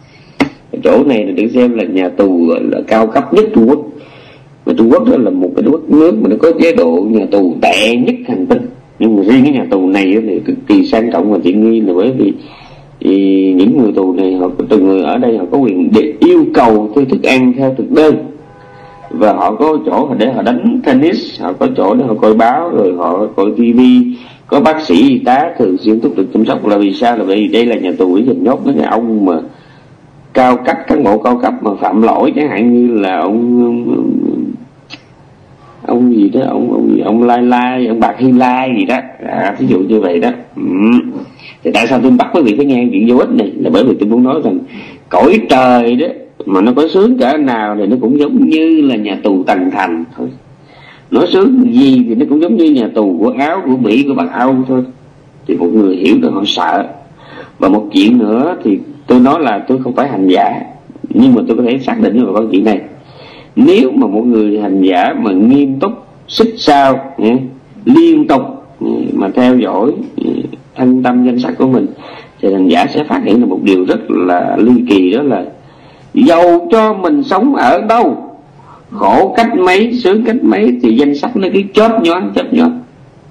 Ở chỗ này là được xem là nhà tù là cao cấp nhất Trung Quốc. Mà Trung Quốc đó là một cái nước nước mà nó có chế độ nhà tù tệ nhất hành tinh. Nhưng mà riêng cái nhà tù này thì cực kỳ sang trọng và tiện nghi, là bởi vì thì những người tù này, họ từng người ở đây họ có quyền để yêu cầu theo thức ăn theo thực đơn, và họ có chỗ để họ đánh tennis, họ có chỗ để họ coi báo, rồi họ coi tivi, có bác sĩ y tá thường xuyên túc trực chăm sóc. Là vì sao? Là vì đây là nhà tù để dành nhốt mấy cái ông mà cao cấp, cán bộ cao cấp mà phạm lỗi, chẳng hạn như là ông ông, ông gì đó, ông ông ông Lai Lai, ông Bạc Hy Lai gì đó, à, ví dụ như vậy đó. Ừ. Thì tại sao tôi bắt quý vị phải nghe chuyện vô ích này? Là bởi vì tôi muốn nói rằng cõi trời đó mà nó có sướng cỡ nào thì nó cũng giống như là nhà tù Tần Thành thôi. Nó sướng gì thì nó cũng giống như nhà tù của Áo, của Mỹ, của Bắc Âu thôi. Thì một người hiểu được họ sợ. Và một chuyện nữa thì tôi nói là tôi không phải hành giả, nhưng mà tôi có thể xác định với bà con chuyện này. Nếu mà một người hành giả mà nghiêm túc, xích sao, liên tục mà theo dõi thân tâm danh sắc của mình, thì hành giả sẽ phát hiện được một điều rất là ly kỳ, đó là dầu cho mình sống ở đâu, khổ cách mấy, sướng cách mấy, thì danh sắc nó cứ chớp nhoáng chớp nhoáng.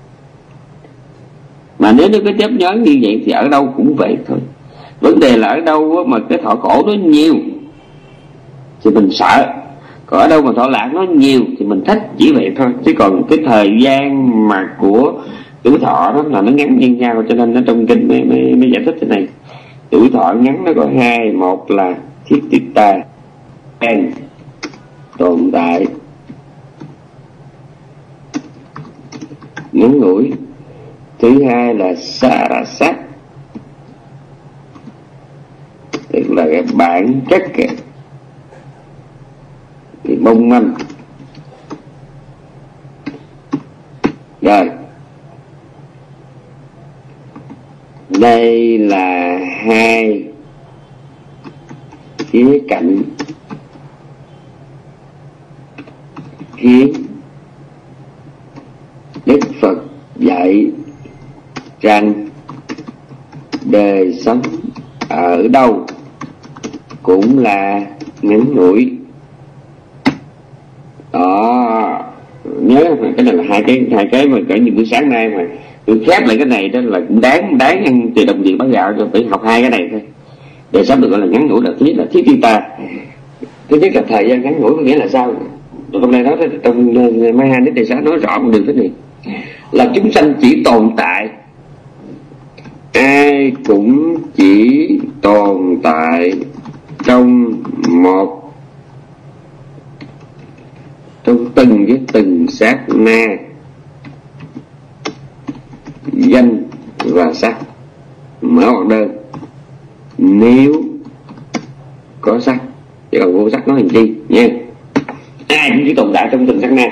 Mà nếu nó cứ chớp nhoáng như vậy thì ở đâu cũng vậy thôi. Vấn đề là ở đâu mà cái thọ khổ nó nhiều thì mình sợ, còn ở đâu mà thọ lạc nó nhiều thì mình thích, chỉ vậy thôi. Chứ còn cái thời gian mà của tuổi thọ đó là nó ngắn như nhau, cho nên nó trong kinh mới, mới, mới giải thích thế này. Tuổi thọ ngắn nó có hai: một là thiết tiết ta, an tồn tại ngắn ngủi; thứ hai là sa ra sát, tức là cái bản chất kìa, thì mong manh. Rồi, đây là hai khía cạnh khiến Đức Phật dạy rằng đời sống ở đâu cũng là ngắn ngủi. Đó, nhớ cái này là hai cái hai cái mà cỡ như buổi sáng nay mà tôi khép lại cái này, đó là cũng đáng đáng ăn từ đồng tiền bát gạo, cho phải học hai cái này thôi. Đời sống được gọi là ngắn ngủi là thứ nhất là thiết thiên ta. Thứ nhất là thời gian ngắn ngủi có nghĩa là sao? Tôi hôm nay nói trong mai hai đến đề xá nói rõ một điều thế này, là chúng sanh chỉ tồn tại, ai cũng chỉ tồn tại trong một, trong từng với từng sát na danh và sắc. Mở hoạt đơn, nếu có sắc, chứ còn vô sắc nói làm chi nha. Ai cũng chỉ tồn tại trong từng sát na.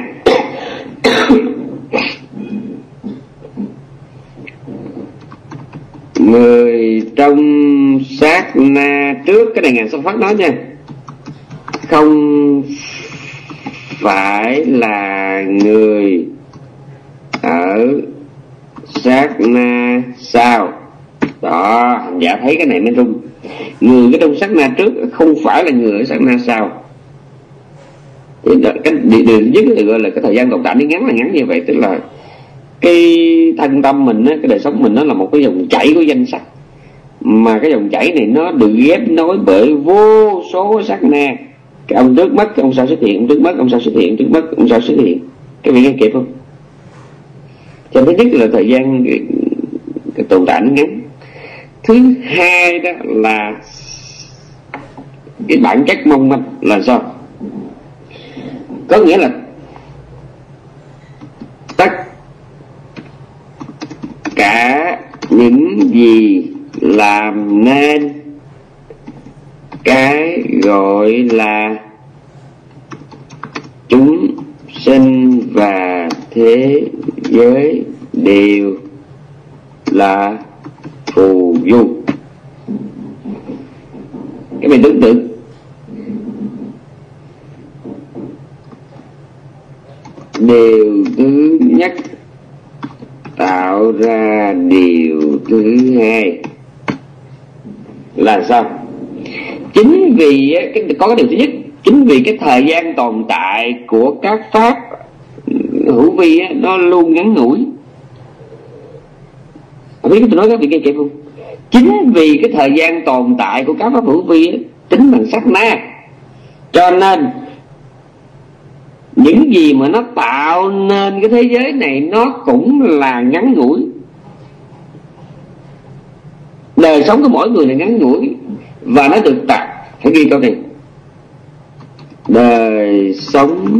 Người trong sát na trước, cái này ngài Sa Phát nói nha, không phải là người ở sát na sau. Đó, hành giả thấy cái này mới rung. Người cái trong sát na trước không phải là người ở sát na sau. Thì cái điều thứ nhất thì gọi là cái thời gian tồn tại nó ngắn là ngắn như vậy, tức là cái thân tâm mình á, cái đời sống mình nó là một cái dòng chảy của danh sắc, mà cái dòng chảy này nó được ghép nối bởi vô số sát na. Cái ông trước mất, ông sau xuất hiện, ông trước mất, ông sau xuất hiện, trước mất, ông sau xuất hiện. Cái vị nghe kịp không? Cho thứ nhất là thời gian cái, cái tồn tại nó ngắn. Thứ hai đó là cái bản chất mong manh là sao? Có nghĩa là tất cả những gì làm nên cái gọi là chúng sinh và thế giới đều là phù du. Cái mình tưởng tượng điều thứ nhất tạo ra điều thứ hai là sao? Chính vì cái, có cái điều thứ nhất, chính vì cái thời gian tồn tại của các pháp hữu vi á, nó luôn ngắn ngủi. Không biết tôi nói các vị nghe kịp không? Chính vì cái thời gian tồn tại của các pháp hữu vi ấy, tính bằng sát na, cho nên những gì mà nó tạo nên cái thế giới này nó cũng là ngắn ngủi. Đời sống của mỗi người là ngắn ngủi, và nó được tạo, hãy ghi câu này: đời sống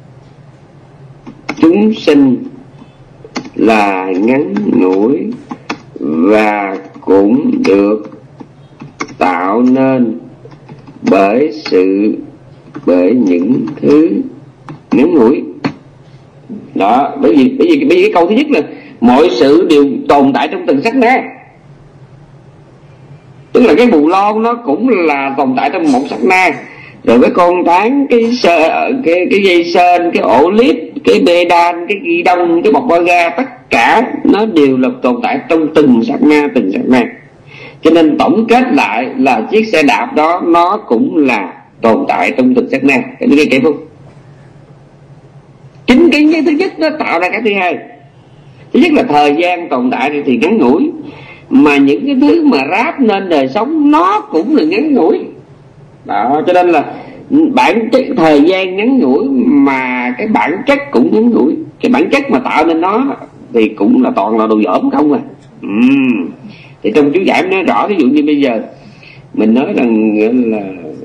chúng sinh là ngắn ngủi và cũng được tạo nên bởi sự bởi những thứ ngắn ngủi đó. Bởi vì bởi vì bởi vì cái câu thứ nhất là mọi sự đều tồn tại trong từng sát na, tức là cái bù lon nó cũng là tồn tại trong một sát na, rồi cái con tán, cái sơ, cái cái dây sên, cái ổ lít, cái bê đan, cái ghi đông, cái bọc ga, tất cả nó đều là tồn tại trong từng sát na, từng sát na. Cho nên tổng kết lại là chiếc xe đạp đó nó cũng là tồn tại trong từng sát na. Cái thứ kể không? Chính cái thứ nhất nó tạo ra cái thứ hai. Thứ nhất là thời gian tồn tại thì ngắn ngủi, mà những cái thứ mà ráp nên đời sống nó cũng là ngắn ngủi đó. Cho nên là bản chất thời gian ngắn ngủi mà cái bản chất cũng ngắn ngủi. Cái bản chất mà tạo nên nó thì cũng là toàn là đồ dởm không à. uhm. Thì trong chú giải nói rõ, ví dụ như bây giờ mình nói rằng là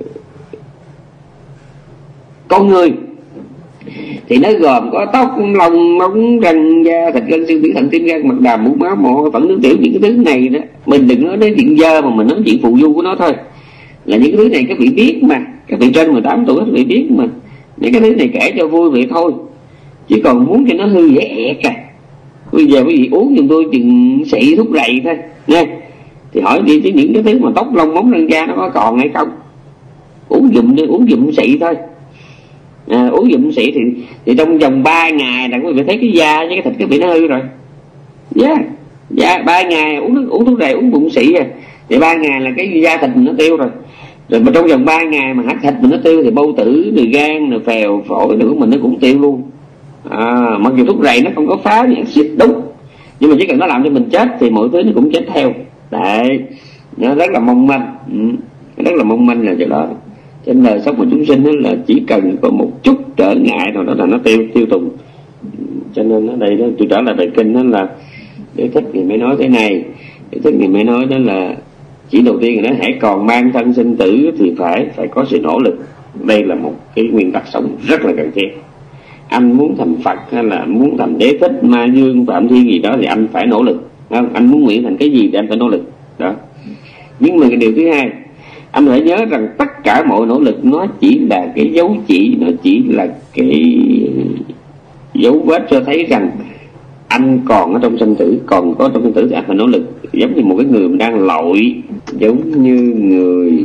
con người thì nó gồm có tóc, lông, móng, răng, da, thịt, gân, xương, tủy, thận, tim, gan, mật đàm, mũ, máu, mộ, phẫn, nước tiểu. Những cái thứ này đó mình đừng nói đến chuyện dơ, mà mình nói chuyện phụ du của nó thôi. Là những cái thứ này các vị biết mà, các vị trên mười tám tuổi các vị biết mà. Những cái thứ này kể cho vui vậy thôi, chứ còn muốn cho nó hư dễ cả. Bây giờ quý vị uống giùm tôi chừng xị thuốc rầy thôi nha. Thì hỏi đi chứ những cái thứ mà tóc, lông, móng, răng, da nó có còn hay không? Uống giùm đi, uống giùm xị thôi. À, uống giùm xị thì thì trong vòng ba ngày là quý vị thấy cái da với cái thịt cái bị nó hư rồi. Yeah, dạ ba ngày uống uống thuốc rầy, uống bụng xị à, thì ba ngày là cái da thịt mình nó tiêu rồi. Rồi mà trong vòng ba ngày mà thịt mình nó tiêu thì bâu tử, rồi gan, rồi phèo, phổi nữa mình nó cũng tiêu luôn. À, mặc dù thuốc rầy nó không có phá những axit đúng, nhưng mà chỉ cần nó làm cho mình chết thì mọi thứ nó cũng chết theo. Đấy, nó rất là mong manh, ừ, rất là mong manh là chỗ đó. Trên đời sống của chúng sinh đó là chỉ cần có một chút trở ngại nào đó là nó tiêu tiêu tùng. Cho nên ở đây đó, tôi trở lại bài kinh đó là để thích thì mới nói thế này, để thích thì mới nói đó là chỉ đầu tiên là nó hãy còn mang thân sinh tử thì phải phải có sự nỗ lực. Đây là một cái nguyên tắc sống rất là cần thiết. Anh muốn thành Phật hay là muốn thành Đế Thích, Ma Dương, Phạm Thiên gì đó thì anh phải nỗ lực, không? Anh muốn nguyện thành cái gì thì anh phải nỗ lực đó. Nhưng mà cái điều thứ hai, anh phải nhớ rằng tất cả mọi nỗ lực nó chỉ là cái dấu chỉ, nó chỉ là cái dấu vết cho thấy rằng anh còn ở trong sinh tử, còn có trong sinh tử thì anh phải nỗ lực. Giống như một cái người đang lội, giống như người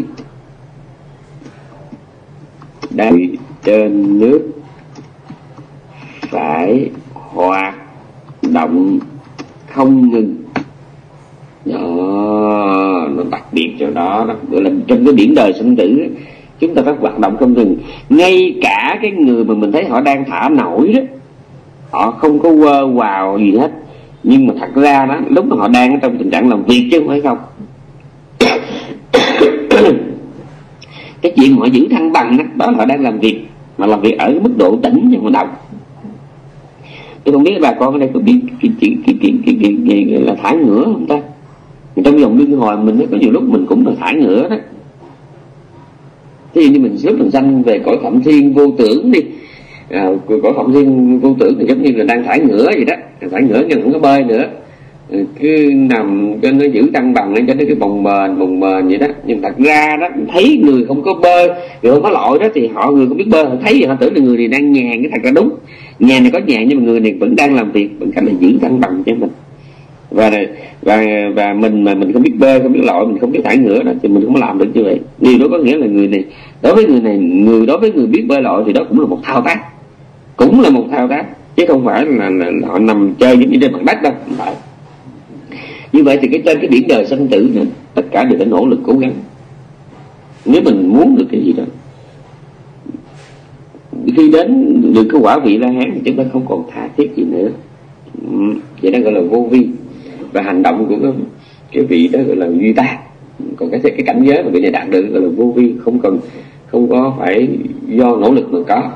đang trên nước phải hoạt động không ngừng đó, nó đặc biệt cho đó, đó gọi là trong cái biển đời sinh tử chúng ta phải hoạt động không ngừng. Ngay cả cái người mà mình thấy họ đang thả nổi đó, họ không có quơ vào gì hết, nhưng mà thật ra đó lúc mà họ đang ở trong tình trạng làm việc chứ không phải không. Cái chuyện mà họ giữ thăng bằng đó, đó là họ đang làm việc, mà làm việc ở mức độ tỉnh chứ không động. Tôi không biết bà con ở đây có biết cái chuyện cái cái cái, cái, cái, cái là thả ngửa không ta? Trong vòng luân hồi mình có nhiều lúc mình cũng là thả ngửa đó. Thế như mình xếp mình sanh về cõi Phạm Thiên vô tưởng đi, à, cõi Phạm Thiên vô tưởng thì giống như là đang thả ngửa vậy đó, thả ngửa nhưng không có bơi nữa, cứ nằm cho nó giữ thăng bằng lên cho nó cái bồng bềnh bồng bềnh vậy đó. Nhưng thật ra đó thấy người không có bơi, người không có lội đó thì họ người không biết bơi, họ thấy thì họ tưởng là người này đang nhàn. Cái thật ra đúng, nhàn này có nhàn nhưng mà người này vẫn đang làm việc bằng cách là giữ thăng bằng cho mình. Và và và mình mà mình không biết bơi, không biết lội, mình không biết thả ngửa đó thì mình không làm được như vậy. Điều đó có nghĩa là người này, đối với người này, người đối với người biết bơi lội thì đó cũng là một thao tác, cũng là một thao tác chứ không phải là, là, là họ nằm chơi giống như trên mặt đất đâu, không phải. Như vậy thì cái trên cái biển đời sinh tử này, tất cả đều phải nỗ lực cố gắng. Nếu mình muốn được cái gì đó, khi đến được cái quả vị La Hán thì chúng ta không còn tha thiết gì nữa. Vậy đó gọi là vô vi. Và hành động của cái, cái vị đó gọi là duy ta. Còn cái cái cảnh giới mà vị này đạt được gọi là vô vi, không cần không có phải do nỗ lực mà có.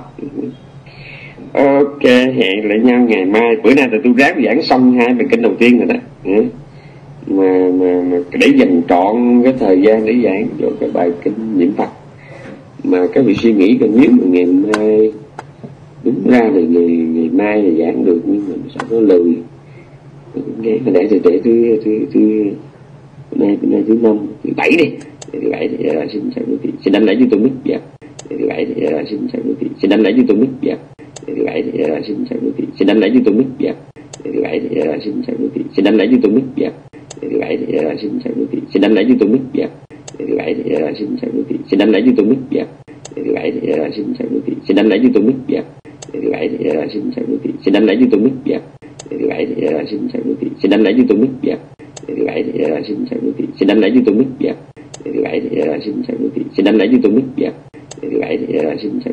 Ok, hẹn lại nhau ngày mai. Bữa nay thì tôi ráng giảng xong hai bài kinh đầu tiên rồi đó. Ừ. Mà, mà mà để dành trọn cái thời gian để giảng cho cái bài kinh niệm Phật. Mà các vị suy nghĩ coi, nếu mà ngày mai đúng ra thì ngày, ngày mai là giảng được, nhưng mà sao nó lười. Nghe để để để tôi tôi tôi hôm nay hôm nay thứ năm thứ bảy đi, thứ bảy thì uh, xin chào quý vị, xin đánh lễ với tôi mic. Dạ, thứ bảy thì uh, xin chào quý vị, xin đánh lễ với tôi mic. Dạ, thứ bảy thì uh, xin chào quý vị, xin đánh lễ với tôi mic. Dạ, thứ bảy thì uh, xin chào quý vị, xin đánh lễ với tôi mic. Dạ, thứ bảy thì uh, xin chào quý vị, xin đánh lễ với tôi mic. Dạ, thứ bảy thì uh, xin chào quý vị, xin đánh lễ với tôi mic. Dạ, thứ bảy thì uh, xin chào quý vị, xin đánh lễ với tôi mic. Dạ, thứ bảy thì uh, xin chào quý vị, xin đánh lễ với tôi mic. Dạ, thứ bảy thì uh, xin chào quý vị, xin đánh lễ với tôi mic. Dạ, thứ bảy thì uh, xin chào quý vị, xin đánh lễ với tôi mic. Dạ, thứ bảy thì uh, xin chào quý vị, xin đánh lễ với tôi mic. Dạ, thứ bảy thì uh, xin chào